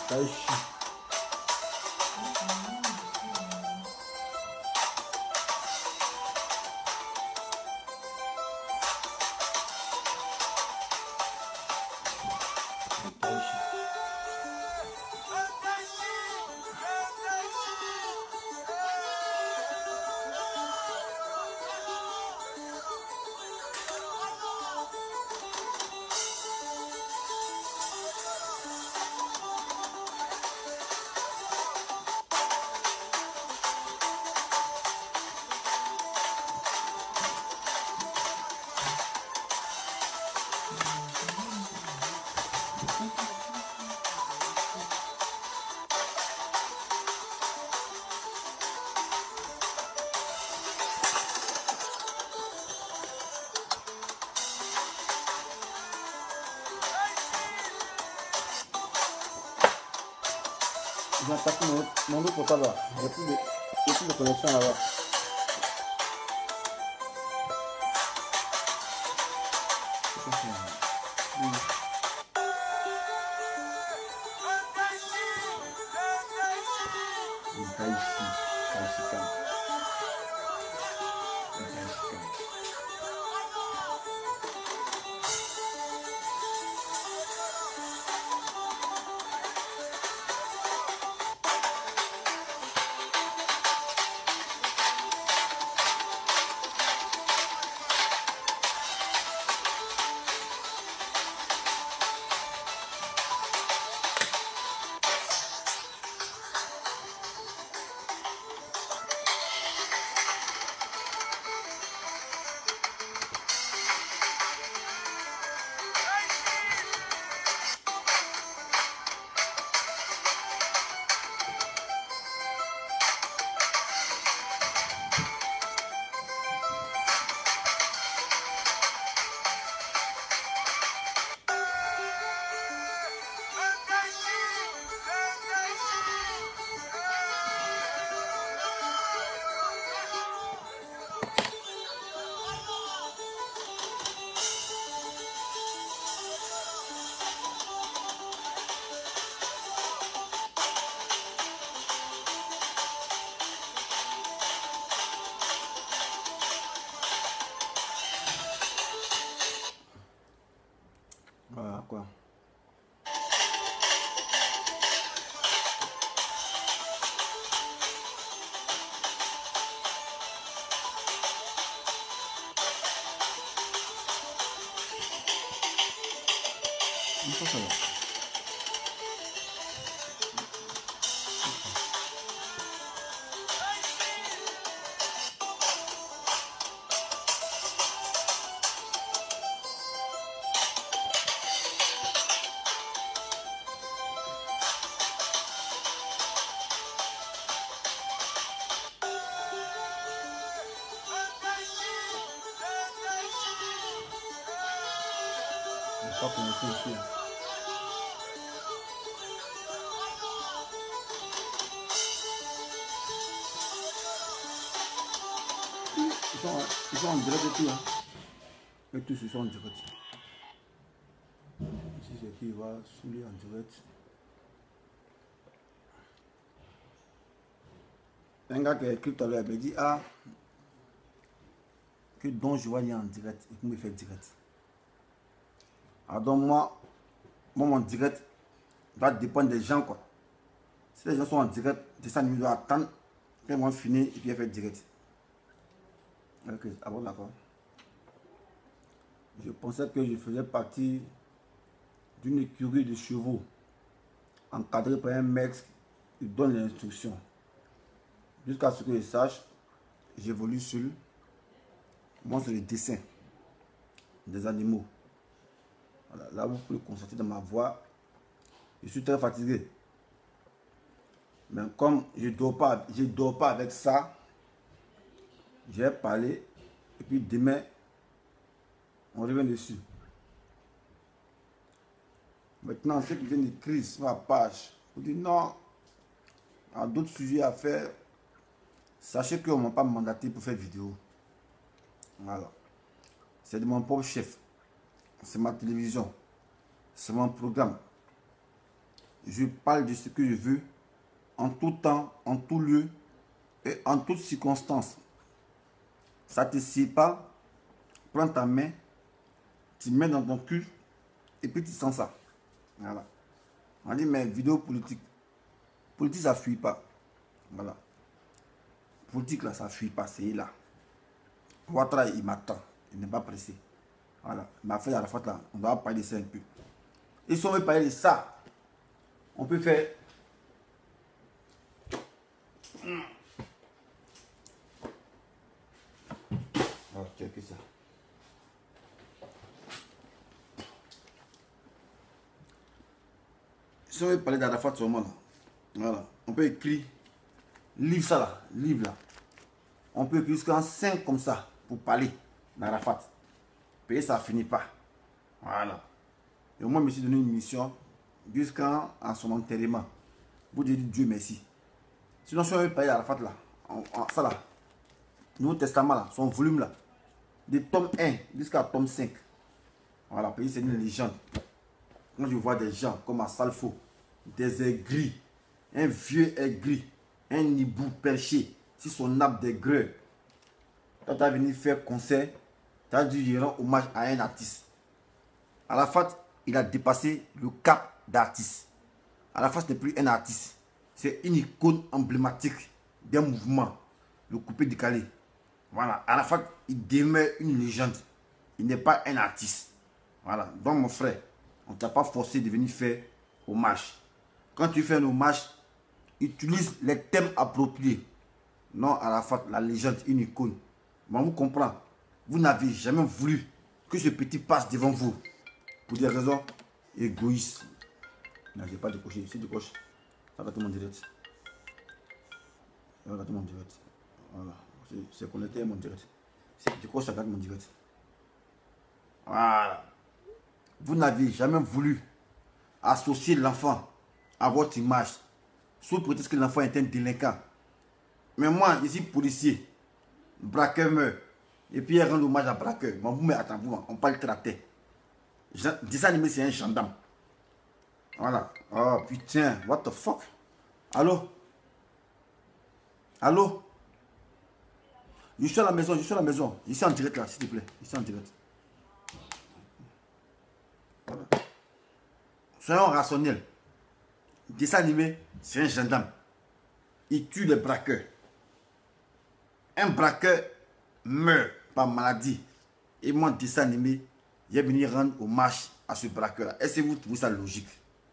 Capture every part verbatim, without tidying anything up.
Taichi. J'ai attaqué mon, mon autre portable là. Il n'y a plus de, il y a plus de connexion là-bas. Oui. Il est ici. Ici, calme. Il est ici, calme. Voilà quoi. Ça, ça va. Je ne vais pas commencer ici. Hein. Ils sont, ils sont en direct et tout. Hein. Et tous ils sont en direct. Ici c'est qui va saouler en direct. Un gars qui a écrit tout à l'heure me dit ah que Don Juan est en direct et qu'il me fait direct. Alors donc moi, moi mon direct va dépendre des gens quoi. Si les gens sont en direct, c'est ça, nous doit attendre qu'ils vont finir et puis faire direct. Ok, ah bon d'accord. Je pensais que je faisais partie d'une écurie de chevaux encadrée par un mec qui donne les instructions. Jusqu'à ce que je sache, j'évolue seul. Moi, c'est le dessin des animaux. Voilà, là, vous pouvez constater dans ma voix, je suis très fatigué. Mais comme je ne dors pas, je dors pas avec ça, je vais parler et puis demain, on revient dessus. Maintenant, ceux qui viennent d'écrire sur ma page, vous dites non, il y a d'autres sujets à faire. Sachez qu'on ne m'a pas mandaté pour faire vidéo. Voilà. C'est de mon propre chef. C'est ma télévision. C'est mon programme. je parle de ce que je veux, en tout temps, en tout lieu et en toutes circonstances. Ça ne te sied pas, prends ta main, tu mets dans ton cul et puis tu sens ça. Voilà. On dit, mais vidéo politique. Politique, ça ne fuit pas. Voilà. Politique, là, ça ne fuit pas, c'est là. Ouattara, il m'attend. Il n'est pas pressé. Voilà. Mais après, à la fois, là, on doit parler de ça un peu. Et si on veut parler de ça, on peut faire... Oh, check ça. Si on veut parler d'Arafat seulement là, voilà, on peut écrire, livre ça là, livre là. On peut écrire jusqu'en cinq comme ça pour parler d'Arafat. Et ça finit pas. Voilà. Et moi, je me suis donné une mission jusqu'à son enterrement. Vous dire Dieu merci. Sinon, si on veut parler d'Arafat là, en, en, ça là, Nouveau Testament là, son volume là, de tome un jusqu'à tome cinq. Voilà, c'est une légende. Quand je vois des gens comme Assalfo, des aigris, un vieux aigri, un hibou perché sur son arbre d'aigreur. Quand tu as venu faire concert, tu as dû rendre hommage à un artiste. Arafat, il a dépassé le cap d'artiste. Arafat, ce n'est plus un artiste. C'est une icône emblématique d'un mouvement, le coupé décalé. Voilà, Arafat, il demeure une légende. Il n'est pas un artiste. Voilà, donc mon frère, on ne t'a pas forcé de venir faire hommage. Quand tu fais un hommage, utilise les thèmes appropriés. Non, Arafat, la légende, une icône. Mais on vous comprend. Vous n'avez jamais voulu que ce petit passe devant vous. Pour des raisons égoïstes. Non, je n'ai pas décoché. Si tu décoches, ça va tout mon direct. Ça va tout mon direct. Voilà. C'est connecté à mon direct. Si tu décoches, ça va mon direct. Voilà. Vous n'avez jamais voulu associer l'enfant à votre image, sous prétexte que l'enfant est un délinquant. Mais moi, je suis policier, braqueur meurt, et puis il rend hommage à braqueur. Mais vous, mais attends, vous, on parle tracteur. Dessin animé, c'est un gendarme. Voilà. Oh putain, what the fuck? Allô? Allô? Je suis à la maison, je suis à la maison. Je suis en direct là, s'il te plaît. Je suis en direct. Voilà. Soyons rationnels. Dessin animé, c'est un gendarme. Il tue les braqueurs. Un braqueur meurt par maladie. Et moi, dessin animé, j'ai venu rendre hommage à ce braqueur-là. Est-ce que vous trouvez ça logique?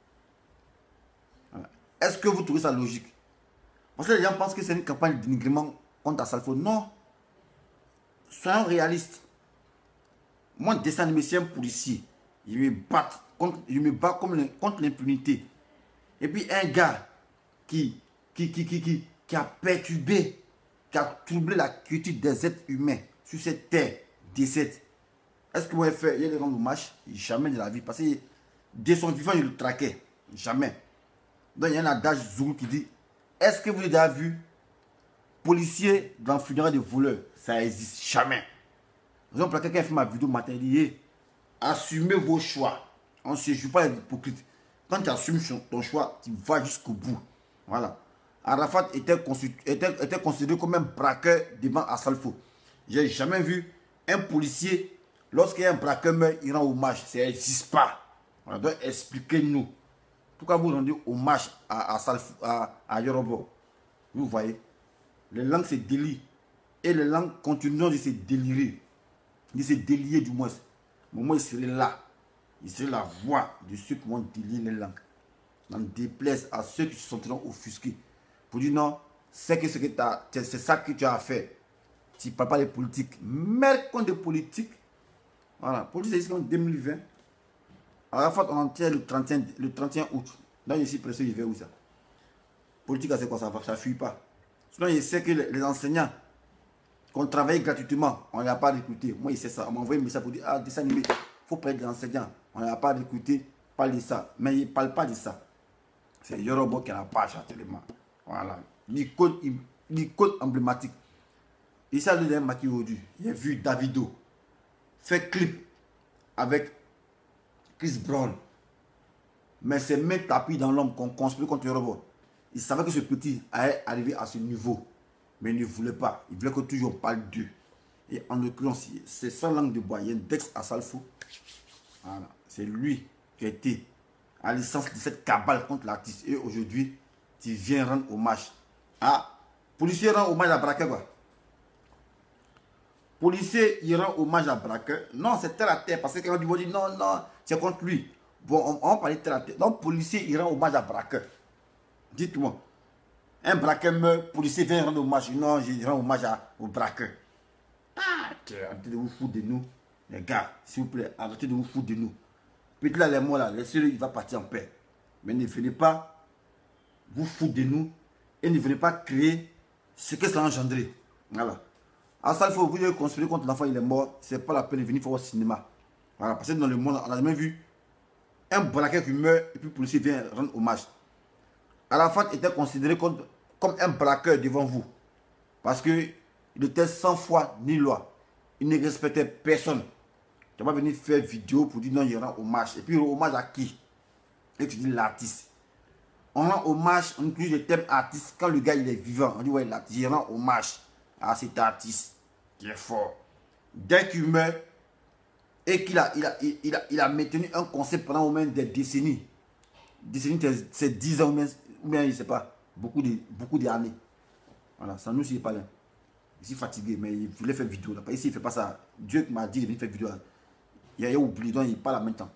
Voilà. Est-ce que vous trouvez ça logique? Parce que les gens pensent que c'est une campagne de dénigrement contre Assalfo. Non. Soyons réalistes. Moi, dessin animé, c'est un policier. Je me bats contre, je me bats contre l'impunité. Et puis un gars qui, qui, qui, qui, qui, qui a perturbé, qui a troublé la quiétude des êtres humains sur cette terre décède. Est-ce que vous avez fait, il y a des grands hommages? Jamais de la vie. Parce que dès son vivant, il le traquait. Jamais. Donc il y a un adage zoulou qui dit, est-ce que vous avez déjà vu policier dans le funéraire de voleurs? Ça existe jamais. Donc pour quelqu'un qui a fait ma vidéo matin, il dit, assumez vos choix. On ne se joue pas l'hypocrite. Quand tu assumes ton choix, tu vas jusqu'au bout. Voilà. Arafat était, était, était considéré comme un braqueur devant Assalfo. Je n'ai jamais vu un policier, lorsqu'il y a un braqueur meurt, il rend hommage. Ça n'existe pas. Voilà. Donc expliquez-nous. Pourquoi vous rendez hommage à, Assalfo, à, à Yorobo? Vous voyez, les langues se délient. Et les langues continuent de se délirer. De se délier du moins. Mais moi, il serait là. Il serait la voix de ceux qui vont délier les langues. On déplaise à ceux qui se sentiront offusqués. Pour dire non, c'est que c'est ça que tu as fait. Tu ne parles pas de politique. Merde contre des politiques. Voilà. Politique, c'est en deux mille vingt. À la fois, on en tient le trente et un, le trente et un août. Là, je suis pressé, je vais où ça? Politique, c'est quoi ça? Ça ne fuit pas. Sinon, je sais que les, les enseignants, qu'on travaille gratuitement, on n'a pas recruté. Moi, il sait ça. On m'a envoyé un message pour dire, ah, dessin animé, il faut prendre des enseignants. On n'a pas recruté, parle de ça. Mais il ne parle pas de ça. C'est Yorobo qui a la page actuellement. Voilà. L'icône emblématique. Et ça, le dernier maquis aujourd'hui. J'ai vu Davido faire clip avec Chris Brown. Mais c'est main tapis dans l'homme qu'on construit contre Yoruba. Il savait que ce petit allait arriver à ce niveau. Mais il ne voulait pas. Il voulait que toujours on parle d'eux. Et en l'occurrence, c'est sa langue de bois. Il y a un Dex à Salfo. Voilà. C'est lui qui a été à l'essence de cette cabale contre l'artiste. Et aujourd'hui, tu viens rendre hommage. Ah, policier rend hommage à Braquet, quoi. Policier, il rend hommage à Braquet. Non, c'est terre à terre. Parce que quand on dit non, non, c'est contre lui. Bon, on, on va parler terre à terre. Donc, policier, il rend hommage à Braquet. Dites-moi. Un braqueur meurt, policier vient rendre hommage. Non, je rends hommage à, au braqueur. Ah, arrêtez de vous foutre de nous. Les gars, s'il vous plaît, arrêtez de vous foutre de nous. Peut-être là, les mots là, laissez-le, il va partir en paix. Mais ne venez pas vous foutre de nous et ne venez pas créer ce que ça a engendré. Voilà. À ça, il faut vous dire conspirer contre l'enfant, il est mort. C'est pas la peine de venir faire au cinéma. Voilà, parce que dans le monde, on n'a jamais vu un braqueur qui meurt et puis le policier vient rendre hommage. Arafat était considéré comme, comme un braqueur devant vous. Parce qu'il était sans foi ni loi. Il ne respectait personne. Tu vas venir faire vidéo pour dire non, il rend hommage. Et puis hommage à qui? Et tu dis l'artiste. On rend hommage, on utilise le thème artiste quand le gars il est vivant. On dit ouais, l'artiste, il rend hommage à cet artiste qui est fort. Dès qu'il meurt et qu'il a, il a, il, il a, il a maintenu un concept pendant au moins des décennies. Décennies, c'est dix ans ou bien, ou bien je ne sais pas, beaucoup de beaucoup d'années. Voilà, ça nous, il n'est pas là. Il est fatigué, mais il voulait faire vidéo. Là. Ici, il ne fait pas ça. Dieu m'a dit de venir faire vidéo. Là. Il a oublié, donc il parle en même temps.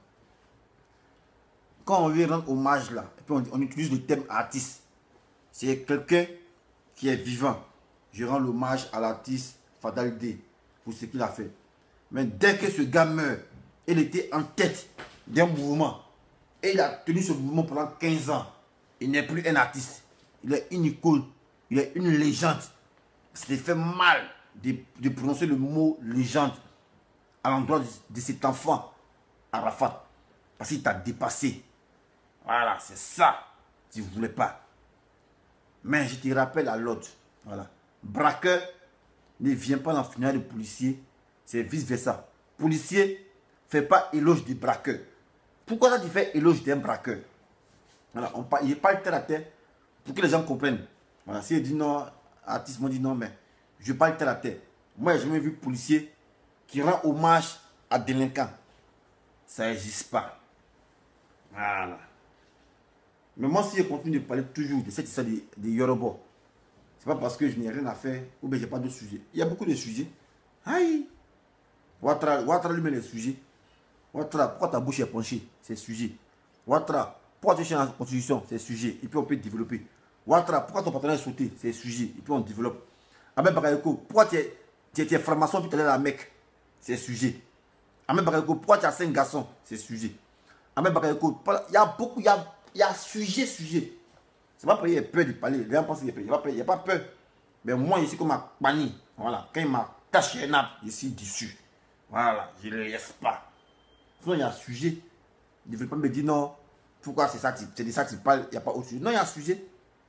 Quand on veut rendre hommage là, et puis on, on utilise le thème artiste, c'est quelqu'un qui est vivant. Je rends l'hommage à l'artiste Fadal D pour ce qu'il a fait. Mais dès que ce gars meurt, il était en tête d'un mouvement. Et il a tenu ce mouvement pendant quinze ans. Il n'est plus un artiste. Il est une icône. Il est une légende. C'était fait mal de, de prononcer le mot légende à l'endroit de, de cet enfant, Arafat. Parce qu'il t'a dépassé. Voilà, c'est ça. Si vous ne voulez pas. Mais je te rappelle à l'autre. Voilà. Braqueur ne vient pas dans le funérail de policier. C'est vice versa. Policier ne fait pas éloge des braqueurs. Pourquoi ça tu fais éloge d'un braqueur? Voilà, on parle, il parle terre à terre pour que les gens comprennent. Voilà, si il dit non, artiste m'a dit non, mais je parle terre à terre. Moi, j'ai jamais vu policier qui rend hommage à délinquants. Ça n'existe pas. Voilà. Mais moi, si je continue de parler toujours de cette histoire de, de Yoruba, c'est pas parce que je n'ai rien à faire ou bien j'ai pas de sujet. Il y a beaucoup de sujets. Aïe! Ouattara, Ouattara lui met les sujets. Ouattara, pourquoi ta bouche est penchée? C'est sujet. Ouattara, pourquoi tu changes la constitution? C'est sujet. Et puis on peut développer. Ouattara, pourquoi ton partenaire est sauté? C'est sujet. Et puis on développe. Ahmed Bakayoko, pourquoi tu es, tu es franc-maçon puis tu es allé à la Mecque? C'est sujet. Ahmed Bakayoko, pourquoi tu as cinq garçons? C'est sujet. Ahmed Bakayoko, il y a beaucoup, il y a, il y a sujet, sujet. C'est pas parce qu'il y a peur de parler. Les gens pensent qu'il y a peur. Il n'y a pas peur. Mais moi, je suis comme ma panie. Voilà. Quand il m'a taché un arbre, je suis dessus. Voilà. Je ne le laisse pas. Sinon, il y a un sujet. Il ne veut pas me dire non. Pourquoi c'est ça, c'est de ça que tu parles, il n'y a pas autre sujet. Non, il y a un sujet.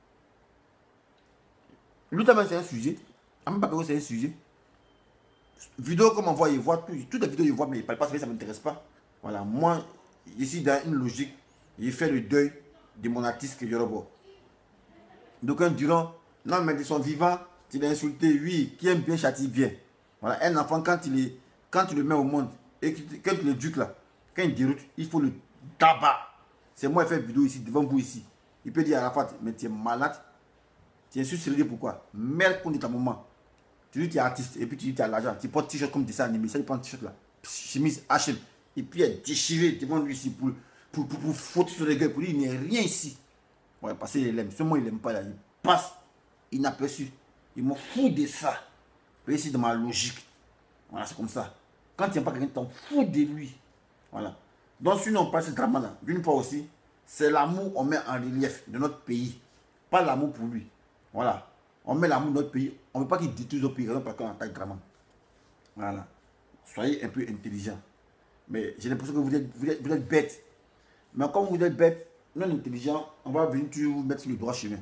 L'outamène, c'est un sujet. Ahmed Bakayoko, c'est un sujet. Vidéo comme on voit, il voit tout. Toutes les vidéos, il voit, mais il ne parle pas, ça ne m'intéresse pas. Voilà. Moi, je suis dans une logique. J'ai fait le deuil de mon artiste que Yoruba. Donc, un diront, non, mais de son vivant, tu l'as insulté, oui, qui aime bien châtie bien. Voilà, un enfant, quand il, est, quand tu le mets au monde, et quand tu l'éduques là, quand il déroute, il faut le tabac. C'est moi qui fais une vidéo ici, devant vous ici. Il peut dire à Arafat, mais tu es malade. Tu es insulté pourquoi? Merde contre ta maman. Tu dis que tu es artiste, et puis tu dis que tu as l'argent. Tu portes t-shirt comme dessin animé, ça il prend t-shirt là. Chemise H M. Et puis il est déchiré devant lui ici pour, pour, pour, pour foutre sur les gueules, pour lui, il n'y a rien ici. Ouais, parce qu'il aime. Seulement, il n'aime pas. Là. Il passe inaperçu. Il me fout de ça. Mais ici, dans ma logique. Voilà, c'est comme ça. Quand tu n'aimes pas quelqu'un, tu t'en fous de lui. Voilà. Donc, sinon, on parle de ce drama-là. D'une part aussi, c'est l'amour qu'on met en relief de notre pays. Pas l'amour pour lui. Voilà. On met l'amour de notre pays. On ne veut pas qu'il détruise notre pays. Parce qu'on attaque drama. Voilà. Soyez un peu intelligent. Mais j'ai l'impression que vous êtes, vous, êtes, vous êtes bête. Mais comme vous êtes bête, non intelligent, on va venir toujours vous mettre sur le droit chemin.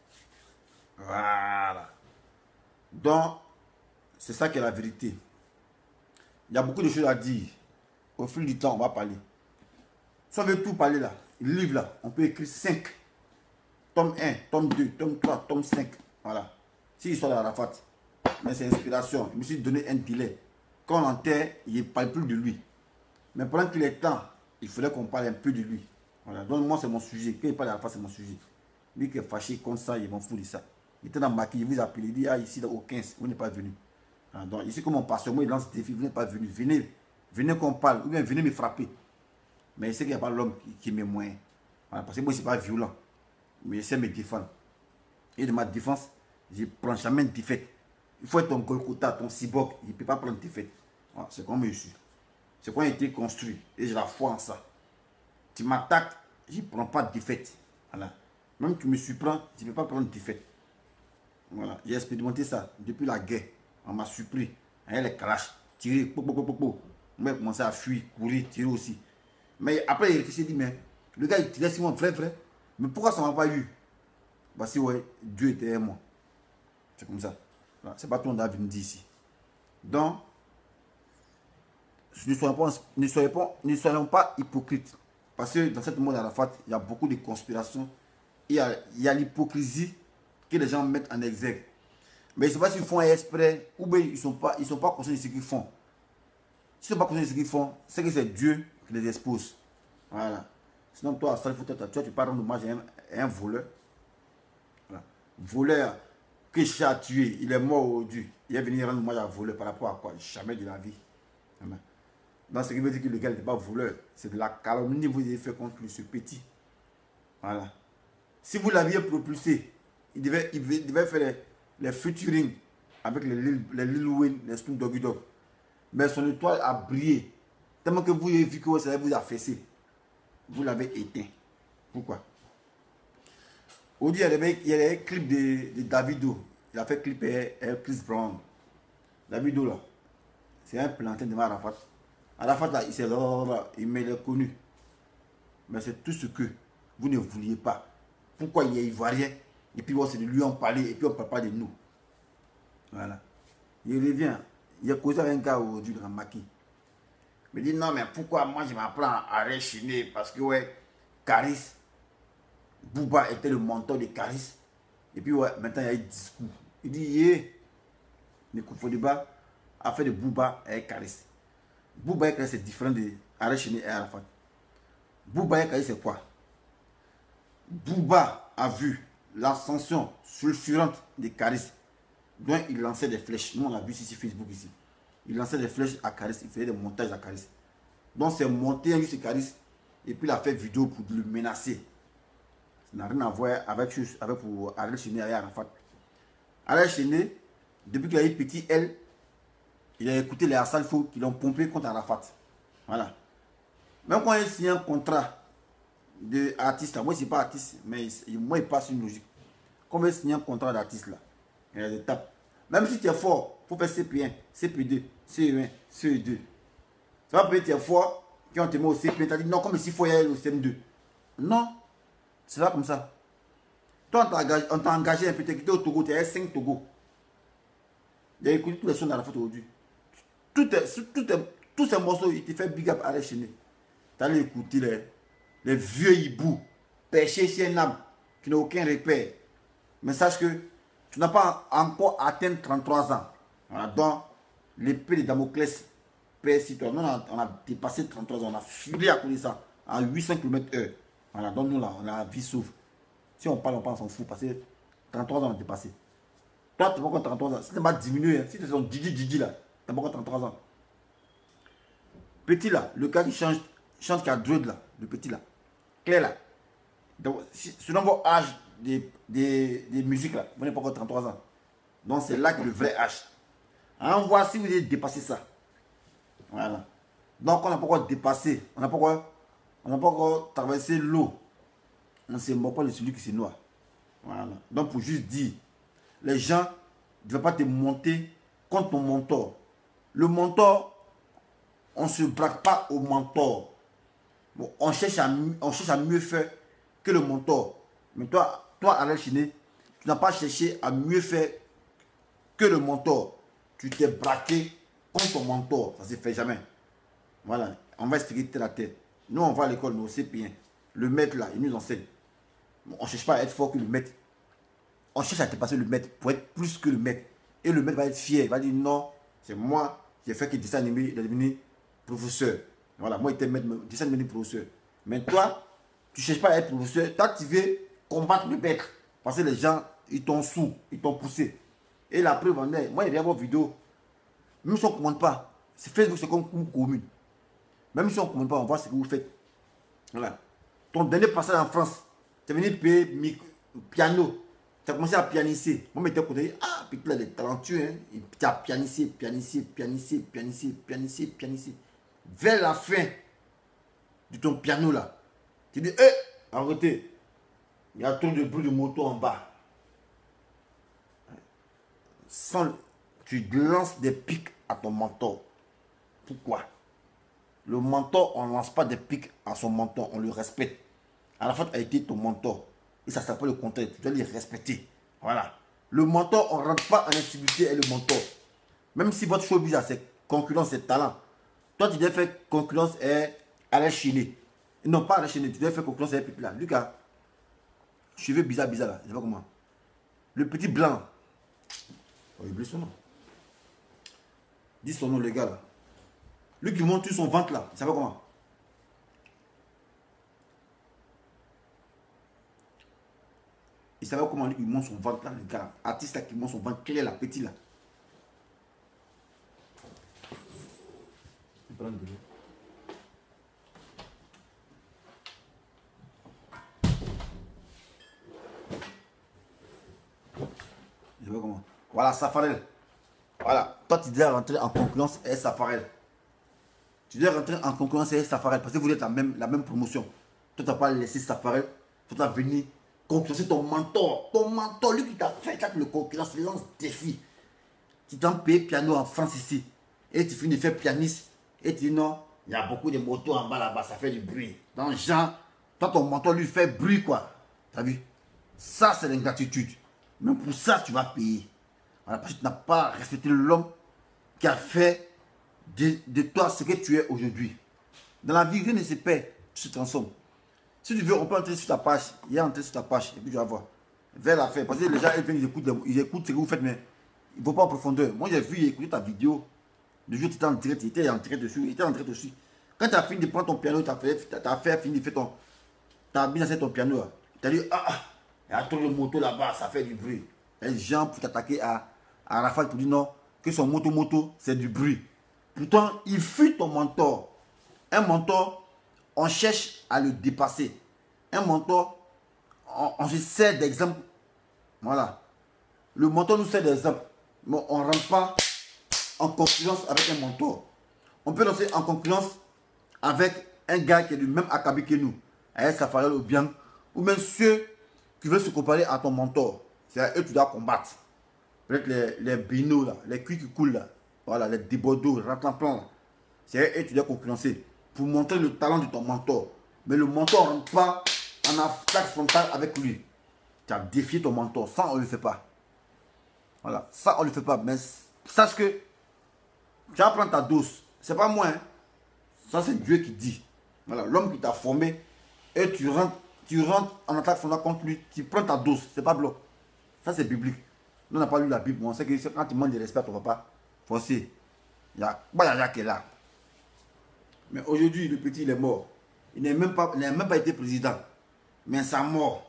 Voilà. Donc, c'est ça qui est la vérité. Il y a beaucoup de choses à dire. Au fil du temps, on va parler. Si on veut tout parler là, livre là, on peut écrire cinq. Tome un, tome deux, tome trois, tome cinq. Voilà. Si l'histoire d'Arafat, mais c'est inspiration. Je me suis donné un délai. Quand on enterre, il ne parle plus de lui. Mais pendant qu'il est temps, il fallait qu'on parle un peu de lui. Voilà. Donc moi, c'est mon sujet. Quand il parle d'Arafat, c'est mon sujet. Lui qui est fâché comme ça, il m'en fout de ça. Il était dans ma maquille, il vous appelle, il dit, ah, ici, au quinze, vous n'êtes pas venu. Voilà. Donc ici, comme mon pasteur, moi, il lance des défis, vous n'êtes pas venu. Venez, venez qu'on parle, ou bien venez me frapper. Mais il sait qu'il n'y a pas l'homme qui, qui met moyen. Voilà. Parce que moi, je ne suis pas violent. Mais j'essaie de me défendre. Et de ma défense, je ne prends jamais de défaite. Il faut être ton Golgotha, ton cyborg. Il ne peut pas prendre de défaite. Voilà. C'est comme je suis. C'est qu'on a été construit. Et j'ai la foi en ça. Tu m'attaques, je ne prends pas de défaite. Voilà. Même si tu me surprends, je ne peux pas prendre de défaite. Voilà. J'ai expérimenté ça depuis la guerre. On m'a surpris. Avec les calaches, tirer, po, po, po, po, po. Moi, j'ai commencé à fuir, courir, tirer aussi. Mais après, il réfléchit, il dit, mais le gars, il tirait sur moi, vrai, vrai. Mais pourquoi ça ne m'a pas eu? Parce que ouais, Dieu était avec moi. C'est comme ça. Voilà. C'est pas tout le monde a venu dire ici. Donc, ne soyons pas, ne soyons pas, ne soyons pas hypocrites. Parce que dans cette monde Arafat, il y a beaucoup de conspirations. Il y a, il y a l'hypocrisie que les gens mettent en exergue. Mais je ne sais pas s'ils font exprès ou bien ils ne sont pas, ils sont pas conscients de ce qu'ils font. S'ils ne sont pas conscients de ce qu'ils font, c'est que c'est Dieu qui les expose. Voilà. Sinon, toi, ça, il faut toi, tu ne peux pas rendre hommage à un, à un voleur. Voilà. Voleur que Chat a tué, il est mort aujourd'hui. Il est venu rendre hommage à un voleur par rapport à quoi? Jamais de la vie. Amen. Donc, ce qui veut dire que le gars n'est pas voleur. C'est de la calomnie que vous avez fait contre lui, ce petit. Voilà. Si vous l'aviez propulsé, il devait, il devait, il devait faire les, les featuring avec les Lil, les Lil Wayne, les Snoop Doggy Dogg. Mais son étoile a brillé. Tellement que vous avez vu que ça vous a fessé. Vous l'avez éteint. Pourquoi? Aujourd'hui, il y a des clips de, de Davido. Il a fait clip avec Chris Brown. Davido, là, c'est un plantain de Arafat. Arafat, là, il s'est là, il m'est connu. Mais c'est tout ce que vous ne vouliez pas. Pourquoi il est ivoirien? Et puis, c'est de lui en parler. Et puis, on ne parle pas de nous. Voilà. Il revient. Il a causé avec un gars aujourd'hui dans Maki. Il me dit non, mais pourquoi moi je m'apprends à réchiner? Parce que, ouais, Caris, Booba était le mentor de Caris. Et puis, ouais, maintenant, il y a eu discours. Il dit, yeah, le Koufoudiba a fait de Booba et Caris. Booba et Caris, c'est différent de Arachine et Arafat. Booba et Caris, c'est quoi? Booba a vu l'ascension sulfurante de Caris, dont il lançait des flèches. Nous, on a vu ici sur Facebook ici. Il lançait des flèches à Caris, il faisait des montages à Caris. Donc, c'est monté un sur Caris, et puis il a fait vidéo pour le menacer. Ça n'a rien à voir avec, avec pour Ariel Chéné et Arafat. Ariel Chéné, depuis qu'il a eu petit L, il a écouté les Hassan Fou qui l'ont pompé contre Arafat. Voilà. Même quand il a signé un contrat d'artiste, moi je ne suis pas artiste, mais moi il passe une logique. Comme il a signé un contrat d'artiste là, il y a des étapes. Même si tu es fort, il faut faire C P un, C P deux, C E un, C E deux. Ça va peut-être tu es fort, quand on te met au C P un, tu as dit non, comme s'il faut y aller au C M deux. Non, c'est pas comme ça. Toi, on t'a engagé un peu, tu es quitté au Togo, tu es cinq Togo. Il a écouté tous les sons dans la photo aujourd'hui. Tout est, tout est, tous ces morceaux, il te fait big up à la chaîne. Tu as écouté les, les vieux hiboux, pêchés chez un âme, qui n'a aucun repère. Mais sache que tu n'as pas encore atteint trente-trois ans. Voilà, donc, l'épée de Damoclès pèse sur toi. Nous, on a, on a dépassé trente-trois ans. On a filé à cause de ça, à huit cents kilomètres heure. Voilà, donc nous, là, on a la vie sauve. Si on parle, on parle, on s'en fout, parce que trente-trois ans, on a dépassé. Toi, tu n'as pas encore trente-trois ans. Si tu n'as pas diminué, hein, si tu es son Didi Didi là, tu n'as pas encore trente-trois ans. Petit là, le gars qui change, change qui a dread là, le petit là. Claire là. Donc, si, selon votre âge des, des, des musiques là, vous n'avez pas encore trente-trois ans. Donc c'est là que le vrai âge. On voit si vous avez dépassé ça. Voilà. Donc on n'a pas encore dépassé, on n'a pas encore, on n'a pas encore traversé l'eau. On ne se moque pas de celui qui se noie. Voilà. Donc pour juste dire, les gens ne veulent pas te monter contre ton mentor. Le mentor, on ne se braque pas au mentor. Bon, on, cherche à, on cherche à mieux faire que le mentor. Mais toi, toi Ariel Chéné, tu n'as pas cherché à mieux faire que le mentor. Tu t'es braqué contre ton mentor. Ça ne se fait jamais. Voilà. On va expliquer tête à tête. Nous, on va à l'école, nous, c'est bien. Le maître là, il nous enseigne. On ne cherche pas à être fort que le maître. On cherche à dépasser le maître pour être plus que le maître. Et le maître va être fier. Il va dire non, c'est moi qui ai fait que le dessin animé est devenu professeur. Voilà, moi j'étais maître, dessin animé professeur. Mais toi, tu ne cherches pas à être professeur. Toi, tu veux combattre le maître. Parce que les gens, ils t'ont sous, ils t'ont poussé. Et la preuve en est, moi, il y a vos vidéos. Même si on ne commande pas, c'est Facebook, c'est comme une commune. Même si on ne commande pas, on voit ce que vous faites. Voilà. Ton dernier passage en France, tu es venu payer piano. Tu as commencé à pianisser. Moi, j'étais côté, ah, puis tu as des talentueux. Hein. Tu as pianissé, pianissé, pianissé, pianissé, pianissé, pianissé. Vers la fin de ton piano là, tu dis, hé, hey, arrêtez. Il y a trop de bruit de moto en bas. Sans, tu lances des pics à ton mentor. Pourquoi? Le mentor, on ne lance pas des pics à son mentor, on le respecte. À la fois, tu as été ton mentor. Et ça s'appelle le contraire, tu dois les respecter. Voilà. Le mentor, on ne rentre pas en intimité avec le mentor. Même si votre showbiz, c'est concurrence, c'est talent. Toi, tu dois faire concurrence et aller chiner. Non, pas aller chiner, tu dois faire concurrence avec Pipi là. Lucas, cheveux bizarre, bizarre là, je sais pas comment. Le petit blanc. Oh, il oublie son nom. Dis son nom, le gars là. Lui qui monte tout son ventre là, il savait comment. Il savait comment lui qui monte son ventre là, le gars. Artiste là qui monte son ventre, quel est la petite là. Je vais Je vois comment. Voilà, Safarel. Voilà. Toi, tu dois rentrer en concurrence avec Safarel. Tu dois rentrer en concurrence avec Safarel parce que vous êtes la même, la même promotion. Toi, tu n'as pas laissé Safarel. Toi, tu as venu concurrencer ton mentor. Ton mentor, lui qui t'a fait le concurrence, lance défi. Tu t'en payes piano en France ici. Et tu finis de faire pianiste. Et tu dis non, il y a beaucoup de motos en bas là-bas, ça fait du bruit. Donc, Jean, toi, ton mentor lui fait bruit quoi. Tu as vu? Ça, c'est l'ingratitude. Même pour ça, tu vas payer. Voilà, parce que tu n'as pas respecté l'homme qui a fait de, de toi ce que tu es aujourd'hui. Dans la vie, rien ne se perd, tu se transformes. Si tu veux, on peut entrer sur ta page. Il y a entrer sur ta page et puis tu vas voir. Vers la fin. Parce que les gens, ils viennent, ils écoutent, ils écoutent ce que vous faites, mais ils ne vont pas en profondeur. Moi, j'ai vu écouter ta vidéo. Le jour où tu étais en direct, il était en direct dessus. Il était en direct dessus. Quand tu as fini de prendre ton piano, tu as fait, tu as fait, fini de faire ton. Tu as bien lancé ton piano. Tu as dit, ah, ah, il y a trop de motos là-bas, ça fait du bruit. Les gens pour t'attaquer à, à Rafale pour dire non, que son moto-moto, c'est du bruit. Pourtant, il fut ton mentor. Un mentor, on cherche à le dépasser. Un mentor, on, on se sert d'exemple. Voilà. Le mentor nous sert d'exemple. Mais on ne rentre pas en concurrence avec un mentor. On peut lancer en concurrence avec un gars qui est du même acabit que nous. Avec Safarel ou bien, ou même ceux qui veulent se comparer à ton mentor. C'est à eux que tu dois combattre. Peut-être les, les binos là, les cuits qui coulent là. Voilà, les débordeaux, les rattrapants là. C'est à eux que tu dois concurrencer. Pour montrer le talent de ton mentor. Mais le mentor ne rentre pas en attaque frontale avec lui. Tu as défié ton mentor. Ça, on ne le fait pas. Voilà, ça, on ne le fait pas. Mais sache que tu vas prendre ta dose. C'est pas moi. Hein. Ça, c'est Dieu qui dit. Voilà, l'homme qui t'a formé. Et tu rentres, tu rentres en attaque frontale contre lui. Tu prends ta dose. C'est pas bloc. Ça, c'est biblique. Nous, on n'a pas lu la Bible. On sait que quand tu demandes du respect à ton papa, forcé. Il y a Bayaya qui est là. Mais aujourd'hui, le petit, il est mort. Il n'a même, même pas été président. Mais sa mort,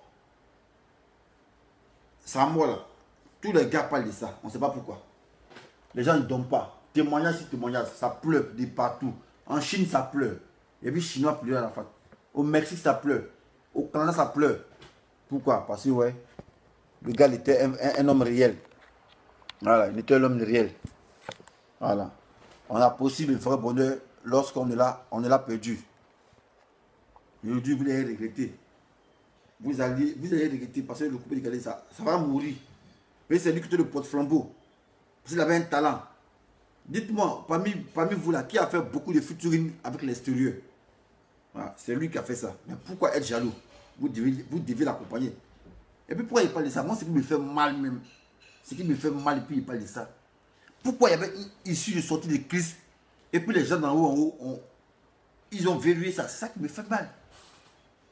sa mort là, tous les gars parlent de ça. On ne sait pas pourquoi. Les gens ne dorment pas. Témoignage sur témoignage, ça pleure de partout. En Chine, ça pleure. Et puis, Chinois pleurent à la fin. Au Mexique, ça pleure. Au Canada, ça pleure. Pourquoi? Parce que, ouais, le gars, il était un, un, un homme réel. Voilà, il était un homme réel. Voilà. On a possible le vrai bonheur lorsqu'on est là, on est là perdu. Aujourd'hui, vous allez regretter. Vous allez, vous allez regretter parce que le couple de Calais, ça, ça va mourir. Mais c'est lui qui était le porte-flambeau. Parce qu'il avait un talent. Dites-moi, parmi, parmi vous là, qui a fait beaucoup de featuring avec l'extérieur? Voilà, c'est lui qui a fait ça. Mais pourquoi être jaloux? Vous devez, vous devez l'accompagner. Et puis pourquoi il parle de ça? Moi, ce qui me fait mal même. Ce qui me fait mal, et puis il parle de ça. Pourquoi il y avait une issue de sortie de Christ? Et puis les gens d'en haut, en haut, on, ils ont verrouillé ça. C'est ça qui me fait mal.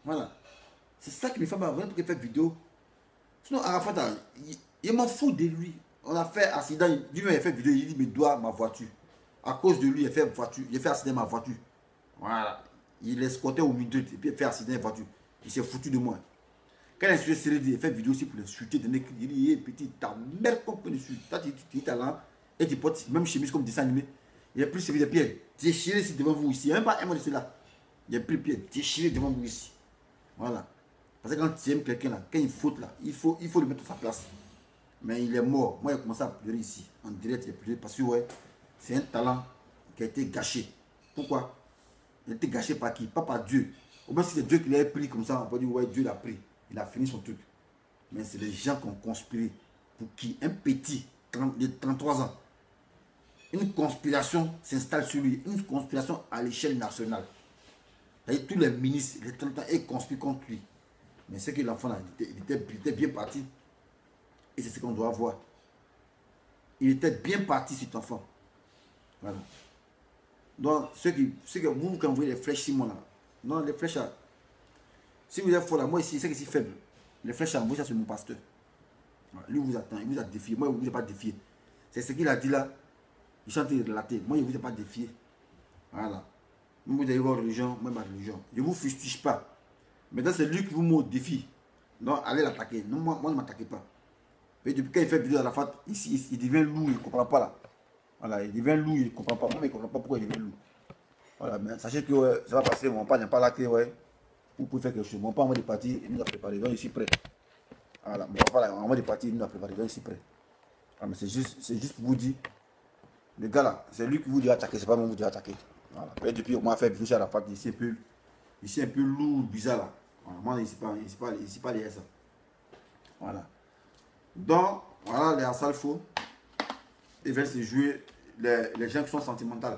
Voilà. C'est ça qui me fait mal. Pour qu'il fait vidéo. Sinon, Arafat, il, il m'en fout de lui. On a fait accident. Lui, il a fait vidéo. Il dit, mais dois ma voiture. À cause de lui, il a fait voiture. Il a fait accident ma voiture. Voilà. Il escortait au milieu. Et puis, il a fait accident ma voiture. Il s'est foutu de moi. Quand il a suivi, il a fait vidéo aussi pour l'insulter. Il dit, hé, petit, ta mère, comme tu suis. Toi, tu es talent. Et tu portes même chemise comme dessin animé. Il a pris ses pieds. Déchiré ici devant vous ici. Il n'y a même pas un mot de cela. Il a pris le pied. Déchiré devant vous ici. Voilà. Parce que quand tu aimes quelqu'un là, quand il faute là, il faut, il faut le mettre à sa place. Mais il est mort. Moi, il a commencé à pleurer ici. En direct, il a pleuré parce que ouais, c'est un talent qui a été gâché. Pourquoi? Il a été gâché par qui? Pas par Dieu. Au moins, si c'est Dieu qui l'a pris comme ça, on peut dire ouais, Dieu l'a pris. Il a fini son truc. Mais c'est les gens qui ont conspiré pour qui un petit de trente-trois ans. Une conspiration s'installe sur lui. Une conspiration à l'échelle nationale. C'est-à-dire tous les ministres, les trente ans, ils conspirent contre lui. Mais c'est que l'enfant là, il était, il, était, il était bien parti. Et c'est ce qu'on doit voir. Il était bien parti cet enfant. Voilà. Donc, ceux, qui, ceux que vous, quand vous voyez les flèches Simon là, non, les flèches là, si vous êtes fort là, moi ici, c'est que c'est faible. Les flèches là, moi ça c'est mon pasteur. Voilà. Lui vous attend, il vous a défié. Moi, il ne vous a pas défié. C'est ce qu'il a dit là. Il chante relaté. Moi, il ne vous a pas défié. Voilà. Vous avez votre religion, moi ma religion. Je ne vous fustige pas. Maintenant, c'est lui qui vous met au défi. Non, allez l'attaquer. Non, moi, moi ne m'attaquez pas. Et depuis qu'il fait vidéo à la fête, ici, il, il devient lourd, il ne comprend pas là. Voilà, il devient lourd, il ne comprend pas. Moi, il ne comprend pas pourquoi il devient lourd. Voilà, mais sachez que ouais, ça va passer, mon père n'est pas là que ouais. Vous pouvez faire quelque chose. Mon père, en mode de partir, il nous a préparé. Donc, je suis prêt. Voilà, mon papa, en mode de partir, il nous a préparé. Donc, je suis prêt. Voilà, mais c'est juste, c'est juste pour vous dire, le gars là, c'est lui qui vous dit attaquer, c'est pas moi qui vous dit attaquer. Voilà. Et depuis, on m'a fait vidéo à la fête, ici un peu, ici un peu lourd, bizarre là. Voilà, moi, ici pas, ici pas, ici pas les ça. Voilà. Donc, voilà les Assalfo. Ils veulent se jouer les, les gens qui sont sentimentaux.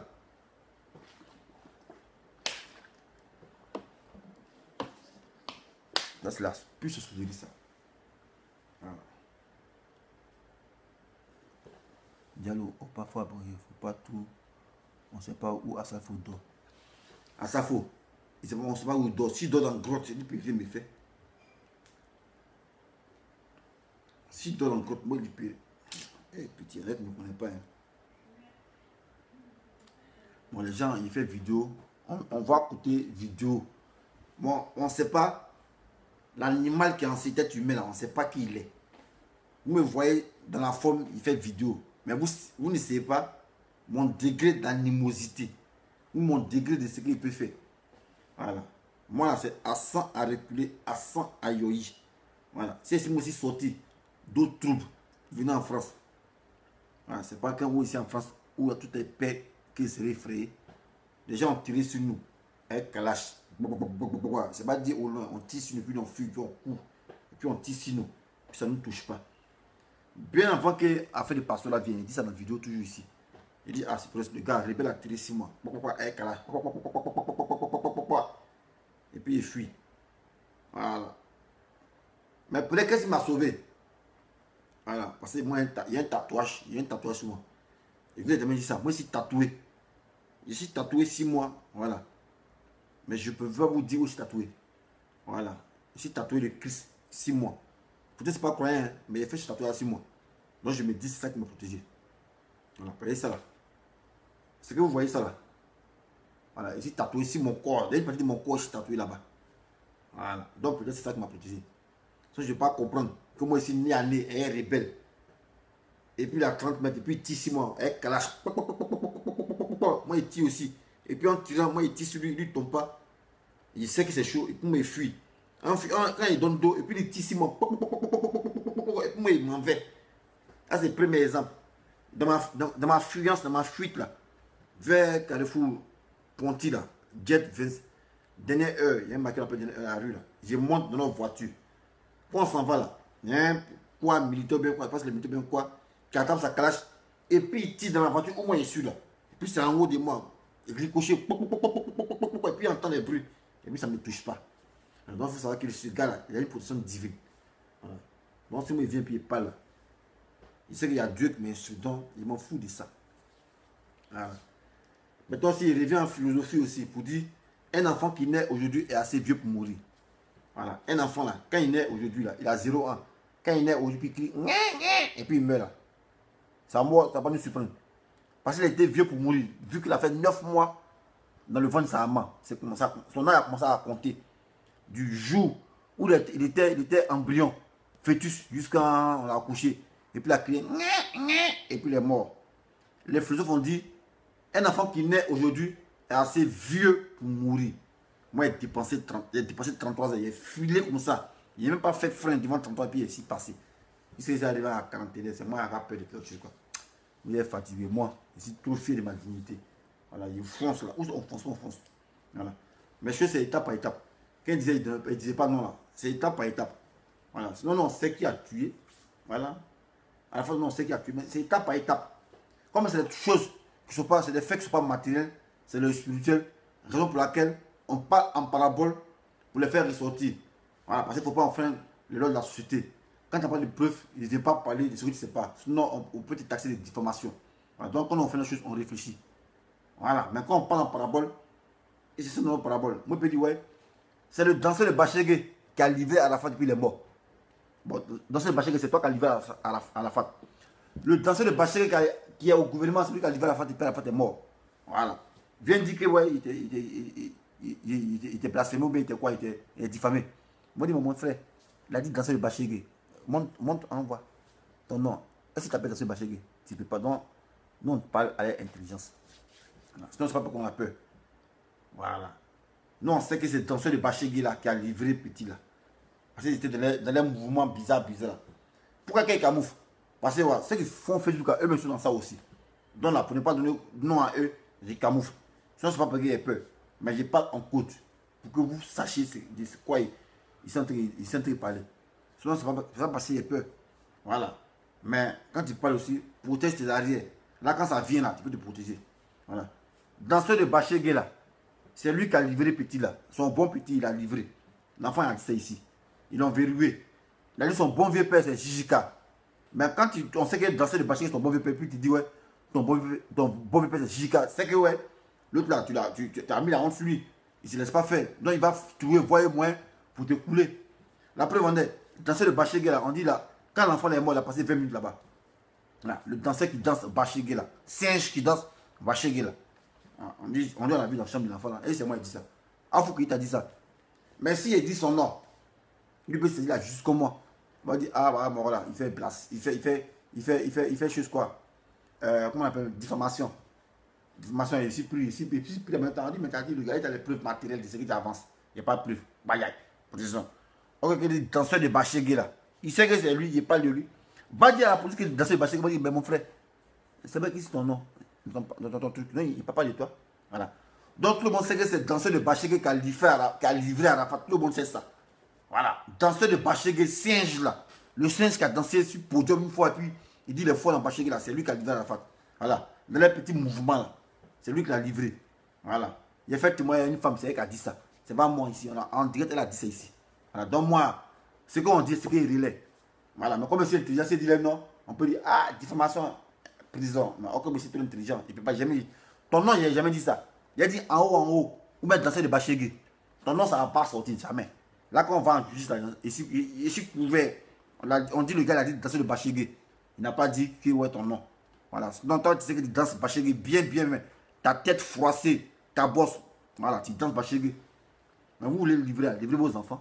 Là, c'est la plus ce que je dis ça. Voilà. Diallo, oh, parfois, bon, il ne faut pas tout. On ne sait pas où Assalfo dort. Assalfo, on ne sait pas où il dort. S'il dort dans la grotte, il peut me faire. S'il dort dans la grotte, moi, il peut. Eh, petit, arrête, ne me connaît pas. Hein. Bon, les gens, ils font vidéo. On, on va écouter vidéo. Bon, on ne sait pas. L'animal qui est en cette tête humaine, on ne sait pas qui il est. Vous me voyez dans la forme, il fait vidéo. Mais vous, vous ne savez pas mon degré d'animosité. Ou mon degré de ce qu'il peut faire. Voilà. Moi, c'est à cent à reculer, à cent à yoï. Voilà. C'est moi aussi sorti d'autres troubles venant en France. Voilà. C'est pas quand vous ici en France où tout est paix qui serait effrayé. Les gens ont tiré sur nous. Avec Kalash. C'est pas dire au loin. On tire sur nous, puis on fuit, puis on court. Et puis on tire sur nous. Puis ça ne nous touche pas. Bien avant que affaire de pasteur là vienne, il dit ça dans la vidéo toujours ici. Il dit, ah, c'est pour le gars, rebelle a tiré sur moi. Avec Kalash. Et puis il fuit. Voilà. Mais peut-être qu'est-ce qui m'a sauvé? Voilà. Parce que moi, il y a un tatouage. Il y a un tatouage sur moi. Et vous avez jamais dit ça. Moi, je suis tatoué. Je suis tatoué six mois. Voilà. Mais je peux pas vous dire où je suis tatoué. Voilà. Je suis tatoué de Christ six mois. Peut-être c'est pas croyant, hein, mais il a fait je suis tatoué à six mois. Donc je me dis c'est ça qui m'a protégé. Voilà. Vous voyez ça là. C'est que vous voyez ça là. Voilà. Je suis tatoué sur mon corps. Dès une partie de mon corps, je suis tatoué là-bas. Voilà. Donc peut-être c'est ça qui m'a protégé. Donc je ne vais pas comprendre que moi ici, né à né, elle est rebelle. Et puis il a trente mètres, et puis il tire six mois. Elle calache. Moi il tire aussi. Et puis en tirant, moi il tire sur lui, il ne tombe pas. Il sait que c'est chaud, et puis moi il fuit. Quand il donne dos, et puis il tire six mois. Et puis moi il m'en va. Ça c'est le premier exemple. Dans ma, dans, dans ma fuyance, dans ma fuite là, vers Carrefour Ponty là, Jet vingt, dernière heure, il y a un marqué la dernière heure à la rue là. Je monte dans notre voiture. Quand on s'en va là, il y a un quoi, militaire bien quoi, parce que le militaire bien quoi, qui attend sa calache, et puis il tire dans la voiture, au moins il suit là. Et puis c'est en haut de moi, il ricochet, et puis il entend les bruits, et puis ça ne me touche pas. Donc il faut savoir que ce gars là, il a une protection divine. Voilà. Donc si moi il vient puis il parle, il sait qu'il y a Dieu qui m'instruit, donc il m'en fout de ça. Voilà. Maintenant s'il revient en philosophie aussi, pour dire, un enfant qui naît aujourd'hui est assez vieux pour mourir. Voilà. Un enfant là, quand il naît aujourd'hui là, il a zéro ans. Quand il naît aujourd'hui, il crie, et puis il meurt là. Ça mort, ça va pas nous surprendre. Parce qu'il était vieux pour mourir. Vu qu'il a fait neuf mois dans le ventre de sa maman. C'est comme ça, son âge a commencé à compter. Du jour où il était, il était embryon, fœtus, jusqu'à on l'a accouché. Et puis il a crié, et puis il est mort. Les philosophes ont dit, un enfant qui naît aujourd'hui est assez vieux pour mourir. Moi, il a dépensé, trente, il a dépensé trente-trois ans, il est filé comme ça. Il n'a même pas fait frein devant trente-trois et puis il est ici passé. Il s'est arrivé à quarante et un, c'est moi qui ai peur de quelque chose. Quoi. Il est fatigué. Moi, je suis trop fier de ma dignité. Voilà, il fonce là. Où on fonce, on fonce. Voilà. Mais je fais c'est étape par étape. Quand il disait, il ne disait pas non là. C'est étape par étape. Voilà. Sinon, non, c'est qui a tué. Voilà. À la fin, non, c'est qui a tué. Mais c'est étape par étape. Comme c'est des choses qui sont pas, c'est des faits qui ne sont pas matériels, c'est le spirituel. Raison pour laquelle on parle en parabole pour les faire ressortir. Voilà. Parce qu'il ne faut pas enfreindre le lot de la société. Quand tu n'as pas de preuves, il ne faut pas parler de ce que tu ne sais pas. Sinon, on, on peut te taxer de diffamation. Voilà. Donc, quand on fait les choses, on réfléchit. Voilà. Mais quand on parle en parabole, et c'est ça notre parabole. Moi, je peux dire, ouais, c'est le danseur de Bachege qui a livré à la fin depuis les morts. Bon, le danseur de Bachege, c'est toi qui as livré à la, à la, à la fin. Le danseur de Bachege qui, qui est au gouvernement, c'est lui qui a livré à la fin depuis la fin est mort. Voilà. Viens dire que, ouais, il était, il était, il, il, il, il était blasphémé ou bien il était quoi, il était, il était diffamé. Moi, dis, mon frère, il a dit danseur de Bachege. Monte, monte, envoie ton nom. Est-ce que tu appelles danseur de Bachege? Tu ne peux pas. Donc, nous, on parle à l'intelligence. Sinon, c'est pas pour qu'on a peur. Voilà. Nous, on sait que c'est danseur de Bachege là qui a livré petit là. Parce que c'était dans les, dans les mouvements bizarres, bizarres. Pourquoi quelqu'un camoufle? Parce que voilà, ceux qui font Facebook, eux-mêmes sont dans ça aussi. Donc là, pour ne pas donner nom à eux, je camoufle. Sinon, c'est pas parce qu'il y a peur. Mais je parle en code. Pour que vous sachiez de quoi ils, ils sont en train de parler. Sinon, c'est pas, pas parce qu'il y a peur. Voilà. Mais quand tu parles aussi, protège tes arrières. Là, quand ça vient là, tu peux te protéger. Voilà. Danseur de Bachege là, c'est lui qui a livré petit là. Son bon petit, il a livré. L'enfant a dit ça ici. Ils l'ont verrouillé. Il a dit son bon vieux père, c'est Jijika. Mais quand tu, on sait que danseur de Bachege, ton bon vieux père, puis tu dis, ouais, ton bon vieux, ton bon vieux père, c'est Jijika. C'est que, ouais, l'autre là, tu l'as tu, tu, as mis la honte sur lui. Il ne se laisse pas faire. Donc, il va trouver voyer moins pour te couler. La preuve en est, le danseur de Bachege là, on dit là, quand l'enfant est mort, il a passé vingt minutes là-bas. Là, le danseur qui danse Bachege là, singe qui danse Bachege là. On dit, on dit, on a vu dans la chambre de l'enfant là. Et c'est moi qui dis ça. Ah, faut qu'il t'a dit ça. Mais si il dit son nom, il peut se dire là jusqu'au moi. Il va dire, ah, bah, bon, voilà, il fait place. Il fait, il fait, il fait, il fait, il fait chose quoi euh, comment on appelle? Diffamation. Diffamation, il s'est pris, il s'est pris, il s'est pris en même temps. On dit, mais t'as dit, le gars, il a les preuves matérielles de ce qui avance. Il n'y a pas de preuves. Bah, y a, position. Ok, le danseur de Bachege là. Il sait que c'est lui, il parle de lui. Va dire à la police que le danseur de Bachege, va dire, mais mon frère, c'est vrai que c'est ton nom. Dans ton truc. Non, il ne parle pas de toi. Voilà. Donc tout le monde sait que c'est danseur de Bachege qui a livré à la, qui a livré à la fin. Tout le monde sait ça. Voilà. Danseur de Bachege, singe là. Le singe qui a dansé sur le podium une fois, et puis il dit les fois dans Bachege là, c'est lui qui a livré à la fin. Voilà. Dans les petits mouvements là, c'est lui qui l'a livré. Voilà. Il a fait témoigner à une femme, c'est elle qui a dit ça. C'est pas moi ici. On a, en direct, elle a dit ça ici. Voilà. Donc moi, ce qu'on dit, c'est qu'il relaie. Voilà. Mais comme c'est intelligent, c'est dit non, on peut dire, ah, diffamation. Prison. Mais encore mais c'est trop intelligent. Il ne peut pas jamais dire. Ton nom, il n'a jamais dit ça. Il a dit en haut, en haut. Ou bien danser de Bachege. Ton nom, ça ne va pas sortir jamais. Là, quand on va en justice, je suis couvert. On dit le gars, il a dit danser de Bachege. Il n'a pas dit que ouais ton nom. Voilà. Donc toi, tu sais que tu danses Bachege bien, bien, mais ta tête froissée, ta bosse. Voilà, tu danses Bachege. Mais vous voulez le livrer, livrer vos enfants.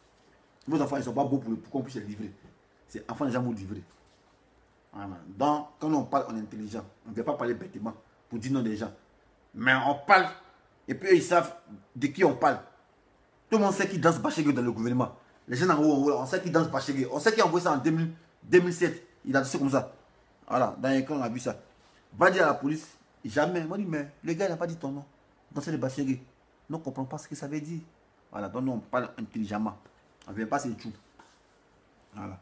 Vos enfants, ils ne sont pas beaux pour, pour qu'on puisse les livrer. C'est enfants, les gens vous livrer. Voilà. Donc, quand on parle, on est intelligent. On ne veut pas parler bêtement pour dire non des gens. Mais on parle, et puis eux, ils savent de qui on parle. Tout le monde sait qui danse Bachege dans le gouvernement. Les gens en haut, en haut, on sait qui danse Bachege. On sait qui a envoyé ça en deux mille, deux mille sept. Il a dansé comme ça. Voilà, dans les camps, on a vu ça. Va dire à la police, jamais. Moi, je dis, mais le gars, il n'a pas dit ton nom. Danser de Bachege. Nous ne comprenons pas ce que ça veut dire. Voilà, donc nous, on parle intelligemment. On ne vient pas se tout. Voilà.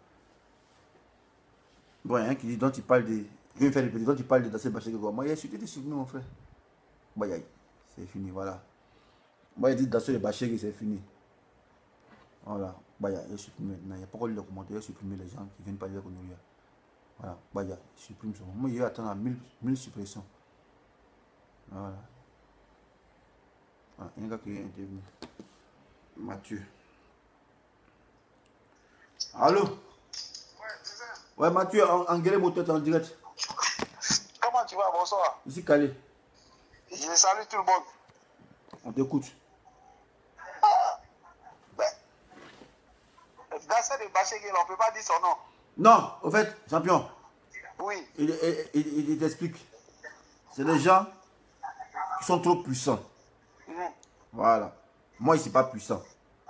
Bon, il y a un qui dit, donc tu parles de. Je viens faire le petit, donc tu parles de danser Bachege. Moi, il y a su, tu es supprimé, mon frère. Bon, c'est fini, voilà. Moi, il dit danser de Bachege, c'est fini. Voilà. Bah, il y a supprimé maintenant. Il n'y a pas encore de commentaires, il y a supprimé les gens qui viennent parler avec nous. Voilà. Bah, il y a supprimé ça. Moi, il y a attendre à mille suppressions. Voilà. Voilà. Il y a un gars qui est intervenu. Mathieu. Allô? Ouais, c'est ça. Ouais, Mathieu, en, en guerre moteur, en direct. Comment tu vas? Bonsoir. Ici, Calais. Je salue tout le monde. On t'écoute. Gasset de Bachegel, on ne peut pas dire son nom. Non, au fait, champion, Oui. il, il, il, il t'explique. C'est des gens qui sont trop puissants. Mmh. Voilà. Moi, je ne suis pas puissant.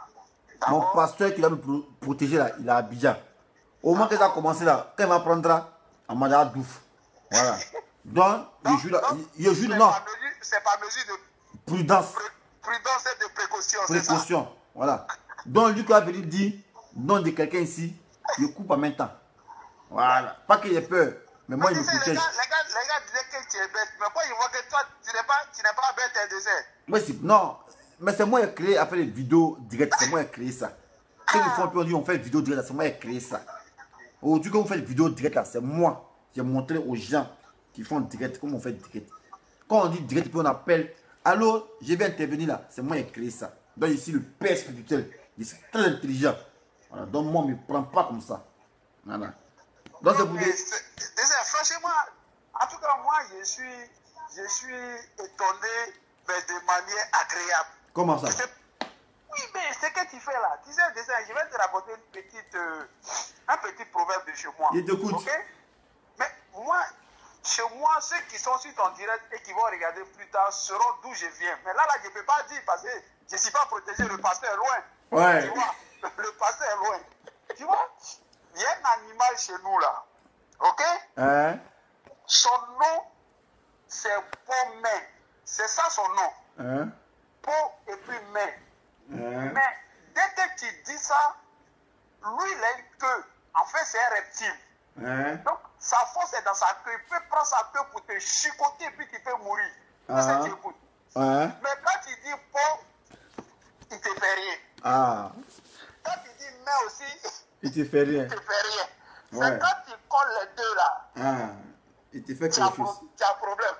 Mon D'accord. pasteur qui va me pro protéger là, il est à Abidjan. Au moment que ça a commencé là, quand il m'apprendra, on m'a dit douf. Voilà. Donc, je joue là. Je joue non. C'est par mesure de prudence. Pr prudence et de précaution. Précaution. Ça. Voilà. Donc, lui qui va venir dire nom de quelqu'un ici, je coupe en même temps. Voilà. Pas qu'il ait peur, mais moi, mais il me protège. Les gars, les gars, les gars disaient que tu es bête, mais moi, ils voient que toi, tu n'es pas, tu n'es pas bête et désert. Moi, si, non. Mais c'est moi qui ai créé à faire des vidéos directes. C'est moi qui ai créé ça. Ceux qui font, puis on dit on fait des vidéos directes, c'est moi qui ai créé ça. Aujourd'hui, quand vous faites des vidéos directes là, c'est moi qui ai montré aux gens qui font direct comment on fait direct. Quand on dit direct, puis on appelle, allô, je vais intervenir là, c'est moi qui ai créé ça. Donc ici, le père spirituel, il est très intelligent. Voilà. Donc moi, on ne me prend pas comme ça. Voilà. Donc c'est pour dire. Franchement, en tout cas, moi, je suis, je suis étonné, mais de manière agréable. Comment ça? Oui, mais c'est ce que tu fais là. Tu sais, je vais te raconter une petite, euh, un petit proverbe de chez moi. Il t'écoute. Okay? Mais moi, chez moi, ceux qui sont sur ton direct et qui vont regarder plus tard seront d'où je viens. Mais là, là, je ne peux pas dire parce que je ne suis pas protégé, le pasteur est loin. Ouais. Tu vois, le pasteur est loin. Tu vois, il y a un animal chez nous là. Ok? Hein? Son nom, c'est Pomme. C'est ça son nom. Hein? Po et puis main. Hein? Mais dès que tu dis ça, lui, il a une queue. En fait, c'est un reptile. Hein? Donc, sa force est dans sa queue. Il peut prendre sa queue pour te chicoter et puis tu peux mourir. Ah. Ça, tu écoutes. Hein? Mais quand tu dis po, il te fait rien. Ah. Quand tu dis main aussi, il te fait rien. Il te fait rien. C'est Ouais. quand tu colles les deux là. Ah. Il te fait Tu as, quelque chose. tu as un problème.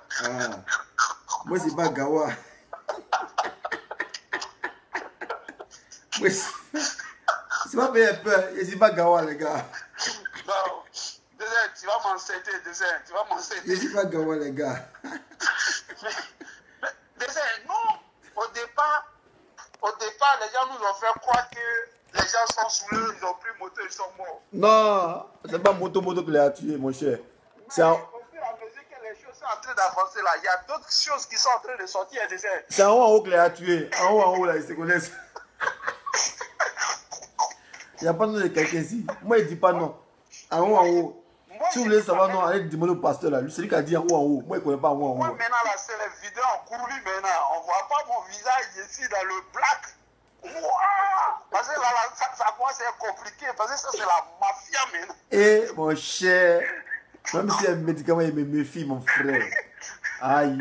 Ah. Moi, c'est pas Gawa. Moi, c'est pas bien peur. C'est pas Gawa, les gars. Non. Désert, tu vas m'enceter, Désert. Tu vas m'enceter. Je suis pas Gawa, les gars. Désert, nous, au départ, au départ, les gens nous ont fait croire que les gens sont saoulés, ils ont pris moto, ils sont morts. Non, c'est pas moto moto qui l'a tué, mon cher. C'est en... Au fur et à mesure que les choses sont en train d'avancer là, il y a d'autres choses qui sont en train de sortir, Désert. C'est en haut en haut qu'il a tué. En haut en haut là, ils se connaissent. Il n'y a pas de nom de quelqu'un ici. Moi, il ne dit pas non. En haut en haut. Si vous voulez savoir non, allez demander au pasteur là. Celui qui a dit en haut en haut. Moi, il ne connaît pas en haut en haut. Moi, maintenant là, c'est les vidéos en cours maintenant. On ne voit pas mon visage ici dans le black. Wow! Parce que là, là ça, ça commence à être compliqué. Parce que ça, c'est la mafia maintenant. Eh, mon cher. Même si un médicament, il me méfie, mon frère. Aïe.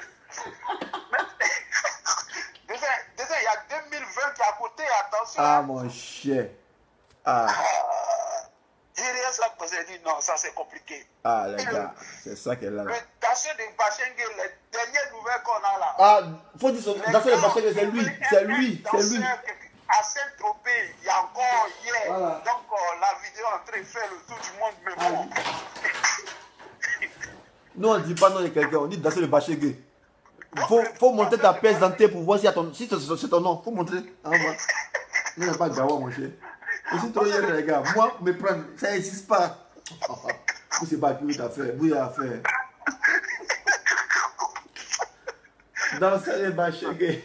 Déjà, déjà, il y a deux mille vingt qui est à côté. Attention. Ah, mon cher. Ah. J'ai rien ça parce que j'ai dit non, ça c'est compliqué. Ah, les gars, c'est ça qu'elle a là. Le danseur de Bachengue, les dernières nouvelles qu'on a là. Ah, faut dire son danseur de Bachengue, c'est lui. C'est lui. C'est lui. À Saint-Tropez, il y a encore hier. Voilà. Donc euh, la vidéo est en train de faire le tour du monde. Mais bon. Nous, on ne dit pas non de quelqu'un, on dit danseur de Bachengue. Il faut, faut montrer ta pièce d'identité pour voir si, ton, si c'est ton nom. Il faut montrer. Ah, moi. Il n'y a pas de Gawa, mon cher. Je suis trop hier, les gars. Moi, me prendre, ça n'existe pas. Vous, c'est pas plus d'affaires. Vous, il y a affaire. Danseur de Bachengue.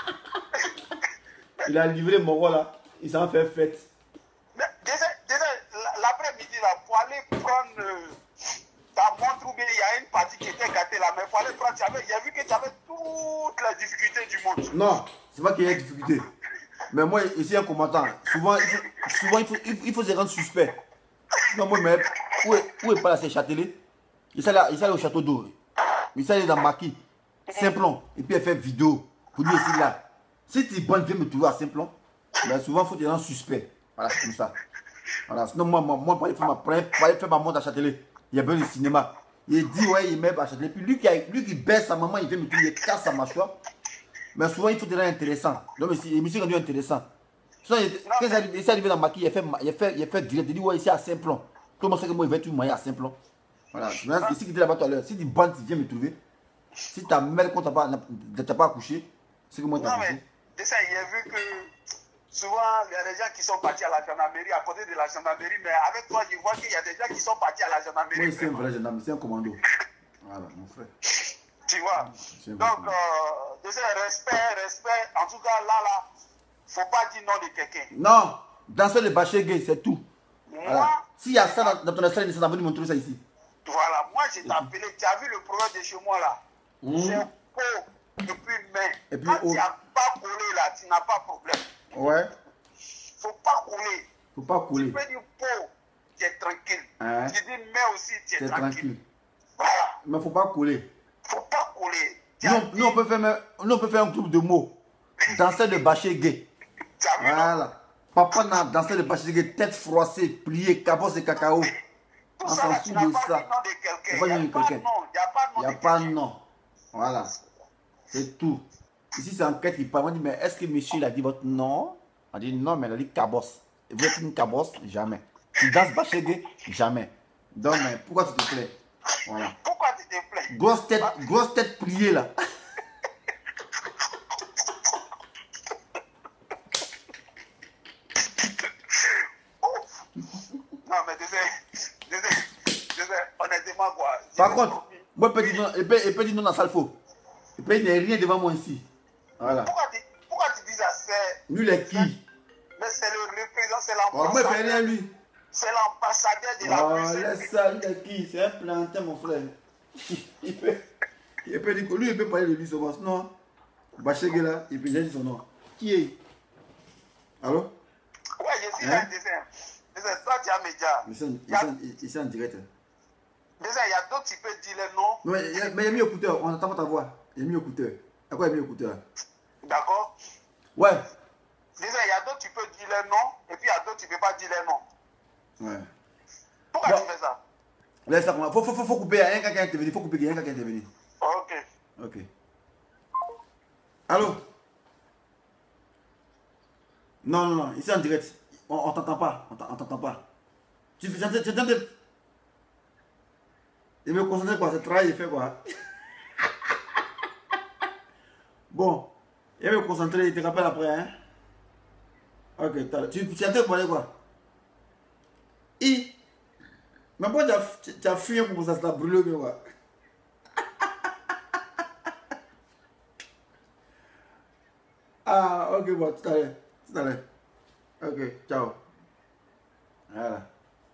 Il a livré mon rôle là. Il s'en fait fête. Mais déjà, déjà l'après-midi, là, pour aller prendre euh, ta montre ou bien il y a une partie qui était gâtée là, mais pour aller prendre, il y a vu que tu avais toutes les difficultés du monde. Non, c'est pas qu'il y a des difficultés. Mais moi, ici, un commentant, souvent, il faut, souvent, il faut, il faut se rendre suspect. Sinon, moi, mais, où est, où est pas là, c'est Châtelet? Il s'est allé au château d'eau. Il s'est allé dans Maquis, Simplon, et puis il fait vidéo pour dire ici, là. Si tu bonnes, viens me trouver à Simplon, ben souvent, il faut te rendre suspect. Voilà, c'est comme ça. Voilà, sinon, moi, moi, moi pour aller faire ma, pour aller faire ma montre à Châtelet, il y a besoin de cinéma. Il dit, ouais, il met à Châtelet. Puis lui qui, a, lui qui baisse sa maman, il vient me trouver, il casse sa mâchoire. Mais souvent, il faut te rendre intéressant. Donc, l'émission est rendue intéressant. Quand il est arrivé dans Maki, il a fait, il a fait, il a fait direct. Il dit, ouais, ici à Saint-Plon. Tout le monde sait que moi, il va être moyen à Saint-Plon. Voilà. Ici, qui était là-bas tout à l'heure. Si tu bandes, tu viens me trouver. Si ta mère, quand tu n'as pas accouché, c'est que moi, tu as accouché. Non, mais ça, il a vu que souvent, il y a des gens qui sont partis à la gendarmerie, à côté de la gendarmerie. Mais avec toi, je vois qu'il y a des gens qui sont partis à la gendarmerie. Oui, c'est un vrai gendarme, c'est un commando. Voilà, mon frère. Tu vois. Donc, euh, deuxième, respect, respect. En tout cas, là, là, faut pas dire non de quelqu'un. Non, danser le bâché gay, c'est tout. Moi, voilà. S'il y a ça dans, dans ton esprit, ça va nous montrer ça ici. Voilà, moi, je t'ai appelé. Tu as vu le problème de chez moi, là. Mmh. C'est peau et puis main. Et puis, quand oh. tu n'as pas collé, là, tu n'as pas de problème. Ouais. Faut pas coller. Faut pas coller. Tu fais du peau, tu es tranquille. Hein? Tu dis main aussi, tu es tranquille. tranquille. Voilà. Mais faut pas coller. Faut pas coller. Nous, nous, on peut faire, nous, on peut faire un groupe de mots. Danser le bâché gay. Voilà. Papa n'a dansé le bâché gay, tête froissée, pliée, cabos et cacao. On s'en fout de ça. Il n'y a, a pas de nom. Il n'y a pas de nom. Voilà. C'est tout. Ici, c'est enquête qui parle. On dit, mais est-ce que monsieur il a dit votre nom? On dit non, mais il a dit cabos. Et vous êtes une cabos? Jamais. Tu danses bâché gay? Jamais. Donc, mais pourquoi tu te plais? Voilà. Pourquoi tu te plais? Grosse tête, grosse tête pliée là. Non, mais désolé, désolé, désolé, honnêtement quoi. Par contre, moi, il peut dire non dans Salfo. Il peut dire rien devant moi ici. Voilà. Pourquoi tu, pourquoi tu dis ça? Lui, il est qui? Mais c'est le représentant, c'est l'ambassadeur. Oh, moi, il fait rien, lui. C'est l'ambassadeur de la oh, musique. Laisse ça, lui, il est qui? C'est un plantain, mon frère. Il peut, il peut dire que lui, il peut parler de lui seulement. Non. Bachegé là, il peut dire son nom. Qui est? Allô? Ouais, je suis là, je sais. Toi, tu as média. Ils sont en direct. Déjà, il y a d'autres qui peuvent dire les noms. Mais il y a, mais il y a mis écouteur, on entend pas ta voix. Il y a mis écouteur. À quoi il y a mis écouteur? D'accord. Ouais. Déjà, il y a d'autres qui peuvent dire les noms, et puis il y a d'autres qui ne peuvent pas dire les noms. Ouais. Pourquoi bon. tu fais ça? Laisse ça, faut, faut, faut, faut couper, il y a un gars qui est intervenu, faut couper, il y a un gars qui est intervenu. Ok. Ok. Allô? Non, non, non, ici en direct. On ne t'entend pas, on t'entend pas. Tu fais, tu entends de... Il me concentrer quoi, c'est travail, il fait quoi? Bon, il va me concentrer, il te rappelle après, hein? Ok, tu, tu entends parler quoi? I. Mais pourquoi tu as fui pour ça, ça brûlé, mais quoi? Ah, ok, bon, tout à l'heure, tout à l'heure. Ok, ciao. Voilà.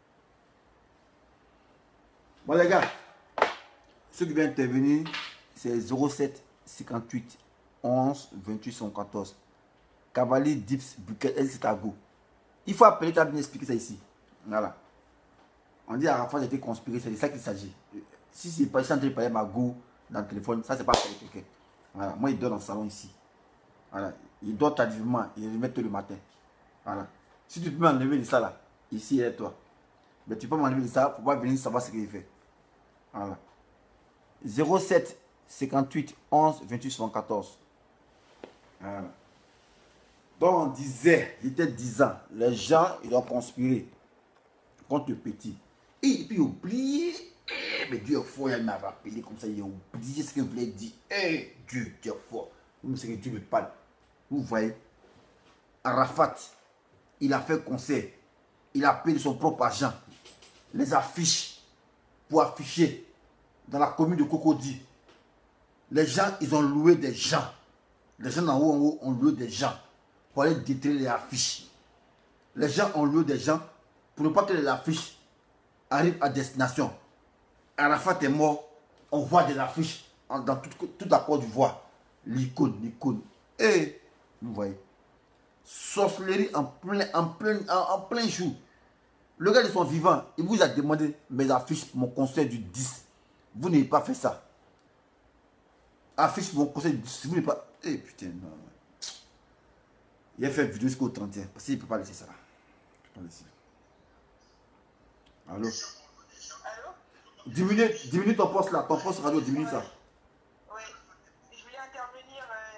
Bon les gars, ceux qui viennent intervenir, c'est zéro sept cinquante-huit onze vingt-huit soixante-quatorze. Cavalier Dips Buquet El Citago. Il faut appeler, tu as bien expliqué ça ici. Voilà. On dit à la fois j'ai été conspiré, c'est de ça qu'il s'agit. Si c'est pas en train de parler ma go dans le téléphone, ça c'est pas avec quelqu'un. Voilà. Moi il dort dans le salon ici. Voilà. Il dort tardivement, il remet tôt le matin. Voilà. Si tu peux m'enlever de ça là, ici et toi. Mais tu peux m'enlever de ça, faut pas venir savoir ce qu'il fait. Voilà. zéro sept cinquante-huit onze vingt-huit soixante-quatorze. Voilà. Donc on disait, il était dix ans, les gens ils ont conspiré contre le petit. Et puis oublié, mais Dieu est fort, il m'a rappelé comme ça, il a oublié ce qu'il voulait dire. Eh, Dieu, Dieu est fort. Vous savez que Dieu me parle. Vous voyez, Arafat, il a fait concert. Il a payé son propre argent. Les affiches pour afficher dans la commune de Cocody. Les gens, ils ont loué des gens. Les gens en haut, en haut ont loué des gens pour aller détruire les affiches. Les gens ont loué des gens pour ne pas que les affiches arrivent à destination. Arafat est mort, on voit des affiches dans toute, toute la Côte d'Ivoire. L'icône, l'icône. Et vous voyez, sorcellerie en plein, en plein, en, en plein jour. Le gars de son vivant, il vous a demandé mes affiches pour mon concert du dix. Vous n'avez pas fait ça. Affiche pour mon concert du dix. Vous n'avez pas. Eh putain, non. Il a fait une vidéo jusqu'au trente et un. Parce qu'il ne peut pas laisser ça. Il ne peut pas laisser. Allô? Allô? Diminue, diminue ton poste là. Ton poste radio, diminue ça. Oui. Je voulais intervenir. Euh...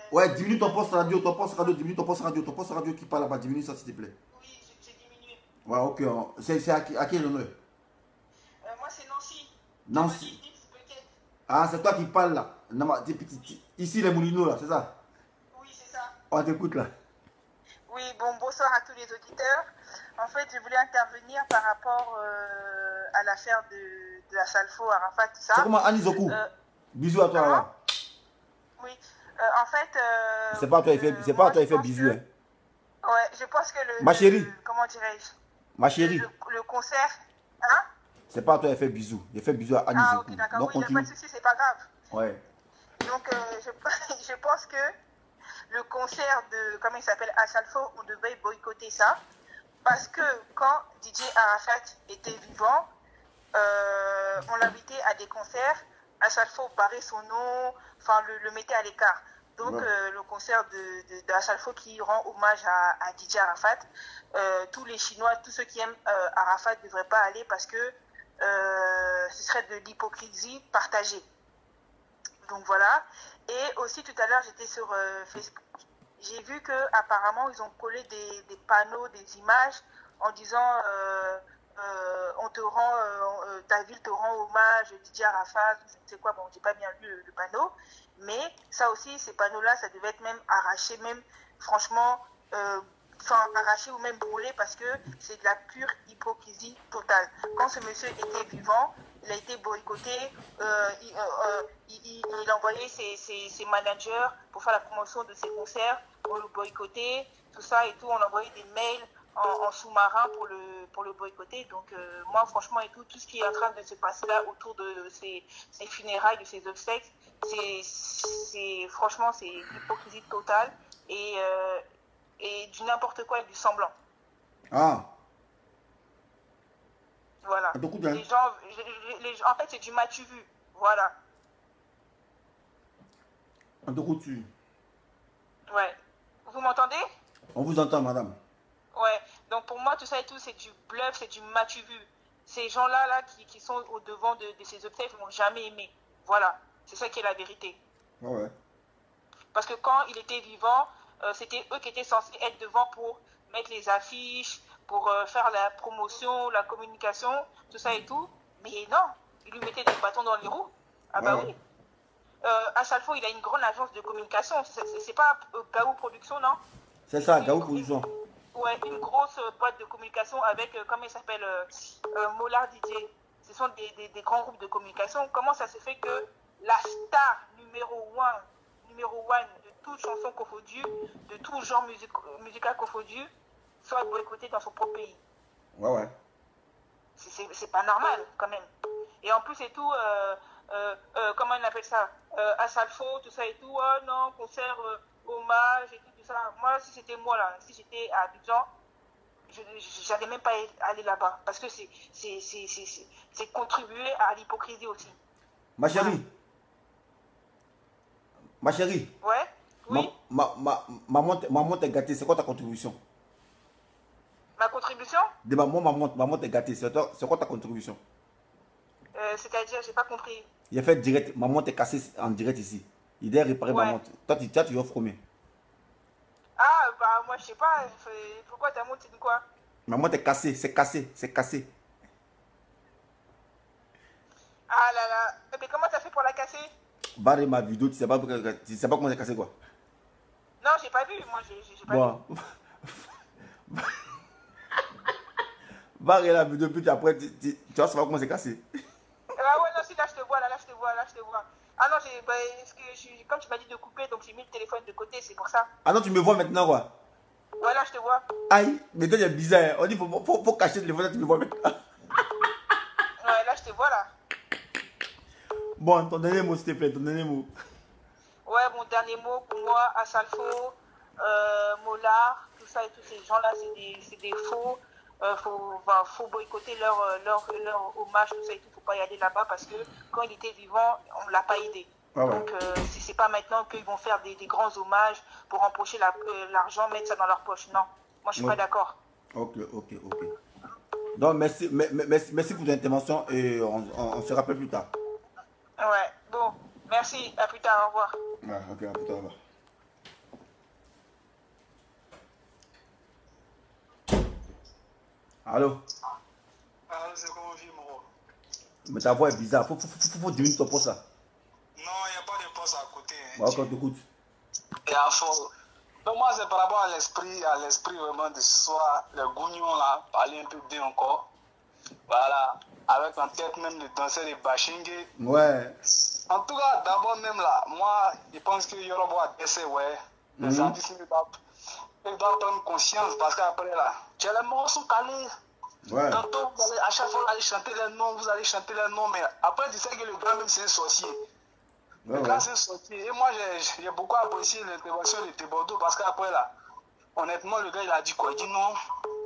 Ouais, diminue ton poste radio, ton poste radio, diminue ton poste radio, ton poste radio qui parle là-bas, diminue ça s'il te plaît. Oui, j'ai diminué. Ouais, ok. C'est à, qui, à quel honneur? euh, Moi, c'est Nancy. Nancy. Ah, c'est toi qui parles là. Non, ici, les Moulineaux là, c'est ça? Oui, c'est ça. On t'écoute là. Oui, bon, bonsoir à tous les auditeurs. En fait, je voulais intervenir par rapport euh, à l'affaire de, de la Salfo, Arafat, tout ça. C'est comment, Annie Zokou? euh, Bisous à toi comment? là. Oui, euh, en fait... Euh, c'est pas à toi qui fait, c'est pas à toi qui fait bisous. Que, hein. Ouais, je pense que le... Ma chérie. Le, comment dirais-je? Ma chérie. Le, le concert... Hein? C'est pas à toi qui fait bisous. Il fait bisous à Annie Ah, Zokou. ok, d'accord. Donc, oui, il n'y a pas de souci, c'est pas grave. Ouais. Donc, euh, je, je pense que le concert de, comment il s'appelle, Asalfo, on devait boycotter ça. Parce que quand D J Arafat était vivant, euh, on l'invitait à des concerts, Asalfo barrait son nom, enfin le, le mettait à l'écart. Donc, ouais. euh, le concert de, de, de Asalfo qui rend hommage à, à D J Arafat, euh, tous les Chinois, tous ceux qui aiment euh, Arafat ne devraient pas aller parce que euh, ce serait de l'hypocrisie partagée. Donc voilà. Et aussi tout à l'heure, j'étais sur euh, Facebook. J'ai vu qu'apparemment, ils ont collé des, des panneaux, des images en disant euh, euh, on te rend, euh, ta ville te rend hommage, D J Arafat, je ne sais quoi. Bon, j'ai pas bien lu le, le panneau. Mais ça aussi, ces panneaux-là, ça devait être même arraché, même franchement, euh, enfin arraché ou même brûlé parce que c'est de la pure hypocrisie totale. Quand ce monsieur était vivant, il a été boycotté, euh, il, euh, il, il, il envoyait ses, ses, ses managers pour faire la promotion de ses concerts, pour le boycotter, tout ça et tout. On envoyait des mails en, en sous-marin pour le, pour le boycotter. Donc euh, moi, franchement, et tout, tout ce qui est en train de se passer là autour de ces, ces funérailles, de ces obsèques, c'est franchement, c'est l'hypocrisie totale et, euh, et du n'importe quoi et du semblant. Ah. Voilà. Les gens, les, les, en fait, c'est du m'as-tu vu. Voilà. En deux coups, tu. Ouais. Vous m'entendez? On vous entend, madame. Ouais. Donc pour moi, tout ça et tout, c'est du bluff, c'est du m'as-tu vu. Ces gens-là, là, qui, qui sont au devant de, de ces obsèques, ils m'ont jamais aimé. Voilà. C'est ça qui est la vérité. Ah ouais. Parce que quand il était vivant, euh, c'était eux qui étaient censés être devant pour mettre les affiches, pour euh, faire la promotion, la communication, tout ça et tout. Mais non, ils lui mettaient des bâtons dans les roues. Ah bah ouais. oui. Euh, Asalfo, il a une grande agence de communication. C'est pas euh, Gaou Production, non? C'est ça, Gaou Production. Ouais, une grosse euh, boîte de communication avec, euh, comment il s'appelle, euh, euh, Mollard D J. Ce sont des, des, des grands groupes de communication. Comment ça se fait que la star numéro un, numéro one de toute chanson confondue, de tout genre music, musical confondu, soit boycotté dans son propre pays? Ouais, ouais. C'est pas normal, quand même. Et en plus, et tout, euh, euh, euh, comment on appelle ça, euh, Asalfo, tout ça et tout, oh non, concert, euh, hommage et tout, tout ça. Moi, si c'était moi, là, si j'étais à Abidjan, je n'allais même pas aller là-bas. Parce que c'est contribuer à l'hypocrisie aussi. Ma chérie. Ma chérie. Ouais. Oui. Ma, ma, ma, maman, maman t'es gâtée, c'est quoi ta contribution? Ma contribution? De maman, maman, maman t'es gâtée, c'est quoi ta contribution? euh, C'est-à-dire, j'ai pas compris. Il a fait direct, maman t'es cassée en direct ici. Il doit réparer ouais. Maman. Toi, tu, toi, tu offres combien? Ah, bah moi, je sais pas. Pourquoi ta montre, c'est de quoi? Maman t'es cassée, c'est cassé, c'est cassé. Ah là là. Mais comment t'as fait pour la casser? Barre ma vidéo, tu sais pas, tu sais pas comment c'est cassé quoi? Non, j'ai pas vu, moi j'ai pas bon. vu. Barre la vidéo, puis après, tu, tu, tu vas savoir comment c'est cassé. Ah ouais, non, si, là je te vois, là, là je te vois, là je te vois. Ah non, bah, que je, comme tu m'as dit de couper, donc j'ai mis le téléphone de côté, c'est pour ça. Ah non, tu me vois maintenant quoi? Ouais, là je te vois. Aïe, mais toi, il est bizarre. On dit faut, faut, faut cacher le téléphone, tu me vois maintenant. Ouais, là je te vois là. Bon, ton dernier mot, s'il te plaît, ton dernier mot. Ouais, mon dernier mot pour moi, Asalfo, euh, Mollard, tout ça et tous ces gens-là, c'est des, des faux. Euh, faut, bah, faut boycotter leur, leur, leur hommage, tout ça et tout. Faut pas y aller là-bas parce que quand il était vivant, on l'a pas aidé. Ah ouais. Donc, euh, c'est pas maintenant qu'ils vont faire des, des grands hommages pour empocher l'argent, la, euh, mettre ça dans leur poche. Non, moi je suis ouais. pas d'accord. Ok, ok, ok. Donc, merci, merci, merci pour l'intervention et on, on, on se rappelle plus tard. Ouais, bon, merci, à plus tard, au revoir. Ouais, ok, à plus tard, au revoir. Allô? Ah, c'est comment vivre, Moro? Mais ta voix est bizarre. Faut, faut, faut, faut, faut diminuer ton poste là. Non, il n'y a pas de poste à côté. Hein. Bon, quand t'écoutes. Et à fond. Donc, moi, c'est par rapport à l'esprit, à l'esprit vraiment de ce soir, le gougnon là, parler un peu d'eux encore. Voilà. Avec en tête même le danseur de Bachingé. Ouais. En tout cas, d'abord même là, moi, je pense que Yorobo a baissé, ouais. Les Mhm. artistes, ils doivent, ils doivent prendre conscience parce qu'après là, tu as les morceaux calés. Ouais. Tantôt, vous allez, à chaque fois, vous allez chanter les noms, vous allez chanter les noms, mais après, tu sais que le gars même, c'est un sorcier. Ouais, Le ouais. gars, c'est un sorcier. Et moi, j'ai j'ai beaucoup apprécié l'intervention de Thébordeaux parce qu'après là, honnêtement, le gars, il a dit quoi? Il dit non,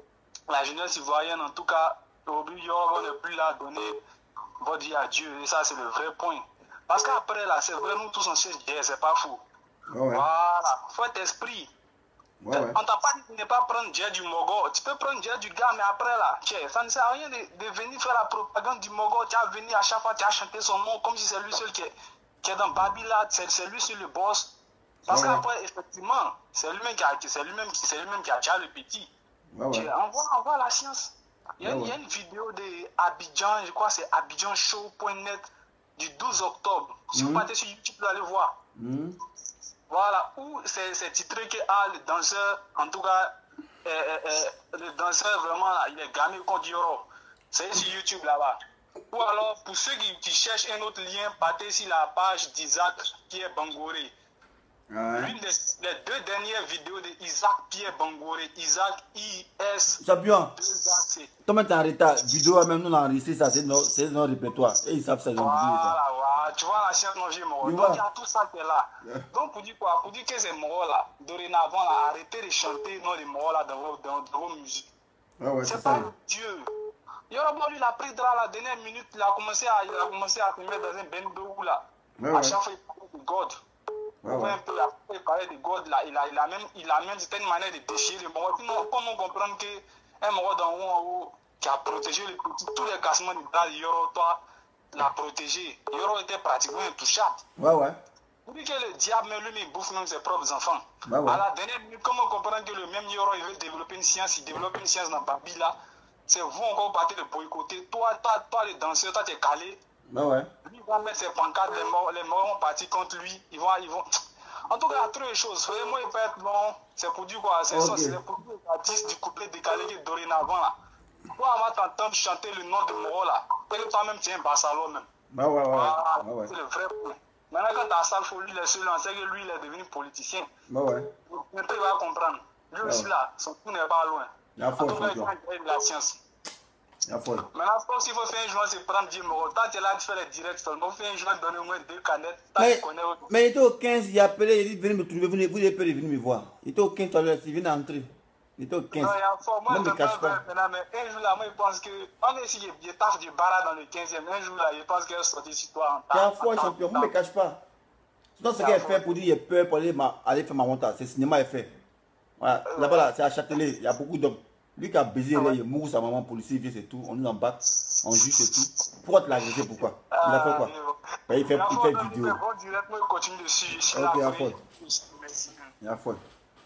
la jeunesse ivoirienne, en tout cas, aujourd'hui, Yorobo n'est plus là à donner votre vie à Dieu. Et ça, c'est le vrai point. Parce qu'après là, c'est vrai, nous tous on sait Dieu, c'est pas fou. Ouais, ouais. Voilà, faut être esprit. Ouais, ouais. On t'a pas dit de ne pas prendre Dieu du Mogo. Tu peux prendre Dieu du gars, mais après là, tiens, ça ne sert à rien de, de venir faire la propagande du Mogo. Tu as venu à chaque fois, tu as chanté son nom comme si c'est lui seul qui est, qui est dans Babila, c'est lui seul le boss. Parce Ouais, qu'après, effectivement, c'est lui-même qui a, c'est lui-même qui, c'est lui-même qui a déjà le petit. Ouais, ouais. Tiens, on voit, on voit la science. Il y a, Ouais, il y a ouais. une vidéo de Abidjan, je crois que c'est abidjan show point net du douze octobre. Si vous Mhm. partez sur YouTube, vous allez voir. Mhm. Voilà, où c'est titré que ah, le danseur, en tout cas, euh, euh, euh, le danseur vraiment là, il est gamé contre Yoro. C'est sur YouTube là-bas. Ou alors, pour ceux qui, qui cherchent un autre lien, partez sur la page d'Isaac Pierre Bangoré. Ouais. L'une des les deux dernières vidéos de Isaac Pierre Bangoré, Isaac I S Champion, deux A C. toi maintenant t'es en retard. Vidéo, même nous on a enregistré ça, c'est notre, c'est notre répertoire. Et ils savent ça, ils ont oublié ça. Voilà, voilà, tu vois la science non vieux mort. Tu Donc vois. il y a tout ça qui est là. Donc pour dire quoi? Pour dire que ces morts là, dorénavant là, arrêtez de chanter non les morts là dans vos, dans, dans vos musiques. Ouais, ouais, c'est C'est ça. pas Dieu. Yorobo lui il a pris dans la dernière minute, il a commencé à, il a commencé à se mettre dans un bendo là. Ouais, À ouais. chaque fois il parlait de God. Ouais, Vous voyez ouais. un peu, après il parlait de God là, il a, il a même, il a même certaine manière de déchirer les morts. Sinon, comment comprendre que un mort dans haut en haut qui a protégé les petits, tous les cassements de bras de Yoro, toi, l'a protégé. Yoro était pratiquement intouchable. Ouais, ouais. Vous dites que le diable, même lui, il bouffe même ses propres enfants. Bah ouais. À la dernière minute, comment comprendre que le même Yoro, il veut développer une science, il développe une science dans Babila? C'est vous encore partez de boycotter. Toi, toi, toi, les danseurs, toi, t'es calé. Bah ouais. Lui, il va mettre ses pancartes, les morts, les morts vont partir contre lui. Ils vont, ils vont. En tout cas, il y a trop de choses. Vraiment, il peut être bon. C'est pour dire quoi? C'est Ok. ça, c'est pour dire les artistes du couplet décalé qui est dorénavant là. Toi, on va t'entendre chanter le nom de Moro là. Et que toi-même, tu es un Barcelone même. Bah ouais, ouais. Voilà, Bah ouais. c'est le vrai point. Maintenant, quand t'as ça, il faut lui laisser lancer que lui, il est devenu politicien. Bah ouais. Bientôt, il va comprendre. Lui aussi, Ouais. là, son coup n'est pas loin. Il y a En fort, tout cas, il champion. va de la science. Il y a fort. Maintenant, je pense qu'il faut faire un joint, c'est prendre dix Moro. Tant que tu es là, tu fais les directs seulement. Fais un joint, donne au moins deux canettes. Tant que Mais, tu connais autre. mais il était au quinze, il a appelé, il dit venez me trouver, venez, vous avez peur de venir me voir. Il était au quinze tout à l'heure, il vient d'entrer. Il était au quinze. Non, il y a fort. Moi, Ne je me ne cache pas. maintenant, mais un jour là, moi, je pense que. On est ici, il taffe du bara dans le quinzième. Un jour là, je pense qu'elle est sortie sur toi. Il y a fort, champion, ne me cache pas. Sinon, ce qu'elle fait pour dire qu'il a peur pour aller, ma, aller faire ma montage, c'est cinéma, elle fait. Voilà, là-bas, là, c'est à Châtelet, il y a beaucoup d'hommes. Lui qui a baisé, là, il mourut sa maman, policier, il vient, c'est tout. On nous embarque, on juge, c'est tout. Pourquoi tu l'as agressé, pourquoi? Il a fait quoi? Ben, il fait, il fait vidéo. Bon, continue dessus. Je suis Ok, là il y a après. fort. Merci. Il y a fort.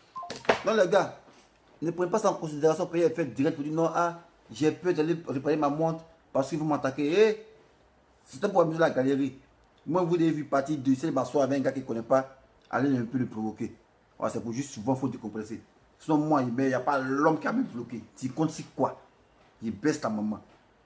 Non, les gars, ne prenez pas ça en considération pour faire direct pour dire non, ah, j'ai peur d'aller réparer ma montre parce qu'ils vont m'attaquer. Eh, c'était pour amuser la galerie. Moi, vous avez vu partir de celle m'asseoir avec un gars qui ne connaît pas, aller un peu le provoquer. Voilà, c'est pour juste souvent, il faut décompresser. Sinon, moi, il n'y a pas l'homme qui a me bloqué. Tu comptes sur quoi? Il baisse ta maman.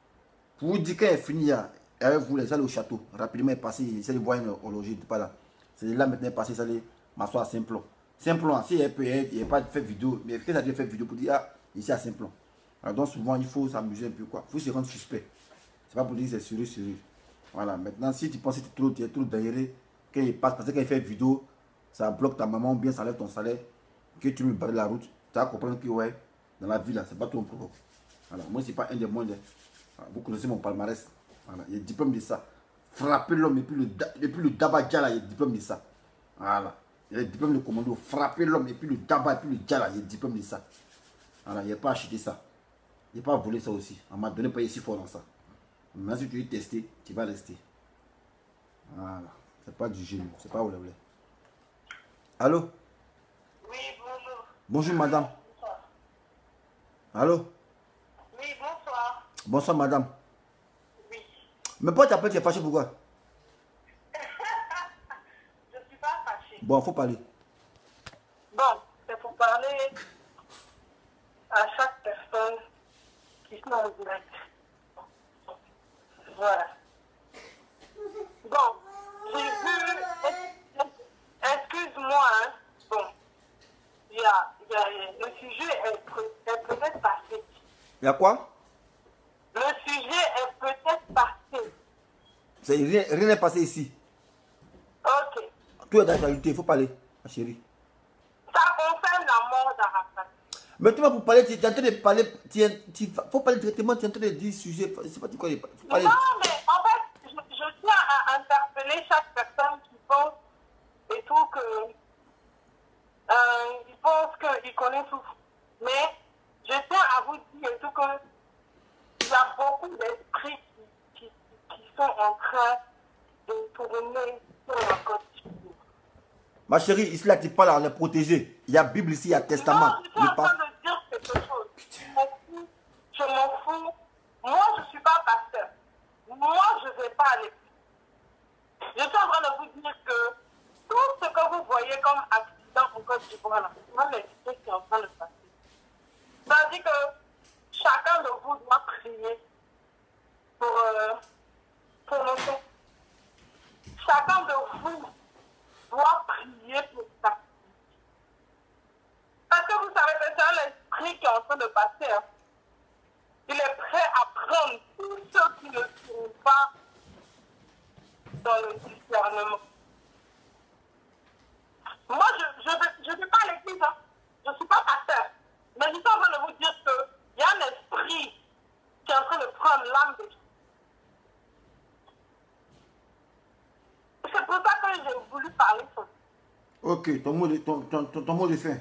Pour vous dire qu'elle est finie, avec vous, les allez au château. Rapidement, il est passé, il essaie de voir une horloger, il n'est pas là. C'est là maintenant, il est passé, il allait m'asseoir à Saint-Plon. Saint-Plon, si elle peut, il n'y a pas fait vidéo, mais qu'est-ce qu'il a fait vidéo pour dire, ah, ici à Saint-Plon. Alors donc, souvent, il faut s'amuser un peu, quoi. Il faut se rendre suspect. C'est pas pour dire que c'est sérieux, sérieux. Voilà, maintenant, si tu penses que tu es trop, tu es trop derrière, quand il passe, parce qu'il fait vidéo, ça bloque ta maman, bien ça enlève ton salaire, que tu me barres la route, tu vas comprendre que, ouais, dans la vie, là, c'est pas tout un problème. Voilà, moi, c'est pas un des moindres. Voilà, vous connaissez mon palmarès. Voilà, il y a le diplôme de ça. Frapper l'homme, et puis le, et puis le dabadja, là, il y a le diplôme de ça. Voilà, il y a le diplôme de commando. Frapper l'homme, et puis le daba, et puis le dja, là, il y a le diplôme de ça. Voilà, il n'y a pas acheté ça. Il n'y a pas volé ça aussi. On m'a donné pas ici fort dans ça. Maintenant, si tu veux tester, tu vas rester. Voilà. C'est pas du génie. C'est pas où le Allô? Oui, bonjour. Bonjour, madame. Allô? Oui, bonjour. Bonsoir, madame. Oui. Mais pourquoi tu appelles, tu es fâché, pourquoi? Je ne suis pas fâchée. Bon, il faut parler. Bon, c'est pour parler à chaque personne qui sont en direct. Voilà. Bon, j'ai vu, excuse-moi, hein, bon, il y a, il y a, le sujet est, est peut-être passé. Il y a quoi? Le sujet est peut-être passé. Rien, rien n'est passé ici. Ok. Tout est d'actualité, il faut parler, ma chérie. Ça concerne la mort d'Arafat. Mais tu vas pour parler, tu es en train de parler, il faut parler directement, tu es en train de dire sujet, c'est pas du quoi, il faut parler. Non, mais en fait, je, je tiens à interpeller chaque personne qui pense et tout que, euh, il pense qu'il connaît tout. Mais je tiens à vous dire et tout que il y a beaucoup d'esprits qui, qui, qui sont en train de tourner sur la côte. Ma chérie, ici là, tu parles à les protéger. Il y a Bible ici, il y a Testament. Non, je suis en train de dire quelque chose. Je m'en fous. Je m'en fous. Moi, je ne suis pas pasteur. Moi, je ne vais pas à l'église. Je suis en train de vous dire que tout ce que vous voyez comme accident en Côte d'Ivoire, là, c'est pas l'excès qui est en train de passer. Ça veut dire que chacun de vous doit prier pour, euh, pour le fait. Chacun de vous doit prier pour ça. Parce que vous savez que c'est un esprit qui est en train de passer. Hein. Il est prêt à prendre tous ceux qui ne sont pas dans le discernement. Moi, je ne vais, je vais pas à l'église. Hein. Je ne suis pas pasteur. Mais je suis en train de vous dire qu'il y a un esprit qui est en train de prendre l'âme de Dieu. C'est pour ça que j'ai voulu parler sur ça. Ok, ton mot de, ton, ton, ton, ton mot de fin.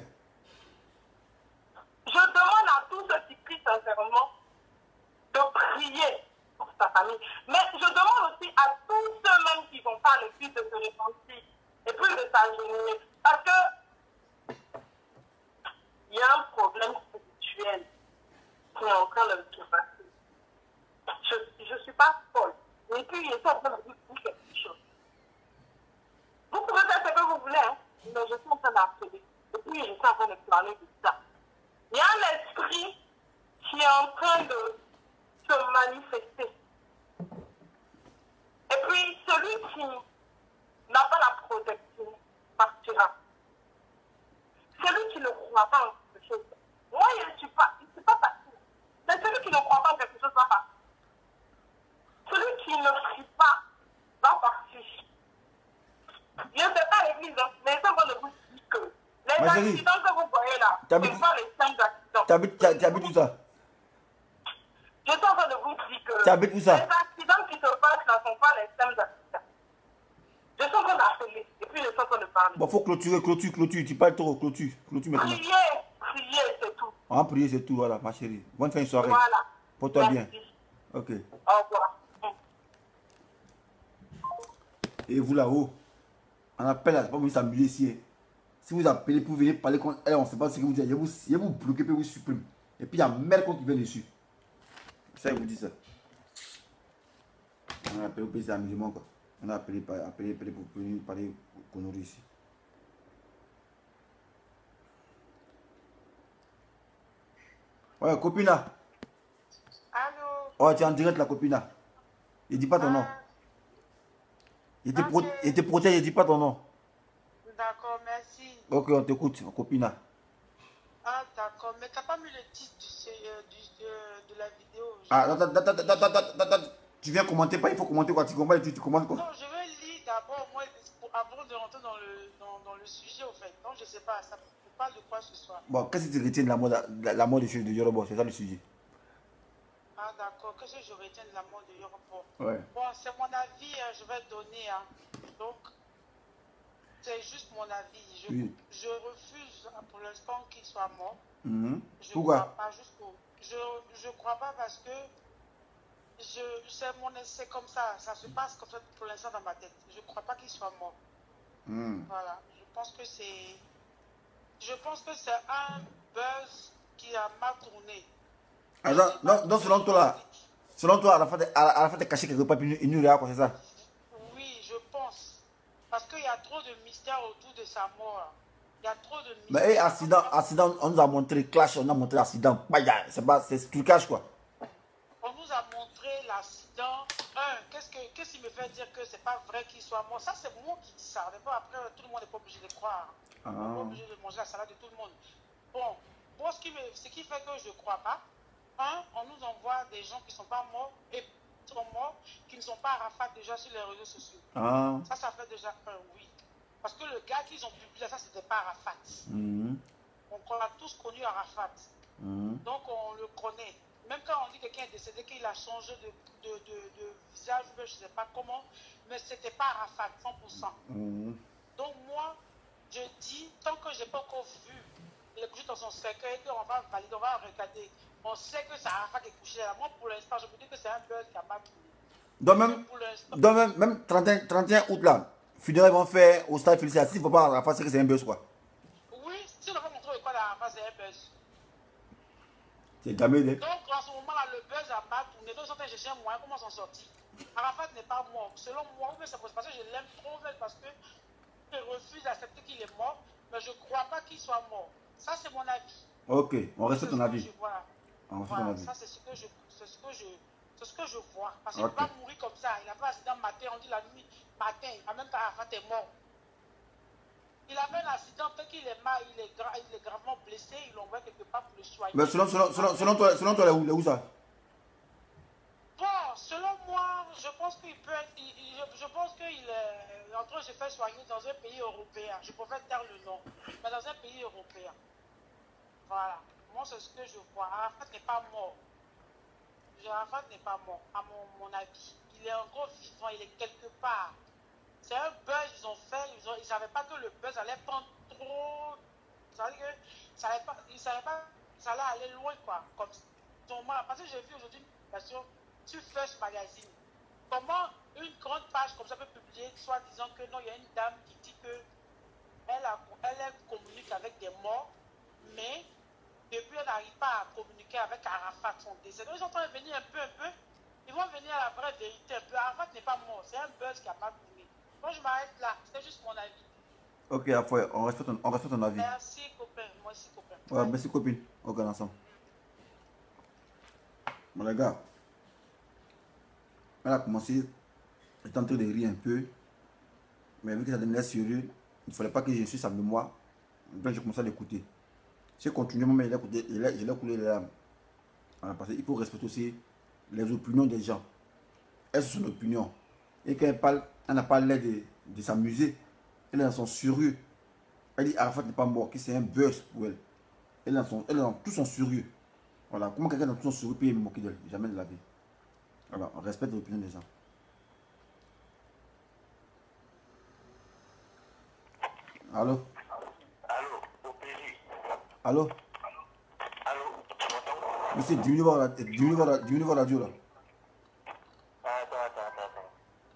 Je demande à tous ceux qui crient sincèrement de prier pour sa famille. Mais je demande aussi à tous ceux-mêmes qui vont pas à l'église de se repentir et puis de s'agenouiller. Parce que il y a un problème spirituel qui est en train de se passer. Je ne suis pas folle. Et puis, il est en train de vous dire quelque chose. Vous pouvez faire ce que vous voulez, hein, mais je suis en train d'appeler. Et puis, je suis en train de parler de ça. Il y a un esprit qui est en train de se manifester. Et puis, celui qui n'a pas la protection partira. Celui qui ne croit pas en quelque chose. Moi, je ne suis pas, je ne suis pas parti. Mais celui qui ne croit pas en quelque chose va partir. Celui qui ne prie pas va partir. Je ne sais pas l'église, hein, mais ça va vous dire que les Ma accidents chérie, que vous voyez là, ce ne sont pas les simples accidents. Tu habites, tu habites où ça? Je suis en train de vous dire que Tu habites où ça? les accidents qui se passent là ne sont pas les simples accidents. Je suis en train d'appeler et puis je suis en train de parler. Bon, faut clôturer, clôture, clôture. Tu parles trop, clôture, clôture maintenant. Prier, prier, c'est tout. On va prier, c'est tout, voilà, ma chérie. Bonne fin de soirée. Voilà. Porte-toi Merci. bien. Ok. Au revoir. Et vous là-haut, on appelle là, c'est pas vous s'amuser ici. Hein. Si vous appelez pour venir parler contre elle, on ne sait pas ce que vous dites. Je vous, je vous bloquer, puis vous supprime. Et puis il y a merde qui vient dessus. Ça, il vous dit ça. On a appelé au pays d'amusement, quoi. On a appelé, appelé, appelé pour venir parler conneries ici. Ouais, copina. Allô? Oh, tu es en direct, la copina. Il dit pas ton nom. Ah, Il te, pro ok. il te protège, il dit pas ton nom. D'accord, merci. Ok, on t'écoute, copina. Ah, d'accord. Mais t'as pas mis le titre du, euh, du, de, de la vidéo. Je- Ah, attends, attends, attends, attends, attends, attends. Tu viens commenter, pas il faut commenter quoi. Tu commentes, tu, tu commentes quoi. Non, je vais lire d'abord, moi, pour- avant de rentrer dans le, dans, dans le sujet, au fait. Non, je sais pas, ça parle de quoi ce soir? Bon, qu'est-ce que tu retiens de la mort, la, la mort des choses de Yoruba? C'est ça le sujet. Ah, d'accord. Qu'est-ce que je retiens de la mort de Yoruba? Ouais. Bon, c'est mon avis, hein, je vais donner. Hein. Donc, c'est juste mon avis. Je, Oui. je refuse pour l'instant qu'il soit mort. Mhm. Je Pourquoi? crois pas jusqu'au. Je je crois pas parce que je c'est mon c'est comme ça, ça se passe comme ça pour l'instant dans ma tête. Je crois pas qu'il soit mort. Mhm. Voilà. Je pense que c'est je pense que c'est un buzz qui a mal tourné. Ah, non, non, non, selon toi là, Selon toi, Arafat est caché quelque part, puis il nous regarde, c'est ça? Oui, je pense. Parce qu'il y a trop de mystères autour de sa mort. Il y a trop de mystères. Mais hey, accident, accident, on nous a montré clash, on a montré l'accident. C'est pas, c'est tout cash quoi. On nous a montré l'accident. Un, qu'est-ce que, qu'est-ce qui me fait dire que c'est pas vrai qu'il soit mort? Ça, c'est moi qui dis ça. Après, tout le monde n'est pas obligé de croire. Ah. On n'est pas obligé de manger la salade de tout le monde. Bon, bon ce, qui me, ce qui fait que je ne crois pas, un, on nous envoie des gens qui ne sont pas morts et qui sont morts, qui ne sont pas Arafat déjà sur les réseaux sociaux. Ah. Ça, ça fait déjà un oui. Parce que le gars qu'ils ont publié, ça, c'était pas Arafat. Mm-hmm. Donc, on a tous connu Arafat. Mm-hmm. Donc, on le connaît. Même quand on dit que quelqu'un est décédé, qu'il a changé de, de, de, de visage, je ne sais pas comment, mais ce n'était pas Arafat, cent pour cent. Mm-hmm. Donc, moi, je dis, tant que je n'ai pas encore vu les coucher dans son cercueil, qu'on va valider, on va regarder, on sait que c'est Arafat qui est couché là. Moi, pour l'instant, je peux dire que c'est un buzz qui a mal tourné. Donc, même, donc même, même trente et un, trente et un août, là, funérailles vont faire au stade Félicien. S'il ne faut pas Arafat, c'est que c'est un buzz, quoi. Oui, si on n'a pas montré quoi d'Arafat, c'est un buzz. C'est jamais dit. Donc, en ce moment-là, le buzz a mal tourné. Donc, ils sont en train de chercher un moyen, comment s'en sortir. Arafat n'est pas mort. Selon moi, mais c'est parce que je l'aime trop, parce que je refuse d'accepter qu'il est mort, mais je ne crois pas qu'il soit mort. Ça, c'est mon avis. Ok, on respecte ton avis. Voilà. On respecte ton avis. Ça, c'est ce que je, c'est ce que je, c'est ce que je vois. Parce qu'il ne okay. peut pas mourir comme ça. Il a fait un accident matin, on dit la nuit, matin. En même temps, Arafat est mort. Il a fait un accident, peut-être qu'il est, mal, il, est gra, il est gravement blessé, ils l'ont envoyé quelque part pour le soigner. Mais selon, selon, selon, selon toi, selon toi, il est où ça? Bon, selon moi, je pense qu'il peut être, il, il, je, je pense qu'il est en train de se faire soigner dans un pays européen. Je préfère taire le nom, mais dans un pays européen. Voilà. Moi, c'est ce que je vois. Arafat n'est pas mort. Arafat n'est pas mort, à mon, mon avis. Il est encore vivant, il est quelque part. C'est un buzz, ils ont fait, ils ne savaient pas que le buzz allait prendre trop. Ça veut dire que ça allait pas, ils ne savaient pas que ça allait aller loin, quoi. Comme parce que j'ai vu aujourd'hui une publication sur First Magazine. Comment une grande page comme ça peut publier, soit disant que non, il y a une dame qui dit que elle, a, elle, elle communique avec des morts, mais depuis elle n'arrive pas à communiquer avec Arafat, son décès. Donc ils sont en train de venir un peu, un peu. Ils vont venir à la vraie vérité un peu. Arafat n'est pas mort, c'est un buzz qui n'a pas tourné. Moi je m'arrête là, c'est juste mon avis. Ok, après, on respecte ton, on respecte ton avis. Merci copain, moi aussi copain. Ouais, merci copine, ok ensemble. Bon les gars, elle a commencé, elle est en train de rire un peu, mais vu que ça devenait sérieux, il ne fallait pas que je suis sa mémoire, donc j'ai commencé à l'écouter. J'ai continué, moi, je l'ai coulé les larmes. Parce qu'il faut respecter aussi les opinions des gens. Elles sont son opinion. Et quand elle parle, elle n'a pas l'air de, de s'amuser. Elle est dans son sérieux. Elle dit Arafat n'est pas mort, que c'est un buzz pour elle. Elle est dans, son, elle est dans tout son sérieux. Voilà. Comment quelqu'un dans tout son sérieux peut me moquer d'elle? Jamais de la vie. Voilà. On respecte l'opinion des gens. Allô? Allô? Allô? Tu m'entends? Monsieur, diminue votre radio là. Attends, attends, attends, attends.